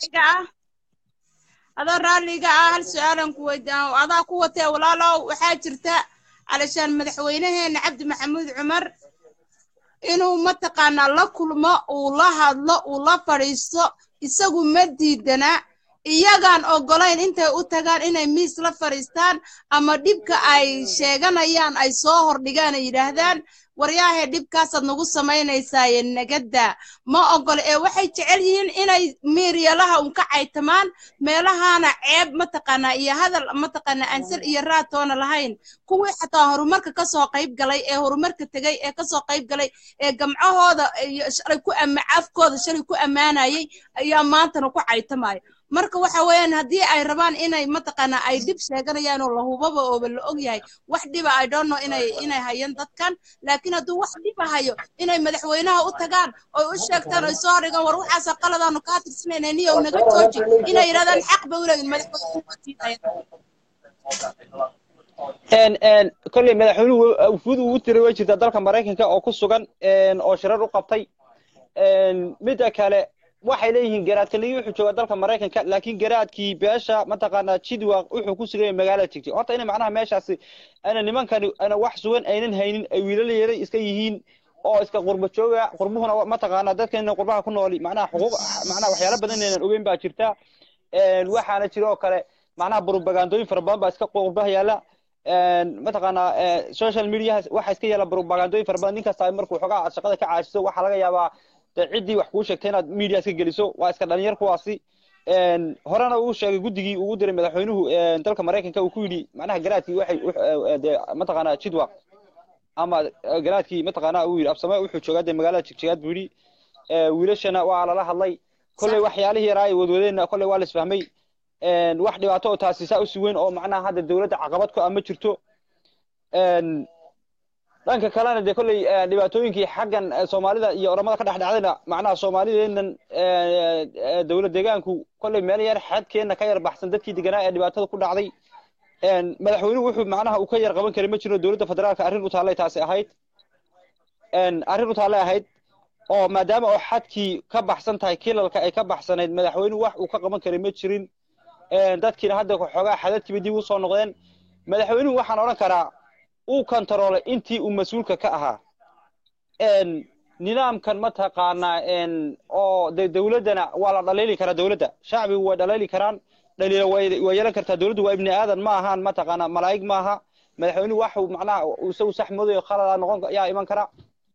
adoo raalliga ah hal su-aalan ku weydaan adaa ku watee walaalow waxaa jirta علشان مدحوينهن عبد محمود عمر inuu mataqaana la kulmo uu la hadlo uu la fariisto isagu ma diidana iyagaan ogolayn intay u tagaan inay miis la fariistaan ama dhibka ay sheeganayaan ay soo hordhigaan ay yiraahdaan waryaha dhibkaasaad nagu samaynaysaa nagada ma ogol ee waxay jecel yihiin inay miiryalaha un ka caytamaan meelahana ceeb mataqaana iyo hadal mataqaana ansal iyo raatoona lahayn kuwii xataa horumarka ka soo qayb galay ee horumarka tagay ee ka soo qayb galay ee gamcahooda shalay ku ama afkooda shalay ku amaanayay ayaa maantana ku caytamay marka waxa weeyaan hadii ay rabaan inay mataqaana ay dib sheeganayaan oo la hubaba oo la og yahay wax dhiba I don't know inay inay hayeen dadkan laakiin haduu wax dhiba hayo inay madaxweynaha u tagaan oo u sheegtaan oo soo dhigan war waxaas qaladaan ka tirsaneen iyo naga jooji inay yiraahdaan xaq ba u leeyihiin madaxweynaha en en kulli madaxweynuhu wuxuu u tiray way jirta dalka Mareykanka oo ku sugan en oo shirar u qabtay en mid kale waxay leeyihiin garaadkaliyo wuxuu joogaa dalka Mareykanka laakiin garaadkii beesha mataqaana jidwaaq wuxuu ku sugay magaalada Jigjiga horta inay macnaha meeshaasi ana nimankan ana wax sugan aynan haynin ay wiilal yaray iska yihiin oo iska qurba jooga qurbuhuna mataqaana dadkeena qurbaha ku nool macnaha xuquuq macnaha waxyaalo badan inaan ogeyn baa jirta een waxaana jiro kale macnaha propagandooyin fara badan baa iska qurbaha yaala een mataqaana social media waxa iska yaala propagandooyin fara badan ninka saay markuu xogaa shaqada ka caajiso waxa laga yaabaa cidii wax ku sheegtay inaad media iska geliso waa iska dhalinyar kuwaasi een horena uu sheegay gudigii ugu diray madaxweynuhu ee dalka Mareykanka uu ku yiri macnaha garaadkii waxay mataqaana jidwaaq ama garaadkii mataqaana uu yiri absama wuxuu joogaa magaalada Jigjiga buuri ee wiilashana waa la hadlay kulay waxyaalihii yaraay wadwadeena kulay waa la isfahmay een wax dhibaato oo taasisa u si weyn oo macnaha hadda dawladda caqabad ku ama jirto een dhanka kalena de kulay dhibaatooyinkii xaggan Soomaalida iyo oramada ka dhaxdhacdayna macnaha Soomaaliyeedna dawladda deegaanku kulay meel yar xadkeena ka yar baxsan dadkii deganaa ee dhibaatada ku dhacday een madaxweynuhu wuxuu macnaha uu ka yar qaban karay ma jiro dawladda federaalka arrin u taalay taasi ahayd een arrin u taalay ahayd oo maadaama oo xadkii ka baxsan tahay kiilalka ay ka baxsaneed madaxweynuhu wax uu ka qaban karay ma jirin een dadkiina hadda xogaa xadadkii dib u soo noqdeen madaxweynuhu waxaan oran karaa uu controlay intii uu mas'uulka ka ahaa een nidaamkan ma taqaana een oo dawladana waa la dhaleeli karaa dawladda shacbigu way dhaleeli karaan dhaliilo way yeelan kartaa dawladdu waa ibni aadan ma ahaan ma taqaana malaa'ig ma aha madaxweynuhu wax uu macnaha uu soo saxmooday khalad noqon yaa iman kara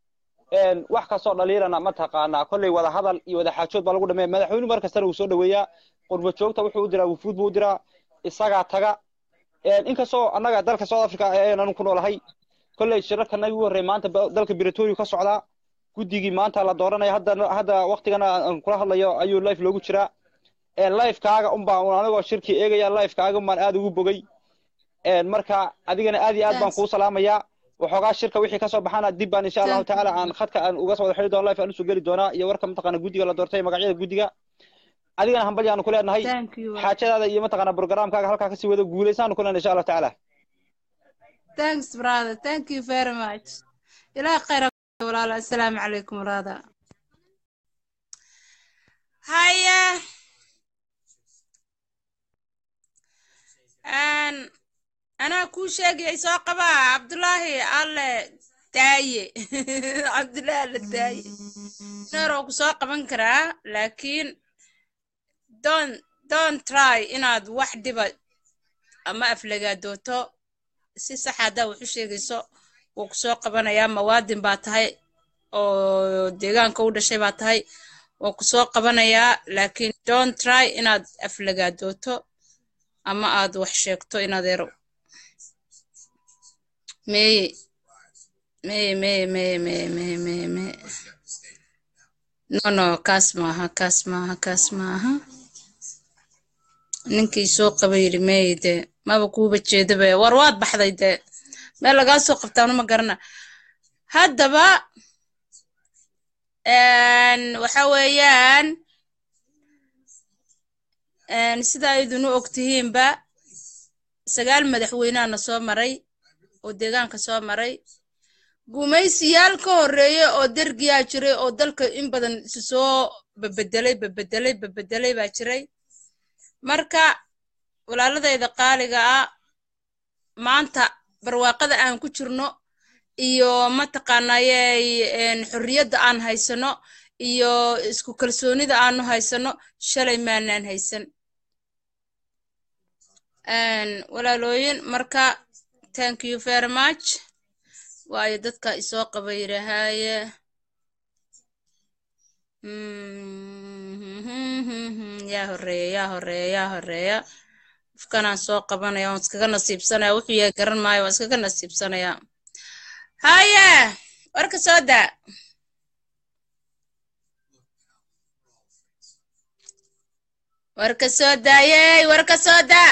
een wax ka soo dhaliilana ma taqaana kulli wada hadal iyo wada xaajood baa lagu dhameeyay madaxweynuhu markasta uu soo dhaweeyaa qurbo joogta wuxuu u diraa wufuud buu u diraa isaga taga inkastoo annaga dalka South Africa ayaan ku noolahay kulay shirarkana ugu horeey maanta dalka Pretoria ka socda gudigii maanta la dooranay hadda hadda waqtigana aan kula hadlayo ayuu live loogu jiraa ee live kaaga un baan anagoo shirki eegaya live kaaga man aad ugu bogay ee marka adigana aad iyo aad baan kuu salaamayaa waxoogaa shirka wixii ka soo baxana dib baan insha Allah taala aan khadka aan uga soo xiri doono live aan soo gali doonaa iyo warka mataqaana gudiga la doortay magacyada gudiga adigana hambalyaan ku leenahay xaajadaada iyo mataqaana programkaaga halka ka sii wada guuleysaan ku leenahay insha Allah taala thanks brother thank you very much ila khayr walaal assalaamu alaykum brother haya an ana ku sheegay soo qaba Abdullahi alle daaye cabdullaahi la daaye noor oo ku soo qaban karaa laakiin don't don't try inaad wax dhiba ama aflagaadooto si sax haddaa wax u sheegayso wuu ku soo qabanayaa mawaadin baa tahay oo deegaanka u dhashay baa tahay wuu ku soo qabanayaa laakiin don't try inaad aflagaadooto ama aad wax sheegto inaad ero meye meye meye meye meye meye meye meye no no kaas maaha kaas maaha kaas maaha ninkii soo qaba yidhi meye dee maba kuuba jeedaba war waad baxday dee meel lagaa soo qabtaanu ma garana haddaba waxa weeyaan sida aydunu og tihiinba sagaal madaxweynaana soo maray oo deegaanka soo maray gumaysiyaal ka horreeye oo dergiyaa jiray oo dalka in badan isu soo babedelay babedelay babedelay baa jiray marka walaaladayda qaaliga ah maanta barwaaqada aan ku jirno iyo mataqaanayay xorriyadda aan haysano iyo isku kalsoonida aanu haysano shalay maanaan haysan walaalooyin marka thank you very much waayo dadka isoo qaba yirahaaye yaa horeeya yaa horeeya yaa horeeya qofkanaan soo qabanaya waan iskaga nasiibsanaya wuxuu yahay garan maayo waan iskaga nasiibsanaya haye warka soo daa warka soo daayey warka soo daa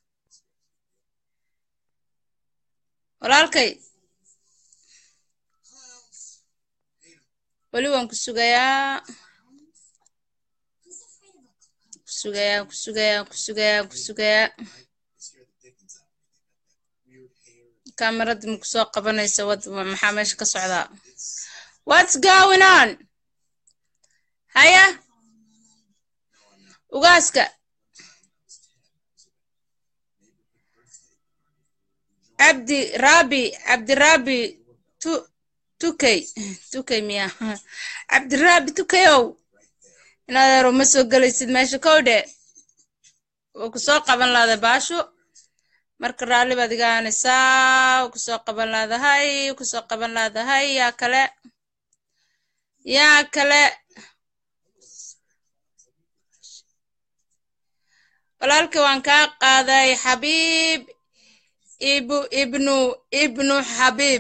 walaalkay weli waan ku sugayaa ku sugayaa ku sugayaa ku sugayaa ku sugayaa kamarada ma ku soo qabanaysa wad maxaa meesha ka socdaa what's going on haya ugaaska cabdi rabi cabdi rabi tu tukay tukay miya cabdi rabi tukayow inaad ma soo galaysid meesha kowdhe oo ku soo qaban laada baasho marka raalli baad iga aanaysaa ku soo qaban laadahay ku soo qaban laadahay yaa kale yaa kale walaalkii waan kaa qaaday xabiib ibu ibnu ibnu xabiib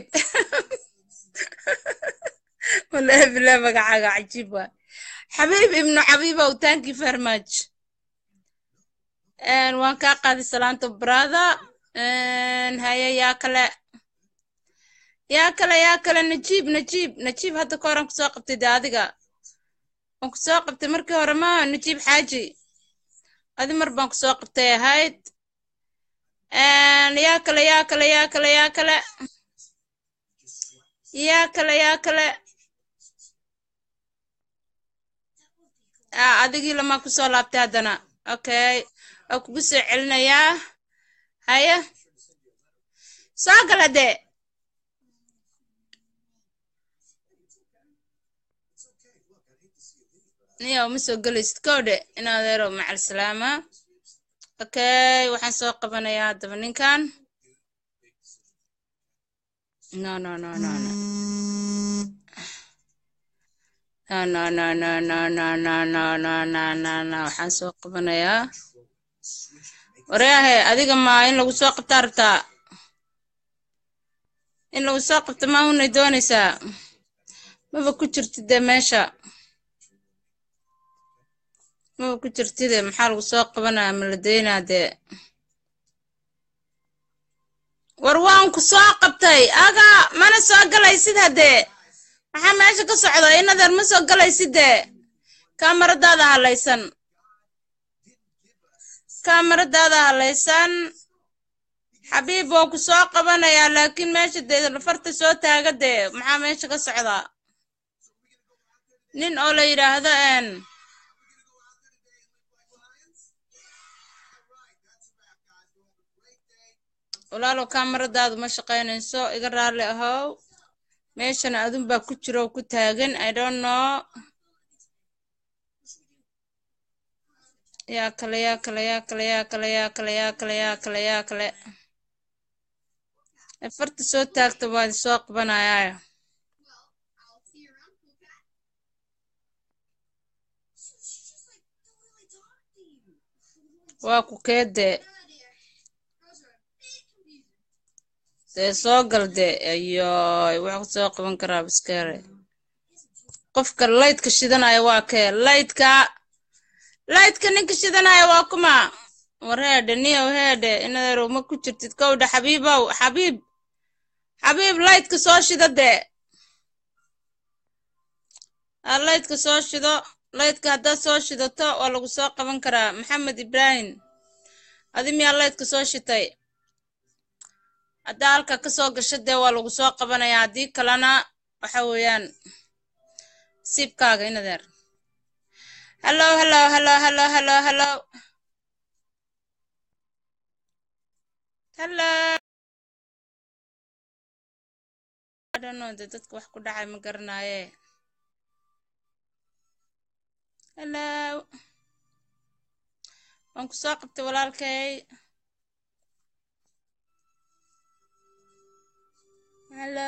wallahi bilaa magacaaga cajiib waa xabiib ibnu xabiibow thank you very much waan kaa qaaday salaanta brother haye yaa kale yaa kale yaa kale najiib najiib najiib hadda ka horan kusoo qabtay de adiga waan kusoo qabtay markii hore ma najiib xaaji adi mar baan kusoo qabtay ahayd yaa kale yaa kale yaa kale yaa kale yaa kale yaa kale adigii lama kusoo laabtay haddana okay waa kugu soo celinayaa haya soo gala dee niya uma soo gelaysid kowdhe inaad ero macal salaama okay waxaan soo qabanayaa haddaba ninkan no no no no no no no no no no no no no no no no waxaan soo qabanayaa waryahe adiga ma in lagu soo qabtaa rabtaa in lagu soo qabto ma unay doonaysaa maba ku jirtide meesha maba ku jirtide maxaa lagu soo qabanaya ma la daynaa dee war waan ku soo qabtay aga mana soo galaysid haddee maxaa meesha ka socda inadeer ma soo galaysidde kamaradaada halaysan kamaradaada halaysan xabiib waa ku soo qabanayaa laakiin meesha dee farta soo taaga dee maxaa meesha ka socda nin oo la yidhaahdo n walaalow kamaradaadu ma shaqaynayso iga raalli ahow meeshan adun baa ku jiro ku taagan I don't know yaa kale yaa kale yaa kale yaa kale yaa kale yaa kale yaa kale yaa kale farta soo taagta waan soo qabanayaa waa ku keede see soo galde ayo wax ku soo qaban karaa biskare qofka lightka shidanaya waa kee lightka lightka ninka shidanaya waa kuma war heede niyo heede inadeero ma ku jirtid kowdha xabiibow xabiib xabiib lightka soo shidade aa lightka soo shido lightka haddaad soo shidato waa lagu soo qaban karaa maxamed ibraahim adi miyaa lightka soo shitay haddaa halka ka soo gasho dee waa lagu soo qabanayaa haddii kalena waxa weeyaan siibkaaga inadeer hello hello hello hello hello hello hello I don't know de dadka wax ku dhacay ma garanaaye hello waan ku soo qabtay walaalkay hello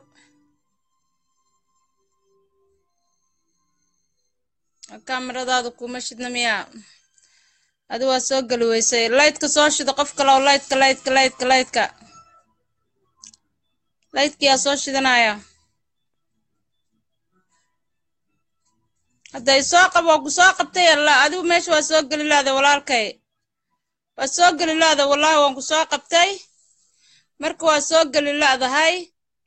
kamaradaadu kuma shidna miyaa adi waa soo geli weysay lightka soo shido qof kale lightka lightka lightka lightka lightka yaa soo shidanaya hadday soo qabo ku soo qabtay alla adigu meesha waa soo geli laada walaalkay waa soo geli laada wallahi waan ku soo qabtay marka waa soo geli laadahay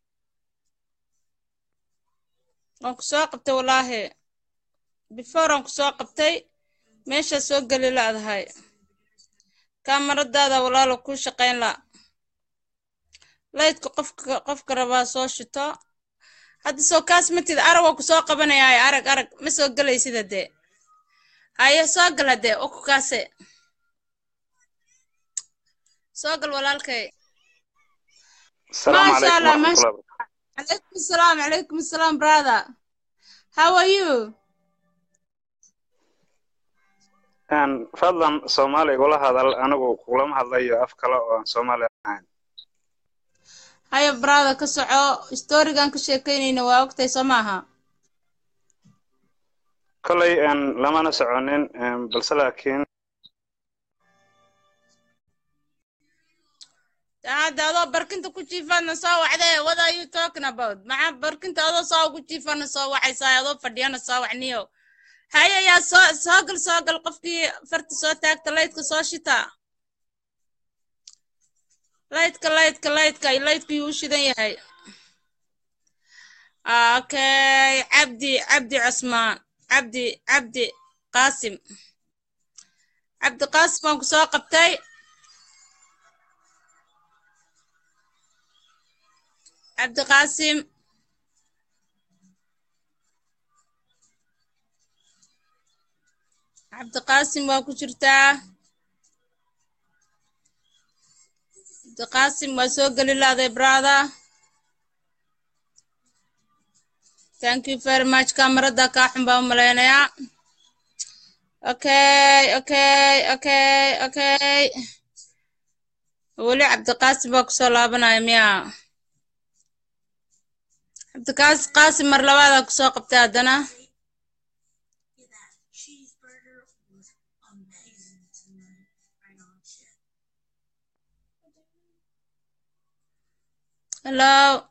waan ku soo qabtay wallahi before aan ku soo qabtay meesha soo geli laadahay kamaradaada walaalo ku shaqayn la lightka qofka qofka rabaa soo shito hadda soo kaas matid arag waa ku soo qabanayaa arag arag ma soo galay sida de haye soo gala de oo ku kaase soo gal walaalkay السلام ما شاء عليكم الله ورحمة ما شاء الله وبركاته. عليكم السلام عليكم السلام brother how are you Een, fadlan Soomaali igula hadal anigu kulama hadlayo af kale oo aan Soomaali ahayn. haye brother ka soco storygan ka sheekaynayna waa ogtay soo maaha Kolay een lamana soconin een, balse laakiin hadda adoo barkinta ku jiifana soo wacdee what are you talking about maxaa barkinta adoo soo ku jiifana soo wacaysaa adoo fadhiyana soo wacniyo haye yaa soo soo gal soo gal qofkii farta soo taagta lightka soo shita lightka lightka lightka lightka yuu shidan yahay okay cabdi cabdi cusmaan cabdi cabdi qaasim cabdi qaasim waan ku soo qabtay cabdi qaasim cabdi qaasim waa ku jirtaa cabdi qaasim waa soo geli laaday brother thank you very much kamarada kaa xun baa u malaynayaa okay okay okay okay weli cabdi qaasim baa kusoo laabanaya miyaa cabdi qaasim mar labaada kusoo qabtay haddana hello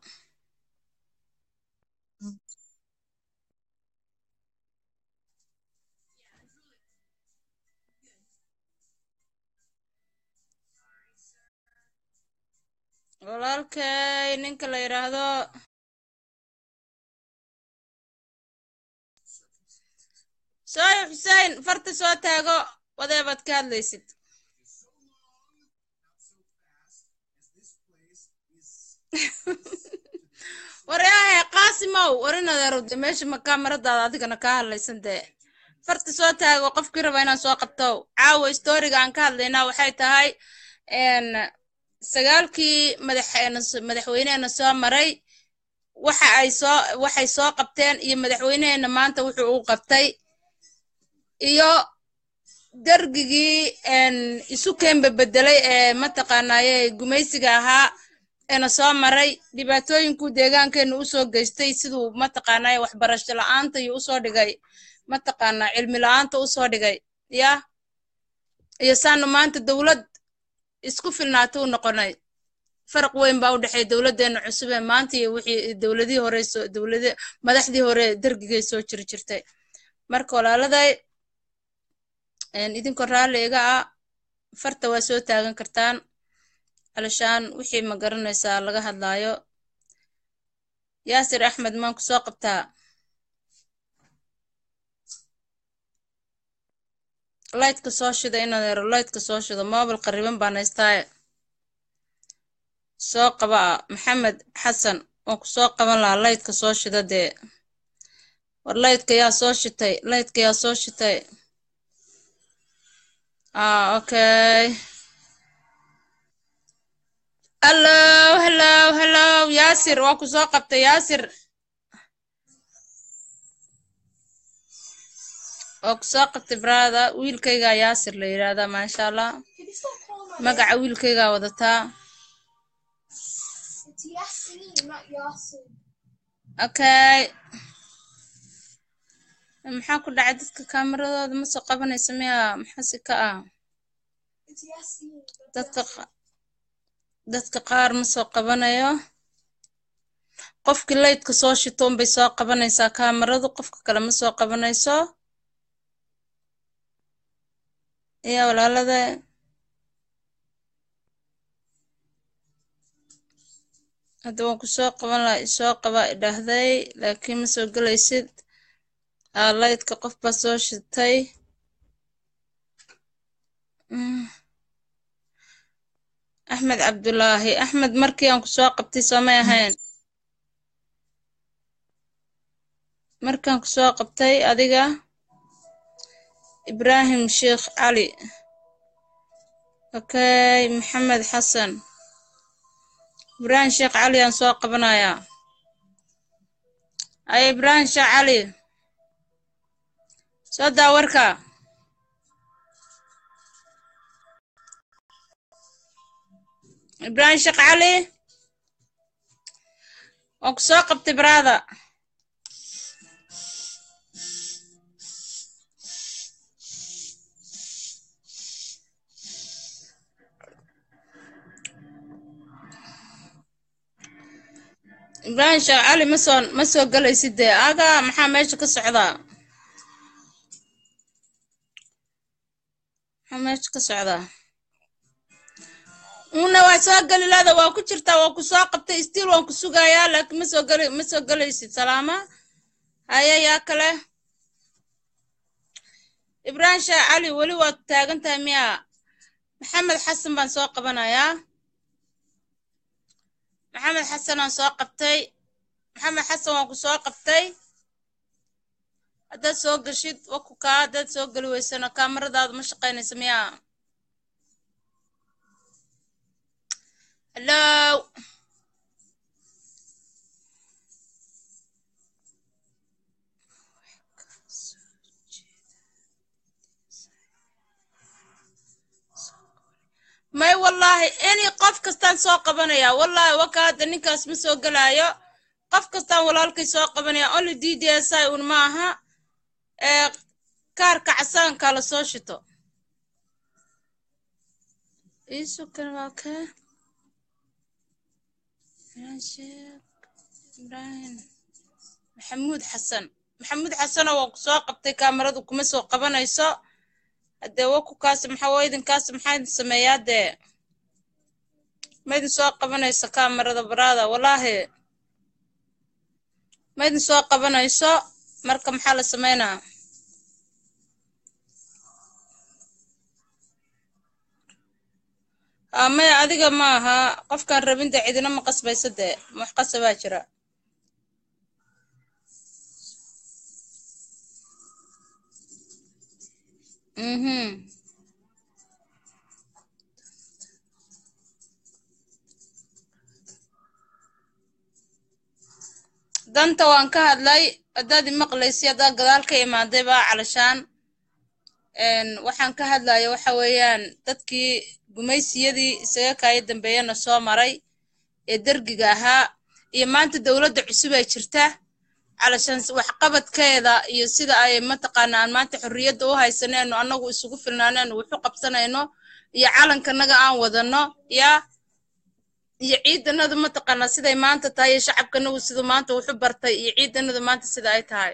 walaalkay ninka la yiraahdo sooy xuseen farta soo taago wadeebaad ka hadlaysid waryahay qaasimow warinadeerowde meesha ma kaamaradaada adigana kaa hadlaysan dee farta soo taago qofkii raba inaan soo qabto caawa storiga aan ka hadlaynaa waxay tahay n sagaalkii madaxeena madaxweyneena soo maray waxa ay soo waxay soo qabteen iyo madaxweynaheena maanta wuxuu u qabtay iyo dargigii een isu keenba bedelay ee mataqaanaaye gumaysiga ahaa eena soo maray dhibaatooyinku deegaankeena u soo geystay siduu mataqaanaaye waxbarasho la'aanta iyo u soo dhigay mataqaanaa cilmi la'aanta u soo dhigay ya iyo saanu maanta dawlad isku filnaato u noqonay farq weyn baa u dhaxay dawladeena cusub ee maanta iyo wixii dawladii hore soo dawladii madaxdii hore dargigay soo jiri jirtay marka walaaladay een idinka raali iga ah farta waa soo taagan kartaan alashaan wixii ma garanaysaa laga hadlaayo yaasir axmed maan ku soo qabtaa لايتك سوشيدا إنه لايتك سوشيدا ما بالقريبين بانيستاي سوق بقى محمد حسن وسوق بقى لايتك سوشيدا دي واللايتك يا سوشيتاي لايتك يا سوشيتاي اه اوكي هلو هلو هلو ياسر واكو سوق بتا ياسر وكساقت برادا ويلكيغا ياسر ليرادا ما شاء الله مقع ويلكيغا ودتا اوكي maxaa ku dhacay dadka kaameradooda ma soo qabanaysa miya maxasi ka ah dadka dadka qaar ma soo qabanayo qofkii laydka soo shitoon bay soo qabanaysaa kaameradu qofka kale ma soo qabanayso يا walaalada hadda waan ku soo qaban lahaa soo qaba idhaahday laakiin ma soo galaysid laydka qof baa soo shitay axmed cabdulaahi axmed markii aan ku soo qabtay soomay ahayn markaan ku soo qabtay adiga إبراهيم شيخ علي أوكي محمد حسن إبراهيم شيخ علي أنسوق بنايا أي إبراهيم شيخ علي صدى وركا إبراهيم شيخ علي وكسوق بتبرادا إبراهيم شيخ علي مسون مسو قال يسدي أجا محا ماشي كسعدا محا ماشي كسعدا ونا واسو قال لي هذا واكو جرتا واكو ساقبت استيل واكو سوغايا لكن مسو قال مسو قال يسد سلامة هيا يا كله إبراهيم شيخ علي ولي وقت تاجنتها ميا محمد حسن بن سوق بنايا محمد حسن أنا سوق قبتي محمد حسن وأكو سوق قبتي هذا سوق شيد وأكو كاد هذا سوق الويسنا كاميرا هذا مش قيني سميها هلو ما والله إني قف كستان سوق بنايا والله وكاد نكاس مسوق لايو قف كستان والله سوق بنايا أولي دي دي ساي ونماها إيه كارك عسان كالا سوشتو إيسو كان واكا فرانشيك إبراهيم محمود حسن محمود حسن وأكو سوق بتي كاميرا دوكو مسوق بنايسو هذا وكو كاسم حوايدن كاسم حايد سميات ده ما يدن سوق قبنايسا كاميرا برادا والله ما يدن سوق قبنايسا مركا محل سمينا اما adiga maaha qofkan rabinta cidina ma qasbaysadee wax qasaba jira mhm danta waan ka hadlay haddaad maqlaysi haddaad gadaal ka imaaday baa calashaan waxaan ka hadlaya waxa weeyaan dadkii gumaysiyadii isaga kaaya dambeeyana soo maray ee dergiga ahaa iyo maanta dowladda cusub ay jirta calashaan waxqabadkeeda iyo sida ay mataqaana aan maanta xorriyadda u haysanayno annagu isugu filnaanayno wuxu qabsanayno iyo calankanaga aan wadano yaa iyo ciidanadu mataqaana siday maanta tahay iyo shacabkanagu siduu maanta wuxu bartay iyo ciidanadu maanta sida ay tahay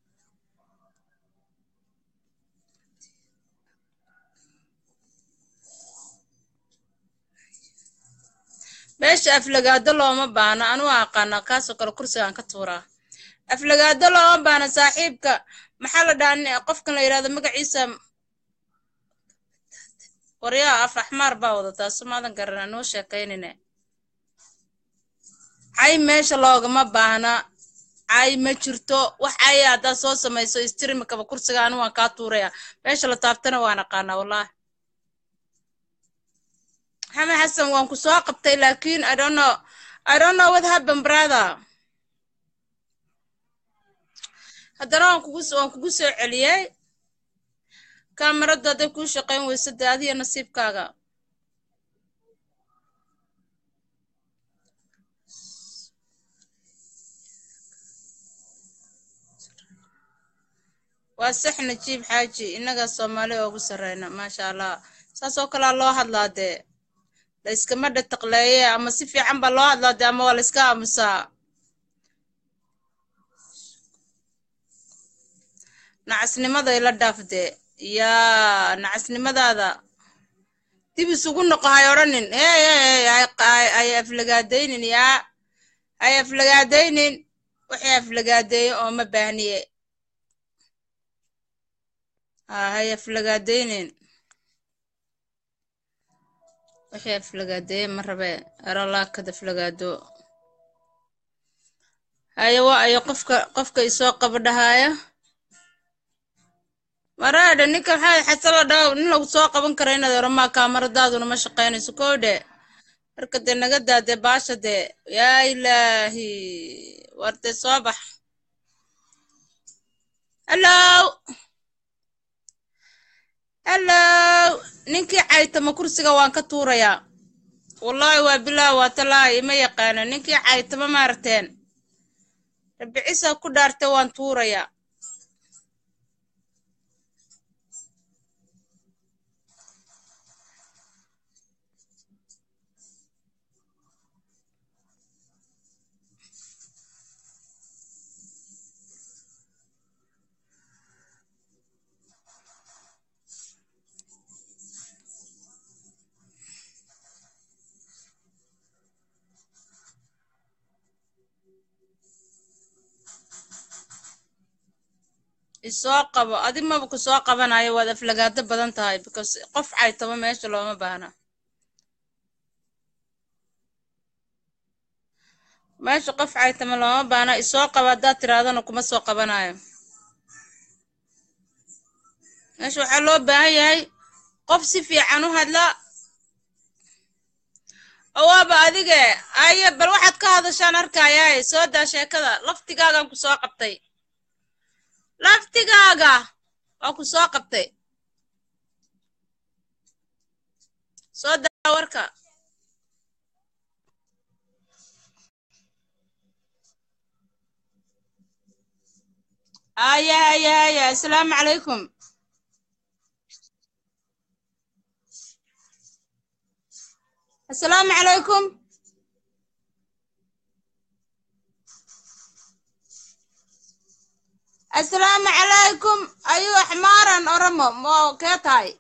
meesha aflagaado looma baana anu aqaana kaasoo kale kursigaan ka tuuraa aflagaado looma baana saaxiibka maxaa la dhahaa qofkan la yidhahdo magaciisa waryaa af axmaar baa wadataa somaadan garana noo sheekaynine cay meesha loogama baahna cay ma jirto wax cay haddaad soo samayso istrimikaba kursiga anu waan kaa tuuraya meesha la taabtana waan aqaanaa wallaahi maxamed xasan waan ku soo qabtay laakiin i don't know i don't know what happened brother haddana waan kugu waan kugu soo celiyey kaamarada hadday kuu shaqayn weyso dee adiyo nasiibkaaga waa sax najiib xaaji innagaa soomaali oogu sarreyna maasha allah saas oo kalea loo hadlaa dee la iskama dhataqleeye ama si fiican baa loo hadlaa dee ama waa la iska aamusaa nacasnimaday la dhaafdee yaa nacasnimadaada dib isugu noqo hay odhanin hay aflagaadaynin yaa hay aflagaadaynin waxay aflagaadeeye oo ma baahniye hay aflagaadaynin waxay aflagaadeeye ma rabe erolaakad aflagaado haye waa ayo qofka qofka isoo qabadhahaaya maraadha ninka maxaa xasalo dhaw nin lagu soo qaban kara inaad oramaa kaamaradaaduna ma shaqaynayso koodhe marka dee naga daadee baasha dee yaa ilaahi wardee soo bax hallow hallow ninkii caytama kursiga waan ka tuurayaa wallaahi waa bilaah waa talaahi ima yaqaana ninkii caytama maaragteen rabicisa ku dhaartay waan tuurayaa isoo qabo adi maba ku soo qabanayo waad aflagaado badan tahay because qof caytaba meesha looma baahna meesha qof caytama looma baahna isoo qabo haddaad tiraadana kuma soo qabanayo meesha waxaa loo baahan yahay qof si fiican u hadla awaaba adige aye bal waxaad ka hadashaan arkayaaye soo daa sheekada laftigaagaan ku soo qabtay laftigaaga waa ku soo qabtay soo daa warka aya aya aya assalaamu calaykum assalaamu calaykum السلام عليكم أيوة حمارا أرمو مو كيتاي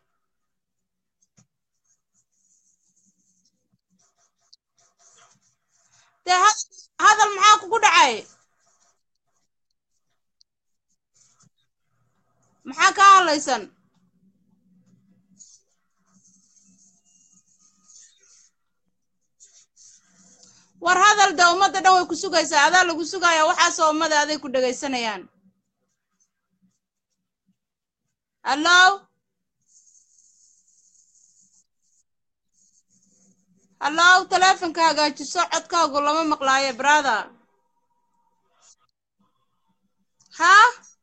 هذا المعاك قدعي محاك الله يسن war hadal da umada dhan way ku sugaysaa adaa lagu sugayaa waxaasoo ummada aday ku dhagaysanayaan hallo hallo teleefonka hagaajiso codkaagu lama maqlaayo brother ها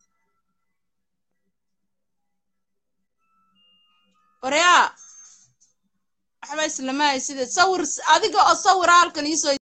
وريا waxba islama sida sawir adiga oo sawir halkan ii soo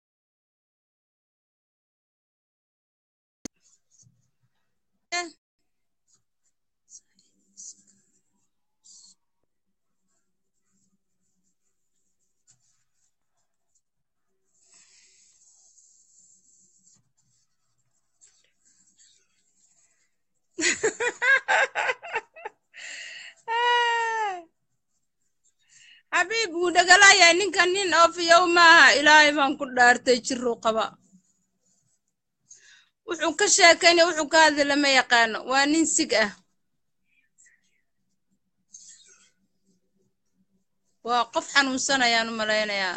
حبيب ودغلايا نينكا نين او في يومها الهي بان ku dhaartay jiro qaba wuxuu ka sheekeynay wuxuu ka hadlay lama yaqaan waa nin sig ah waa qof xanuunsan ayaan u maleynayaa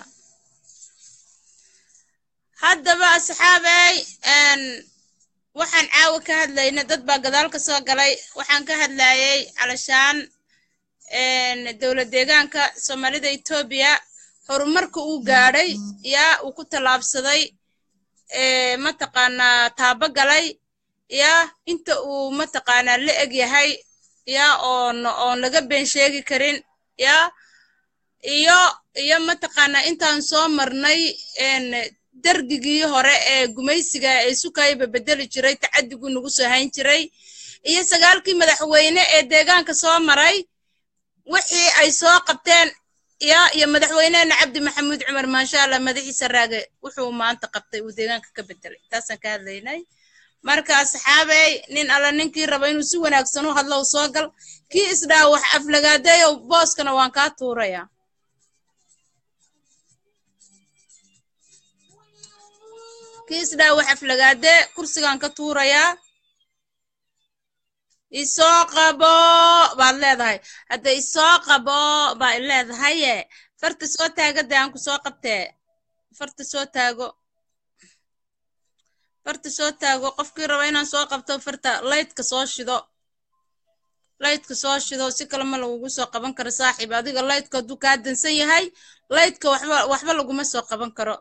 haddaba asxaabay een waxaan caawa ka hadlaynaa dad baa gadaal ka soo galay waxaan ka hadlayay alashaan een dawlad deegaanka Soomaalida Itoobiya horumarka uu gaadhay yaa uu ku talaabsaday ee ma taqaana taaba galay yaa inta uu ma taqaana la eg yahay yaa oo oo laga been sheegi karin yaa iyo iyo ma taqaana intaan soo marnay een dargigii hore ee gumaysiga ee sukayba bedeli jiray tacadigu nagu soo hayn jiray iyo sagaalkii madaxweyne ee deegaanka soo maray wixii ay soo qabteen يا يا مدحويننا عبد محمود عمر ما شاء الله مدحيس الراقي وحو ما أنت قبطي وديغانك كبدلي تاسا كهذيني مركا أصحابي نين على نينكي ربينو سوى ناكسنو هادلو وصوقل كي إسداوح أفلقادي وبوس كانوا وانكاتو ريا كي إسداوح أفلقادي كرسي كانكاتو ريا isooqabo baad leedahay hadda isooqabo baa leedahay farta soo taagada aan ku soo qabtee farta soo taago farta soo taago qofkii raba inaan soo qabto farta lightka soo shido lightka soo shido si kale ma lagu soo qaban karo saaxiib adiga lightka du ka dansan yahay lightka waxba waxba lagu ma soo qaban karo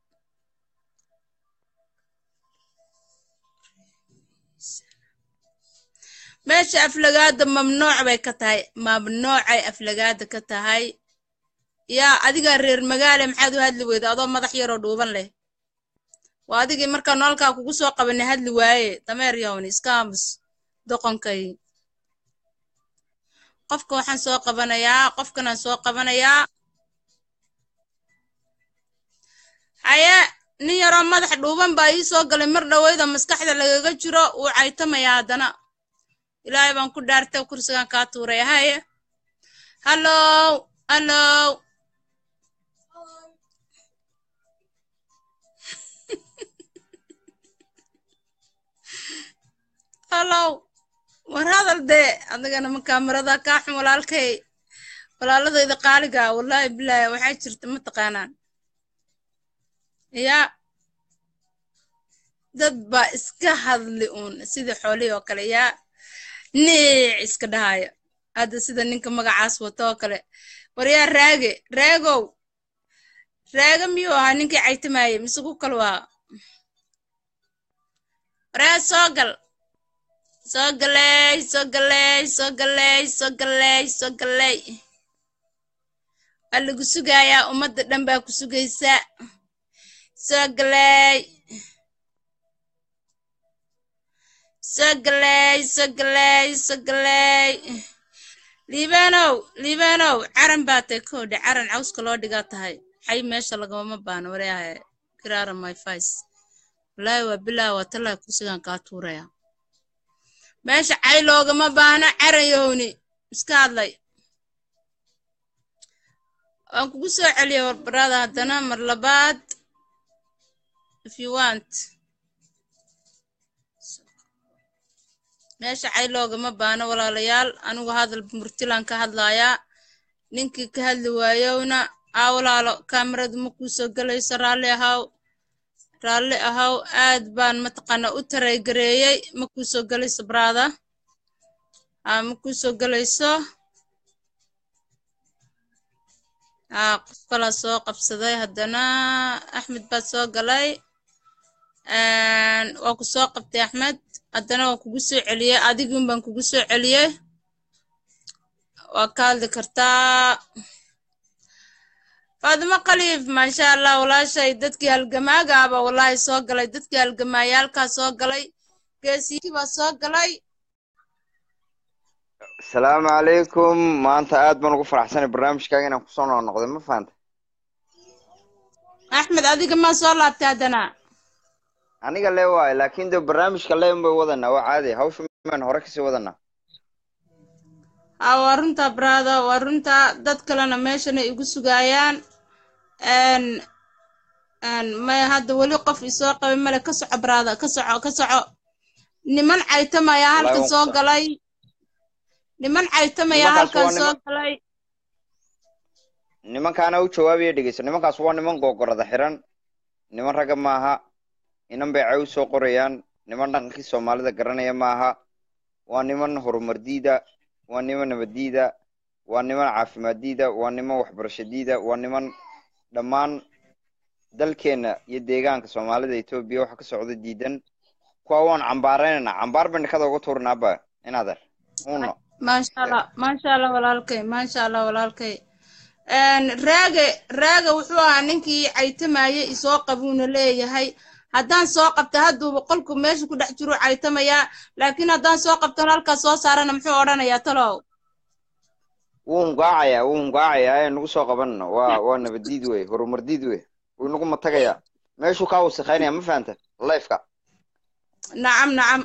ماشي أفلقاد ممنوع بيكتاي ممنوع أي أفلقاد كتاي يا أديك الرير مقالة محادو هاد لويد أضو مدح يرو دوبان له وأديك مركا نولكا كوكوسو قبل هاد لواي تمير يوني سكامس دوقن كي قفك وحن سو قبنا يا قفكنا سو قبنا يا هيا نيرو مدح دوبان باي سو قل مر دويدا مسكحدا لغا جيرو وعيتما يا دنا إلهي بان ku dhaartay kursigan ka tuuray haye hello hello hello war hadal de adigana ma kaamirada ka xun walaalkay walaaladayda qaaliga wallahi billahi waxa jirta ma taqaanaan ya dad ba iska hadli uun sida xoolihi oo kale ya نيع إسكدهايا هذا سيدا نينك مقعاس وطوكالي وريا راقي راقو راقا ميوها نينك عيتماي مسكو كالوا وريا سوقل سوقلي سوقلي سوقلي سوقلي سوقلي اللي قسوقايا ومد دنبا كسوقيسا سوقلي سقلي سقلي سقلي ليبانو ليبانو عرن باتي كود عرن عوس كلو دقاتهاي حي ماشا لقوا مبانا ورياها كرارا ماي فايس لا وبلا وطلع كسيغان كاتوريا ماشا عي لوغا مبانا عرن يهوني مسكاد لي وانكو قسو عليا وربرادا هدنا مرلبات if you want ماشي عي لوغا مبانا ولا ليال أنو هذا المرتلان كهدلايا نينكي كهدلوايونا أولا كاميرا مكوسو قليس رالي هاو رالي هاو آد بان متقانا أتري قريي مكوسو قليس برادا مكوسو قليسو قفلا سو قبصداي هدنا أحمد بات سو قلي واكو سو قبتي أحمد haddana waan kugu soo celiyey adigun baan kugu soo celiyey waa ka hadli kartaa faadimo khaliif maasha allah walaashay dadkii halgamaagaaba wallaahi soo galay dadkii halgamaayaalkaa soo galay geesiyii baa soo galay asalaamu calaykum maanta aad baan ugu faraxsanay barnaamijkaaga inaan kusoo noqnoqday ma fahanta axmed adiga maa soo laabtay haddana aniga lee waayo laakiin de barnaamijka lee unbay wadanaa waa caadi hawsha maan hore kasii wadanaa ha waa runta brada waa runta dad kalena meeshana igu sugaayaan n n may hadda weli qof isoo qabay male ka soco brada ka soco ka soco niman caytamaya halkan soo galay niman caytamaya halkan soo galay nimankaana u jawaabaya dhegeyso nimankaas waa niman googorada xiran niman ragga maaha inan bay caw soo qorayaan niman dhaqankii soomaalida garanaya maaha waa niman horumar diida waa niman nabadiida waa niman caafimaad diida waa niman waxbarasho diida waa niman dhammaan dalkeena iyo deegaanka soomaalida Ethiopia waxa ka socda diidan kuwa waan cambaarayna cambaar baan kada ugu tuurnaaba inaadeer uno maasha allah maasha allah walaalkay maasha allah walaalkay een raaga raaga wuxuu ahaa ninkii caytamaye isoo qabuuna leeyahay haddaan soo qabto hadduu qolku meesha ku dhex jiro caytamaya laakiin haddaan soo qabto halka soo saarana muxuu oranayaa talow wuu gaacaya wuu gaacaya ay nagu soo qabanno waa waa nabadiid way horumar diid way wuu nagu matagaya meeshu ka wasaqaynaya ma faanta life-ka nacam nacam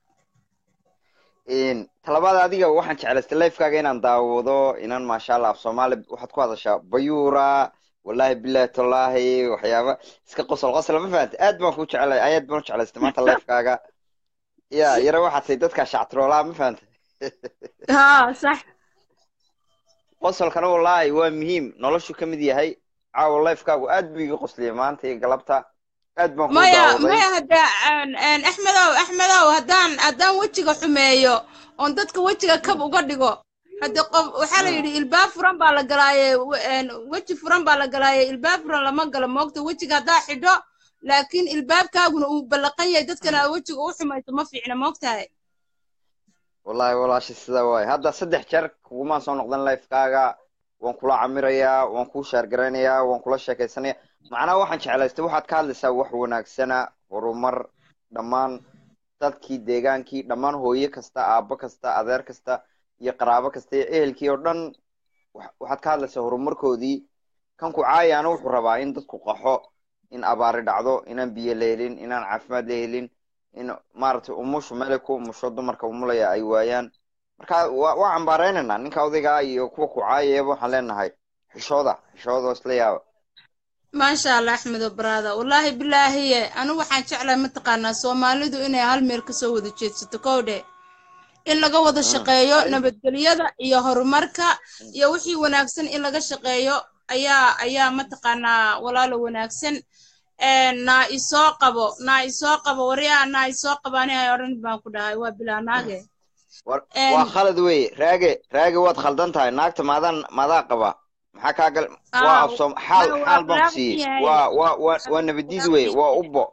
in talabada adiga waxaan jeclaystay life-kaaga inaan daawado inaan maasha Allah Soomaali waxaad ku hadashaa bayuura wallahi billahi tallahi waxyaaba iska qosol qosol ma faanta aad baan ku jeclay ayad baan jeclaystay maanta life-kaaga ya yara waxaad say dadka shactroolaa ma faanta ha sax qosolkana wallahi waa muhiim noloshu ka mid yahay caawa life-kaagu aad buu iga qosliyay maanta iyo galabta aad baan ku daawaday maya maya hada aan axmedow axmedow haddaan haddaan wejiga xumeeyo oon dadka wejiga kab uga dhigo hadda qof waxaa la yidhi ilbaab furan baa la galaayay weji furan baa la galaayay ilbaab furan lama galo moogta wejiga haddaa xidho laakiin ilbaabkaaguna uu ballaqan yahay dadkana wejiga u xumayso ma fiicna moogtahay wallahi walaashi sida waay hadda saddex jeer kuma soo noqdan life-kaaga waan kula camirayaa waan ku share garanayaa waan kula sheekaysanayaa macnaha waxaan jeclaystay waxaad ka hadlaysaa wax wanaagsana horumar dhammaan dadkii deegaankii dhammaan hooyo kasta aabbo kasta adeer kasta iyo qaraabo kasta iyo ehelkii oo dhan waxaad ka hadlaysaa horumarkoodii kan ku caayana wuxuu rabaa in dadku qaxo in abaari dhacdo inaan biyo la helin inaan caafimaad la helin in maaragtay umushu meel ku umusho dumarka umulaya ay waayaan marka waa cambaaraynayna ninka odayga iyo kuwa ku caayayaba waxaan leenahay xishooda xishooda isla yaaba maasha allah axmedo brada wallahi bilaahi anu waxaan jeclahay mataqaanaa soomaalidu inay hal meel kasoo wada jeedsato kowdhe in laga wada shaqeeyo nabadgelyada iyo horumarka iyo wixii wanaagsan in laga shaqeeyo ayaa ayaa mataqaanaa walaalo wanaagsan naa isoo qabo naa isoo qabo waryaa naa isoo qabaani ay odhan baan ku dhahay waa bilaanaage waa khalad wey raage raage waad khaldan tahay naagta maadaan maadaa qaba maxaa kaa gal waa absoom xaal xaal baan ku siiyey waa waa waa waa nabadiid wey waa ubbo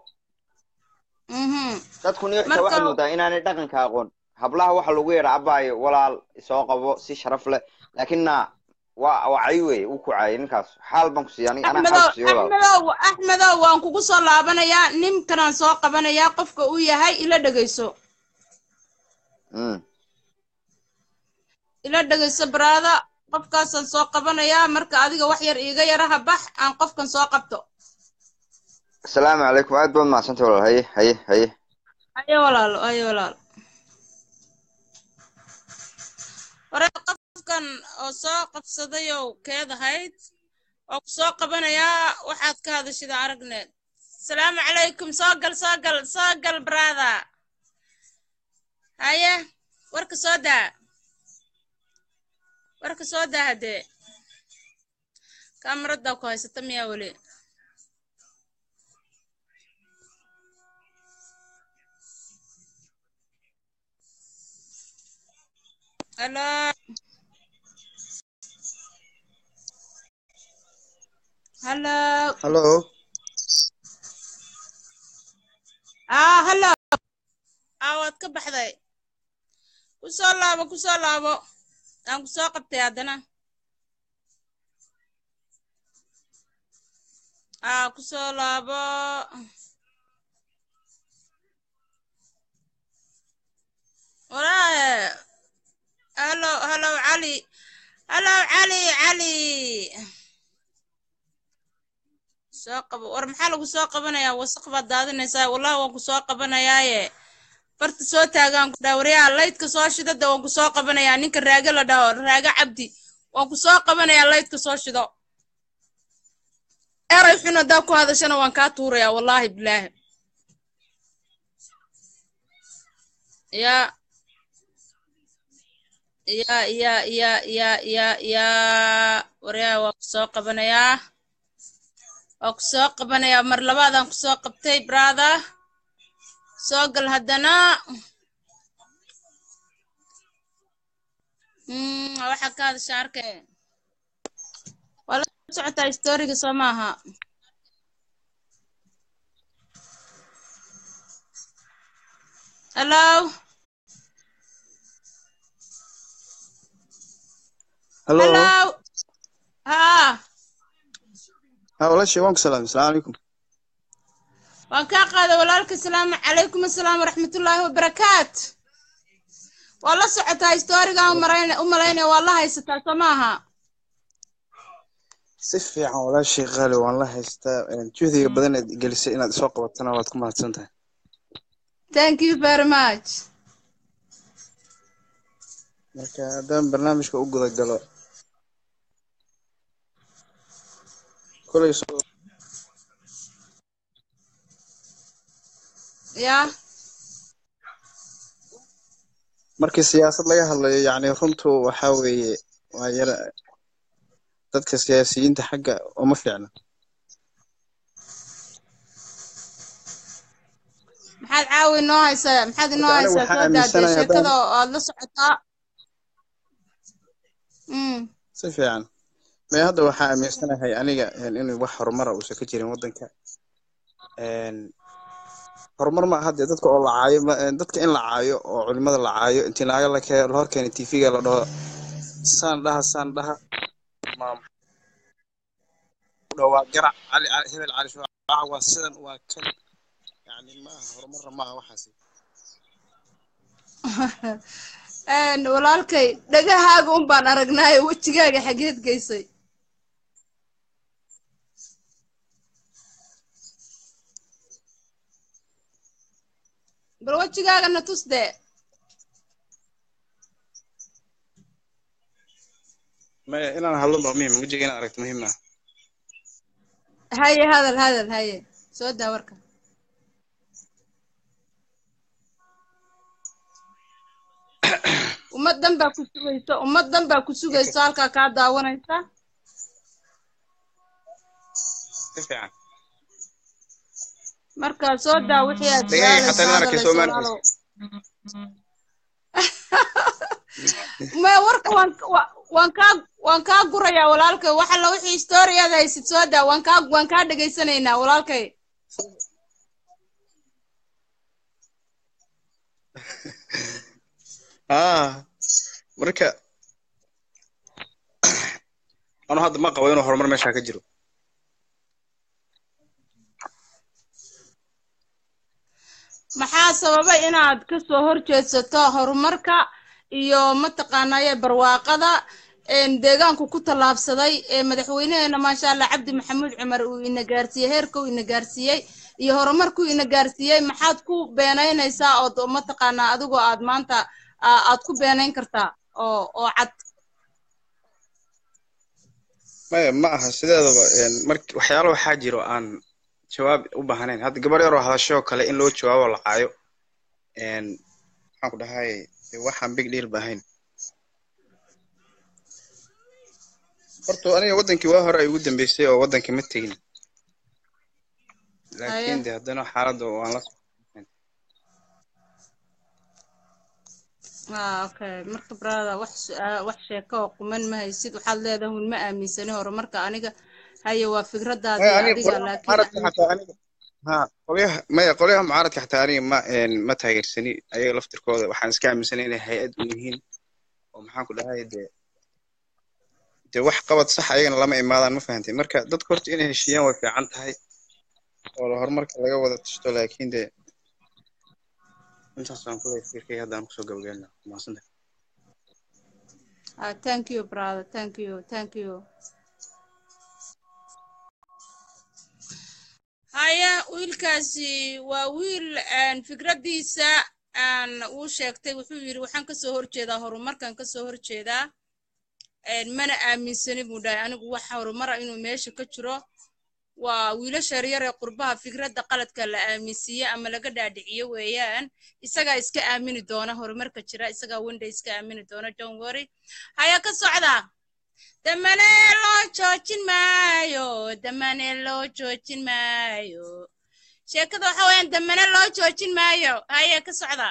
dadku niyoxta waxaad moodaa inaanay dhaqanka aqoon hablaha waxa lagu yeedha abaayo walaal isoo qabo si sharaf leh laakiin naa waa wacay wey uu ku caayay ninkaas xaal baan ku siiyay aniga ana xaal siyo axmedow axmedow waan kugu soo laabanayaa ninkanaan soo qabanayaa qofka uu yahay ila dhegayso ila dhegayso brada qofkaasaan soo qabanayaa marka adiga wax yar iiga yaraha bax aan qofkan soo qabto asalaamu calaykum aad baad mahadsantay walaal haye haye haye haye walaalo haye walaalo hore qofkan oo soo qabsaday oo keedahayd oo ku soo qabanayaa waxaad ka hadashida aragneed asalaamu calaykum soo gal soo gal soo gal brada haye warka soo daa warka soo daa hadee kaamarada ku haysata miyaa weli hello hello hello ah hello ah waad ka kusoo laabo kusoo laabo aan kusoo qabtay haddana aa kusoo laabo walaahi halo halo cali halo cali cali soo qabo war maxaa lagu soo qabanayaa wasaq baad daadinaysaa wallahi waan ku soo qabanayaaye farta soo taagaan dhawriyaa laydka soo shidada waan ku soo qabanayaa ninka raaga la dhaho raaga cabdi waan ku soo qabanayaa laydka soo shido eray xun hadaa ku hadashana waan kaa tuurayaa wallahi bilaahi ya ya ya ya ya ya ya waryaa waan ku soo qabanayaa waan ku soo qabanayaa mar labaadaan ku soo qabtay brother soo gal haddana mm waxa ka hadasha arkay wala socotaa historiga soo maaha hello hello hello ha ha wala shay waan ku salaam assalaamu calaykum waan kaa qaada walaalka salaamu calaykum assalaam waraxmatullaahi wabarakaatu waa la socotaa historiga u malaynaya waa la haysataa soo maaha si fiican wala shay qaali waan la haystaa juhdiga badan ee gelisay inaad soo qabatana waad ku mahadsan tahay thank you very much marka haddaan barnaamijka u guda galo kulay soo ya markii siyaasad laga hadlayo yacni runtu waxaa weeye waa yara dadka siyaasiyiinta xagga uma fiicna maxaad caawi noo haysaa maxaad inoo haysaa soo daadee sheekada oo aad la socotaa mm si fiican may hadda waxaa aaminsanahay aniga in wax horumar uusan ka jirin waddanka horumar ma aha dee dadka oo la caayo dadka in la caayo oo culimada la caayo intii laaga la kee la hor keenay T V-ga la dhaho saan dhaha saan dhaha maam dhawaa garac cali hebel cali soo waa sidan waa kan yani ma aha horumar ma aha waxaas een walaalkay dhagahaaga un baan aragnay wajigaaga xageed geysay bal wajigaaga na tus de ma inaan hadlo ba muhiim wajiga inaan aragto muhiim ah haye hadal hadal haye soo daa warka ummadan baa ku sugaysa ummadan baa ku sugaysa halka ka daawanaysa fiican marka soo daa wixii aad jeclaysaa ma warka waan waan ka waan ka gurayaa walaalkay waxa la wixii story-ada haysid soo daa waan ka waan ka dhageysanaynaa walaalkay ah marka anu hadda ma qabo inuu horumar meesha ka jiro maxaa sababay inaad ka soo horjeedsato horumarka iyo mataqaanaaye barwaaqada een deegaanku ku talaabsaday ee madaxweynaheena maasha Allah Cabdi Maxamuud Cumar uu ina gaarsiiyay heerka uu ina gaarsiiyay iyo horumarku ina gaarsiiyay maxaad ku beenaynaysaa oo mataqaanaa adigu aad maanta aad ku beenayn kartaa oo oo cad ma ma aha sideedaba een markii waxyaalo waxa jiro aan jawaab u baahnayn hadda gabar yar oo hadasho kale in loo jawaabo la qaayo een waxaan ku dhahay waxaan big deal baahayn horto aniga wadankii waa hore ay ugu dambeysay oo wadankii ma tegin laakiin de haddana xaaladda waan la ah okay marka brada wax wax sheeko oo quman ma haysid waxaad leedahay hun ma aaminsani horumarka aniga haye waa fikradaada adiga laakiin ها قوليها ما قوليها معارض كحتاري ما إن ما تاجرسني أي لفتر كود وحنا سكام سنين هيئة مهين ومحن كل هاي ده ده واحد قبض صح أينا لما إمادان ما فهمتي مركا ضد كرت إنه هالشيء وفي عن هاي ولا هالمركا اللي جوا تشتغل لكن ده أنت أصلا كل كثير كي هذا نقصه قبل قلنا ما صدق. Ah, thank you brother, thank you, thank you. haya wiilkaasi waa wiil aan fikradiisa aan uu sheegtay wuxuu yiri waxaan ka soo horjeedaa horumarkan ka soo horjeedaa een mana aaminsani buu dhahay anigu wax horumar inuu meesha ka jiro waa wiilasha yaryar ee qurbaha fikradda qaladka la aaminsiye ama laga dhaadhiciyo weeyaan isaga iska aamini doona horumarka jira isaga wanda iska aamini doona don't worry haya ka socda damane loo joojin maayo damane loo joojin maayo sheekada waxa weeyaan damane loo joojin maayo haya ka socda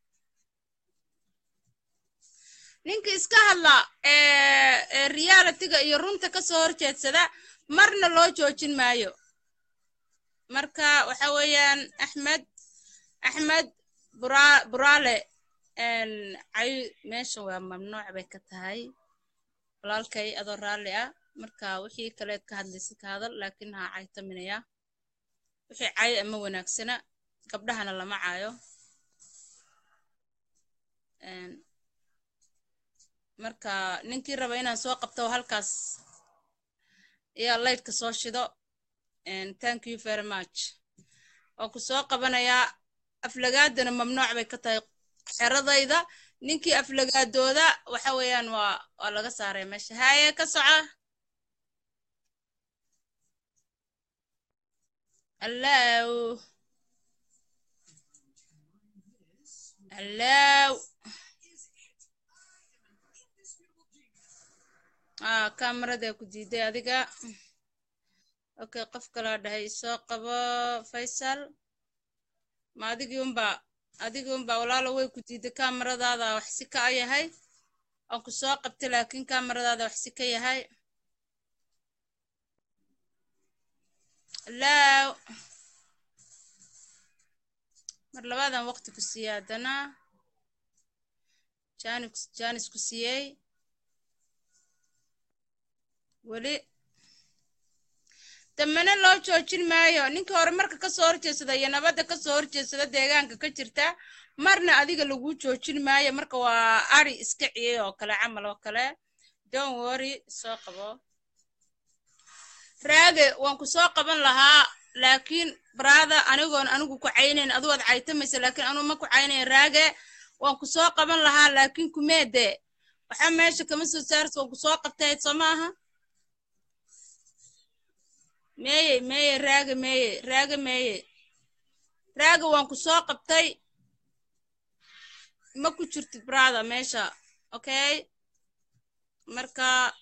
ninka iska hadla ee reality-ga iyo runta ka soo horjeedsada marna loo joojin maayo marka waxa weeyaan Axmed Axmed Buraale een ay meesha waa mamnuuc bay ka tahay walaalkay adoo raali ah marka wixii kale ka hadlaysa ka hadal laakiin ha ay taminaya wixii ay ama wanaagsana gabdhahana lama caayo een marka ninkii raba inaan soo qabto halkaas يا الله يكسر شذا and thank you very much وكسر قبنا أفلقادنا ممنوع بكتاي حرضة إذا نينكي أفلقادو ذا وحويان و ولا قصاري مش هاي كسعة الله الله آه كاميرا ده كجيدة هذيك أوكي قف كلا ده يساق فيصل ما هذيك يوم با هذيك يوم با ولا لو كجيدة كاميرا ده ده وحسك أي هاي أو كساق قبت لكن كاميرا ده ده وحسك أي هاي لا مر لبعض وقت كسيادة أنا جانس جانس كسيي wali damana loo joojin maayo ninka horumarka ka soo horjeesada iyo nabadda ka soo horjeesada deegaanka ka jirta marna adiga lagu joojin maayo marka waa ari iska ciyay oo kale camal oo kale don't worry soo qabo raage waan ku soo qaban lahaa laakiin brother anigoon anigu ku caynayn adu wad caytamaysa laakiin anu ma ku caynayn raage waan ku soo qaban lahaa laakiin kumeede waxa meesha kama soo saarso waan ku soo qabtay Soomaha ماي ماي راجع ماي راجع ماي راجع وانكو ساق بتاي ما كنت شرت برادا ماشى أوكي مركا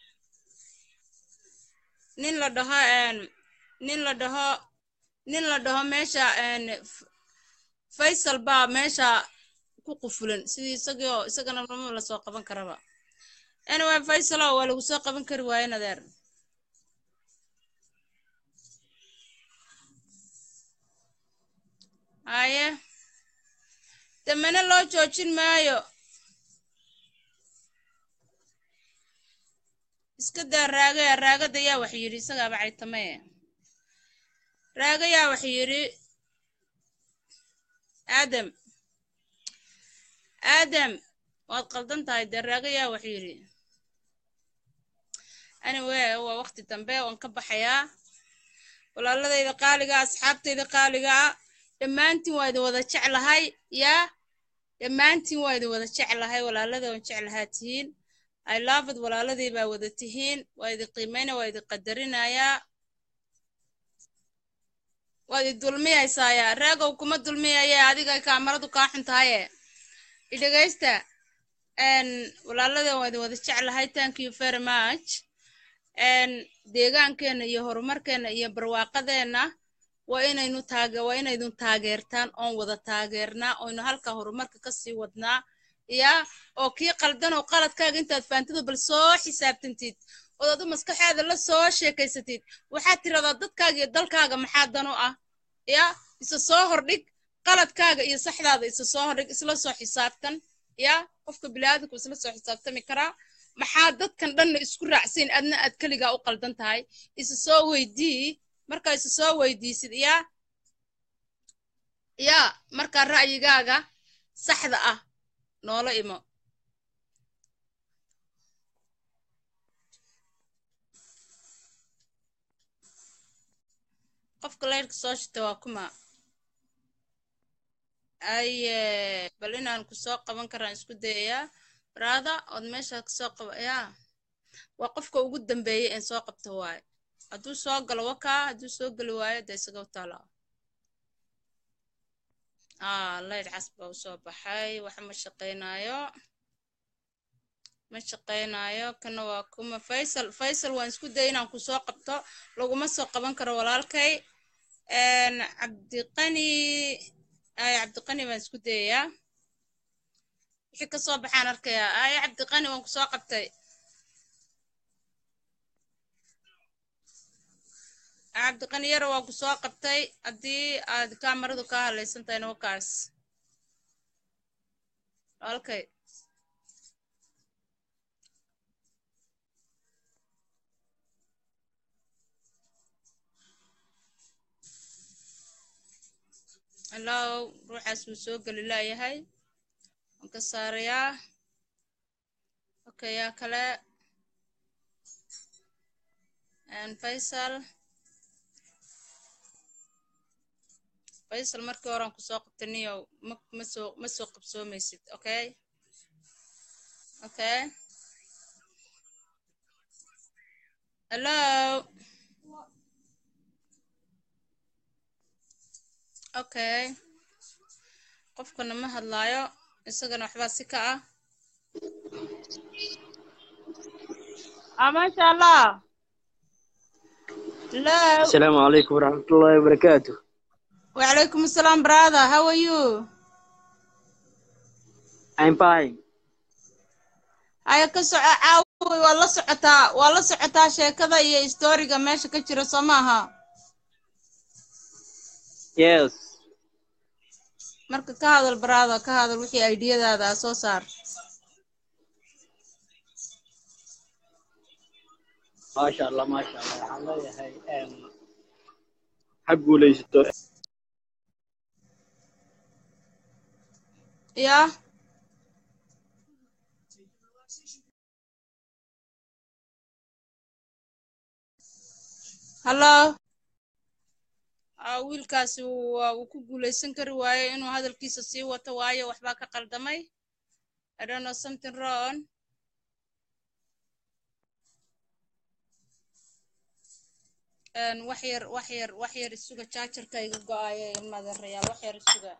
نين لدها إن نين لدها نين لدها ماشى إن فيصل با ماشى كوكفلن سي سجوا سجنا نمو لساق بن كربا أنا وين فيصل ولا وساق بن كربا هنا دار aye damana loo joojin maayo iska daa raagaya raagada yaa wax yiri isaga bacay tamay raagaya wax yiri Adam Adam waad qaldan tahay daa raagaya wax yiri anyway waa waqti dambe oo ka baxaya walaaladayda qaaliga asxaabtayda qaaliga dhammaantiin waa idin wada jeclahay yaa dhammaantiin waa idin wada jeclahay walaalada waan jeclahaa tihiin I love it walaaladii baa wada tihiin waa idin qiimeynaa waa idin qadarinayaa waa idin dulmiyaysaa raagow kuma dulmiyaya adiga kaamaradu kaa xun tahay idhagaysta een walaalada waa idin wada jeclahay thank you very much een deegaankeena iyo horumarkeena iyo barwaaqadeena waa inaynu taaga waa inaynu taageertaan oon wada taageernaa oo inu halka horumarka ka sii wadnaa ya oo kii qaldan oo qaladkaaga intaad faantido bal soo xisaabtantid oo maskaxaada la soo sheekaysatid waxaad tiraahdaa dadkaaga iyo dalkaaga maxaa dan u ah ya isa soo hordhig qaladkaaga iyo saxdaada isa soo hordhig isla soo xisaabtan ya qofka bini'aadamku isla soo xisaabtami karaa maxaa dadkan dhanna isku raacsiin adna aad keligaa u qaldan tahay isa soo weydii markaa isa soo weydiisid ya ya markaa ra'yigaaga saxda ah noola imo qofka leyrka soo shita waa kuma aye bal inaan ku soo qaban karaan isku dayayaa brada ood meesha ka soo qaba ya waa qofka ugu dambeeyay in soo qabto waaye hadduu soo galo wakaa hadduu soo geli waayo dee isaga taala ah leyr casba u soo baxay waxa ma shaqeynaayo ma shaqeynaayo kana waa kuma faysal faysal waan isku dayay inaan ku soo qabto laguma soo qaban karo walaalkay een cabdiqani ay cabdiqani waan isku dayayaa wixii ka soo baxaan arkayaa ay cabdiqani waan ku soo qabtay cabdiqani yar waan ku soo qabtay haddii aad kaamaradu ka hadlaysan tahay wakaas walaalkay hello ruuxaas wuu soo geli laayahay waan ka saarayaa okay yaa kale faysal faysal markii horaan ku soo qabtay niyow ma ma soo ma soo qabsoomaysid okay okay hello okay qofkana ma hadlaayo isagana waxbaa si ka ah ah maasha allah hello السلام عليكم ورحمة الله وبركاته. وعليكم السلام brother how are you I'm fine. aya ka soco caawi waa la socotaa waa la socotaa sheekada iyo historiga meesha ka jira soo maaha Yes. marka ka hadal brother ka hadal wixii ideyadaada soo saar ما شاء الله ما شاء الله. الله يهي أم حقه ليش تو. ya hello ah wiilkaasi waa uu ku guuleysan kari waaye inuu hadalkiisa sii wato waayo waxbaa ka qaldamay I don't know something wrong een wax yar wax yar wax yar isuga chargerka iga go'ayo ilmada reeyal wax yar isuga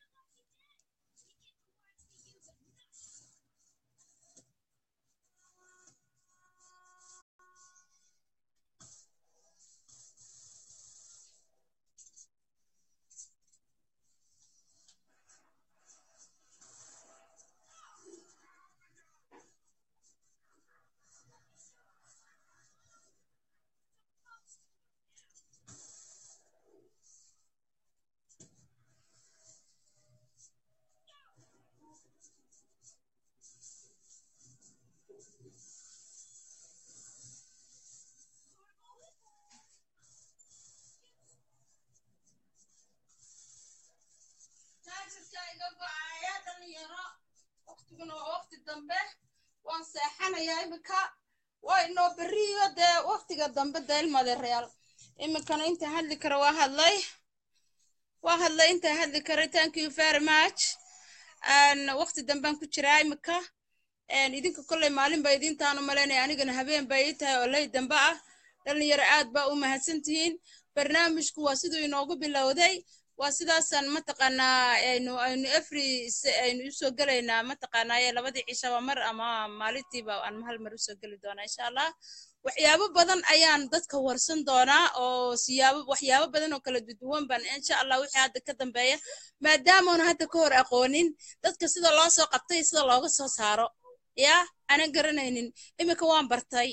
waqtiguna waa waqti dambe waan seexanayaa imika waa inoo beriyo dee waqtiga dambe dee ilmada real imikana inta hadli kara waa hadlay waa hadlay inta hadli kara thank you very much and waqti dambean ku jiraa imika and idinka kolley maalin baa idintaanu malaynaya anigana habeen baa ii tahay oo lay dambe ah dhalinyaro aad baa u mahadsantihiin barnaamijku waa siduu inoogu bilowday waa sidaasaan mataqaanaa aynu aynu every aynu usoo gelaynaa mataqaanaa labadii cishaba mar ama maalintiiba aan hal mar usoo geli doonaa insha allah waxyaabo badan ayaan dadka warsan doonaa oo siyaabo waxyaabo badan oo kala duwan baan insha allah wixii hadda ka dambeeya maadaama aan hadda ka hor aqoonin dadka sida loo soo qabtay sida looga soo saaro ya ana garanaynin imika waan bartay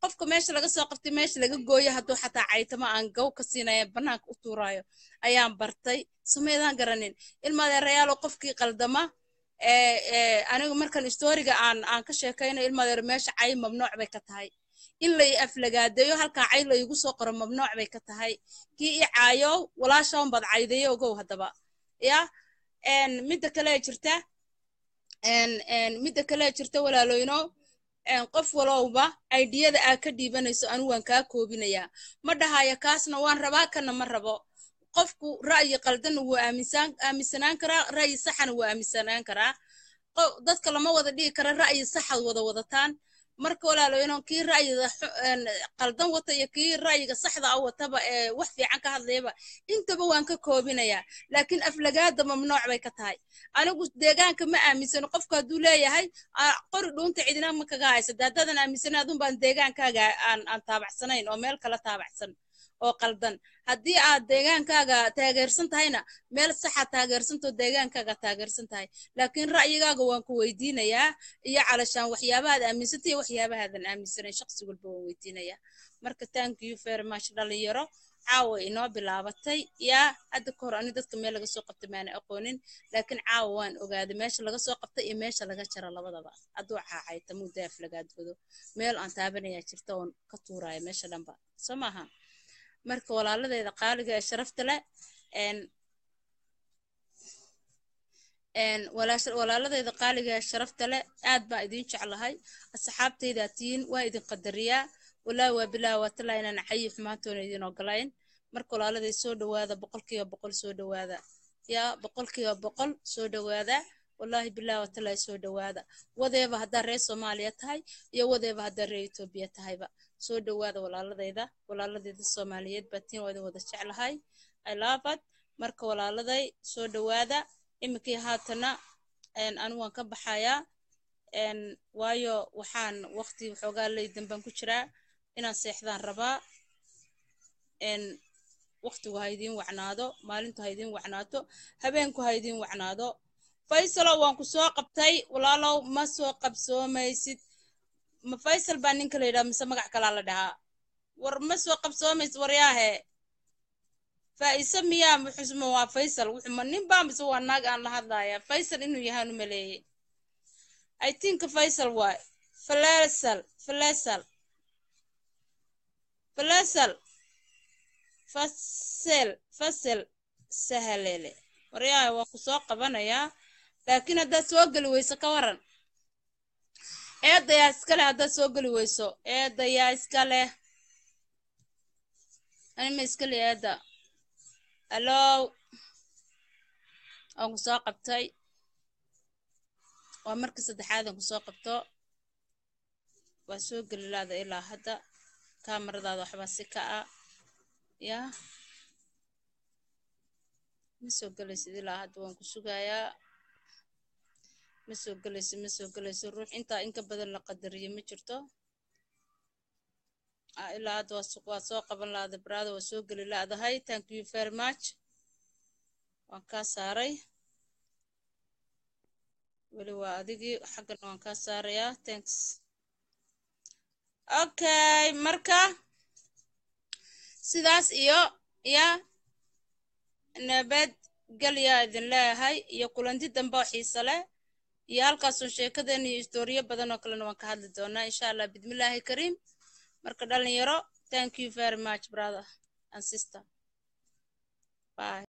qofka meesha laga soo qabtay meesha laga gooyo hadduu xataa caytama aan gow ka siinaya bannaanka u tuuraayo ayaan bartay sameydaan garanin ilmaadeerayaalo qofkii qaldama anigu markan historiga aan aan ka sheekayno ilmaadeer meesha cay mamnuuc bay ka tahay in lay aflagaadeeyo halkaa cay la igu soo qoro mamnuuc bay ka tahay kii i caayo walaashaan bad caydeeyo ogow haddaba ya midda kale jirta midda kale jirta walaalooyno qof walowba aydiyada aad ka dhiibanayso anu waan kaa koobinayaa ma dhahaya kaasna waan rabaa kana ma rabo qofku ra'yi qaldan wuu aaminsan aaminsanaan karaa ra'yi saxana wuu aaminsanaan karaa dadka lama wada dhigi kara ra'yi saxad wada wadataan marka walaalooyno kii ra'yiga qaldan wata iyo kii ra'yiga saxda ah wataba ee wax fiican ka hadlayba intaba waan ka koobinayaa laakiin aflagaada mamnuuc bay ka tahay anigu deegaanka ma aaminsano qofka hadduu leeyahay qori dhuunta cidina ma kaga haysa daadadan aaminsanaad un baan deegaankaaga aan aan taabacsanayn oo meel kala taabacsan oo qaldan haddii aad deegaankaaga taageersan tahayna meel saxa taageersantoo deegaankaaga taageersan tahay laakiin ra'yigaaga waan ku weydiinayaa iyo calashaan waxyaabahaad aaminsantay waxyaabahaadan aaminsanayn shaqsi walba waan weydiinayaa marka thank you very much dhalinyaro caawa inoo bilaabatay yaa hadda ka hor ani dadka meel laga soo qabtay maana aqoonin laakiin caawa waan ogaaday meesha laga soo qabtay iyo meesha laga jaro labadaba hadduu caacayta mudaaf lagaadoodo meel aan taabanayaa jirta oon ka tuuraya meesha dhanba soo maaha marka walaaladeeda qaaliga ee sharafta leh een een walaaladeeda qaaliga ee sharafta leh aad baa idin jeclahay asxaabteyda tiin waa idin qadariyaa walaa waa bilaa waa talaa inaan xayi xumaantoona idin ogolayn marka walaaladeed soo dhawaada boqolkiiba boqol soo dhawaada yaa boqolkiiba boqol soo dhawaada والله بالله وتلا سو دوادا وذيبا هدا ري سوماليا تahay iyo wadeeba hada ree Ethiopia tahayba soo dhawaada walaaladeyda walaaladeyda Soomaaliyeed batiin wada wada jeclahay I love it marka walaaladay soo dhawaada imikii haatana een anu waan ka baxayaa een waayo waxaan waqti waxoogaa leeyahay baan ku jiraa inaan seexdaan rabaa een waqtigu haydin wacnaado maalintu haydin wacnaato habeenku haydin wacnaado Faisal waan ku soo qabtay walaalow ma soo qabsoomaysid ma Faisal baa ninka leeyahay mise magac kale la dhahaa war ma soo qabsoomaysid waryaahe Faisal miyaa muxusmo waa Faisal wuxuu ma nin baa mise waa naag aan la hadlaaya Faisal inuu yahay anu maleeyay I think Faisal waa Faisal Faisal Faisal Faisal Faisal sahalele waryaahe waa ku soo qabanayaa laakiin hadda soo gali weyso ka waran eedaya iskale hadda soo gali weyso eedaya iskale anima iskale eeda hello aan ku soo qabtay waa markii saddexaad aan ku soo qabto waa soo gali laada ilaa hadda kaamiradaada waxba si ka ah yaa ma soo galaysid ilaa hadda waan ku sugayaa ma soo galaysid ma soo galaysid ruux intaa inka badan la qadariyo ma jirto ilaa hadda waa soo qaban laada brada waa soo gali laadahay thank you very much waan kaa saaray weli waa adigii xaggan waan kaa saarayaa thanks okay marka sidaas iyo ya nabad galya idin leeyahay iyo kulanti dambe oo xiiso leh iyo halkaas oo sheekadeen iyo istoriyo badan oo kale waan ka hadli doonaa insha Allah bidmillaahi kariim marka dhalinyaro thank you very much brother and sister bye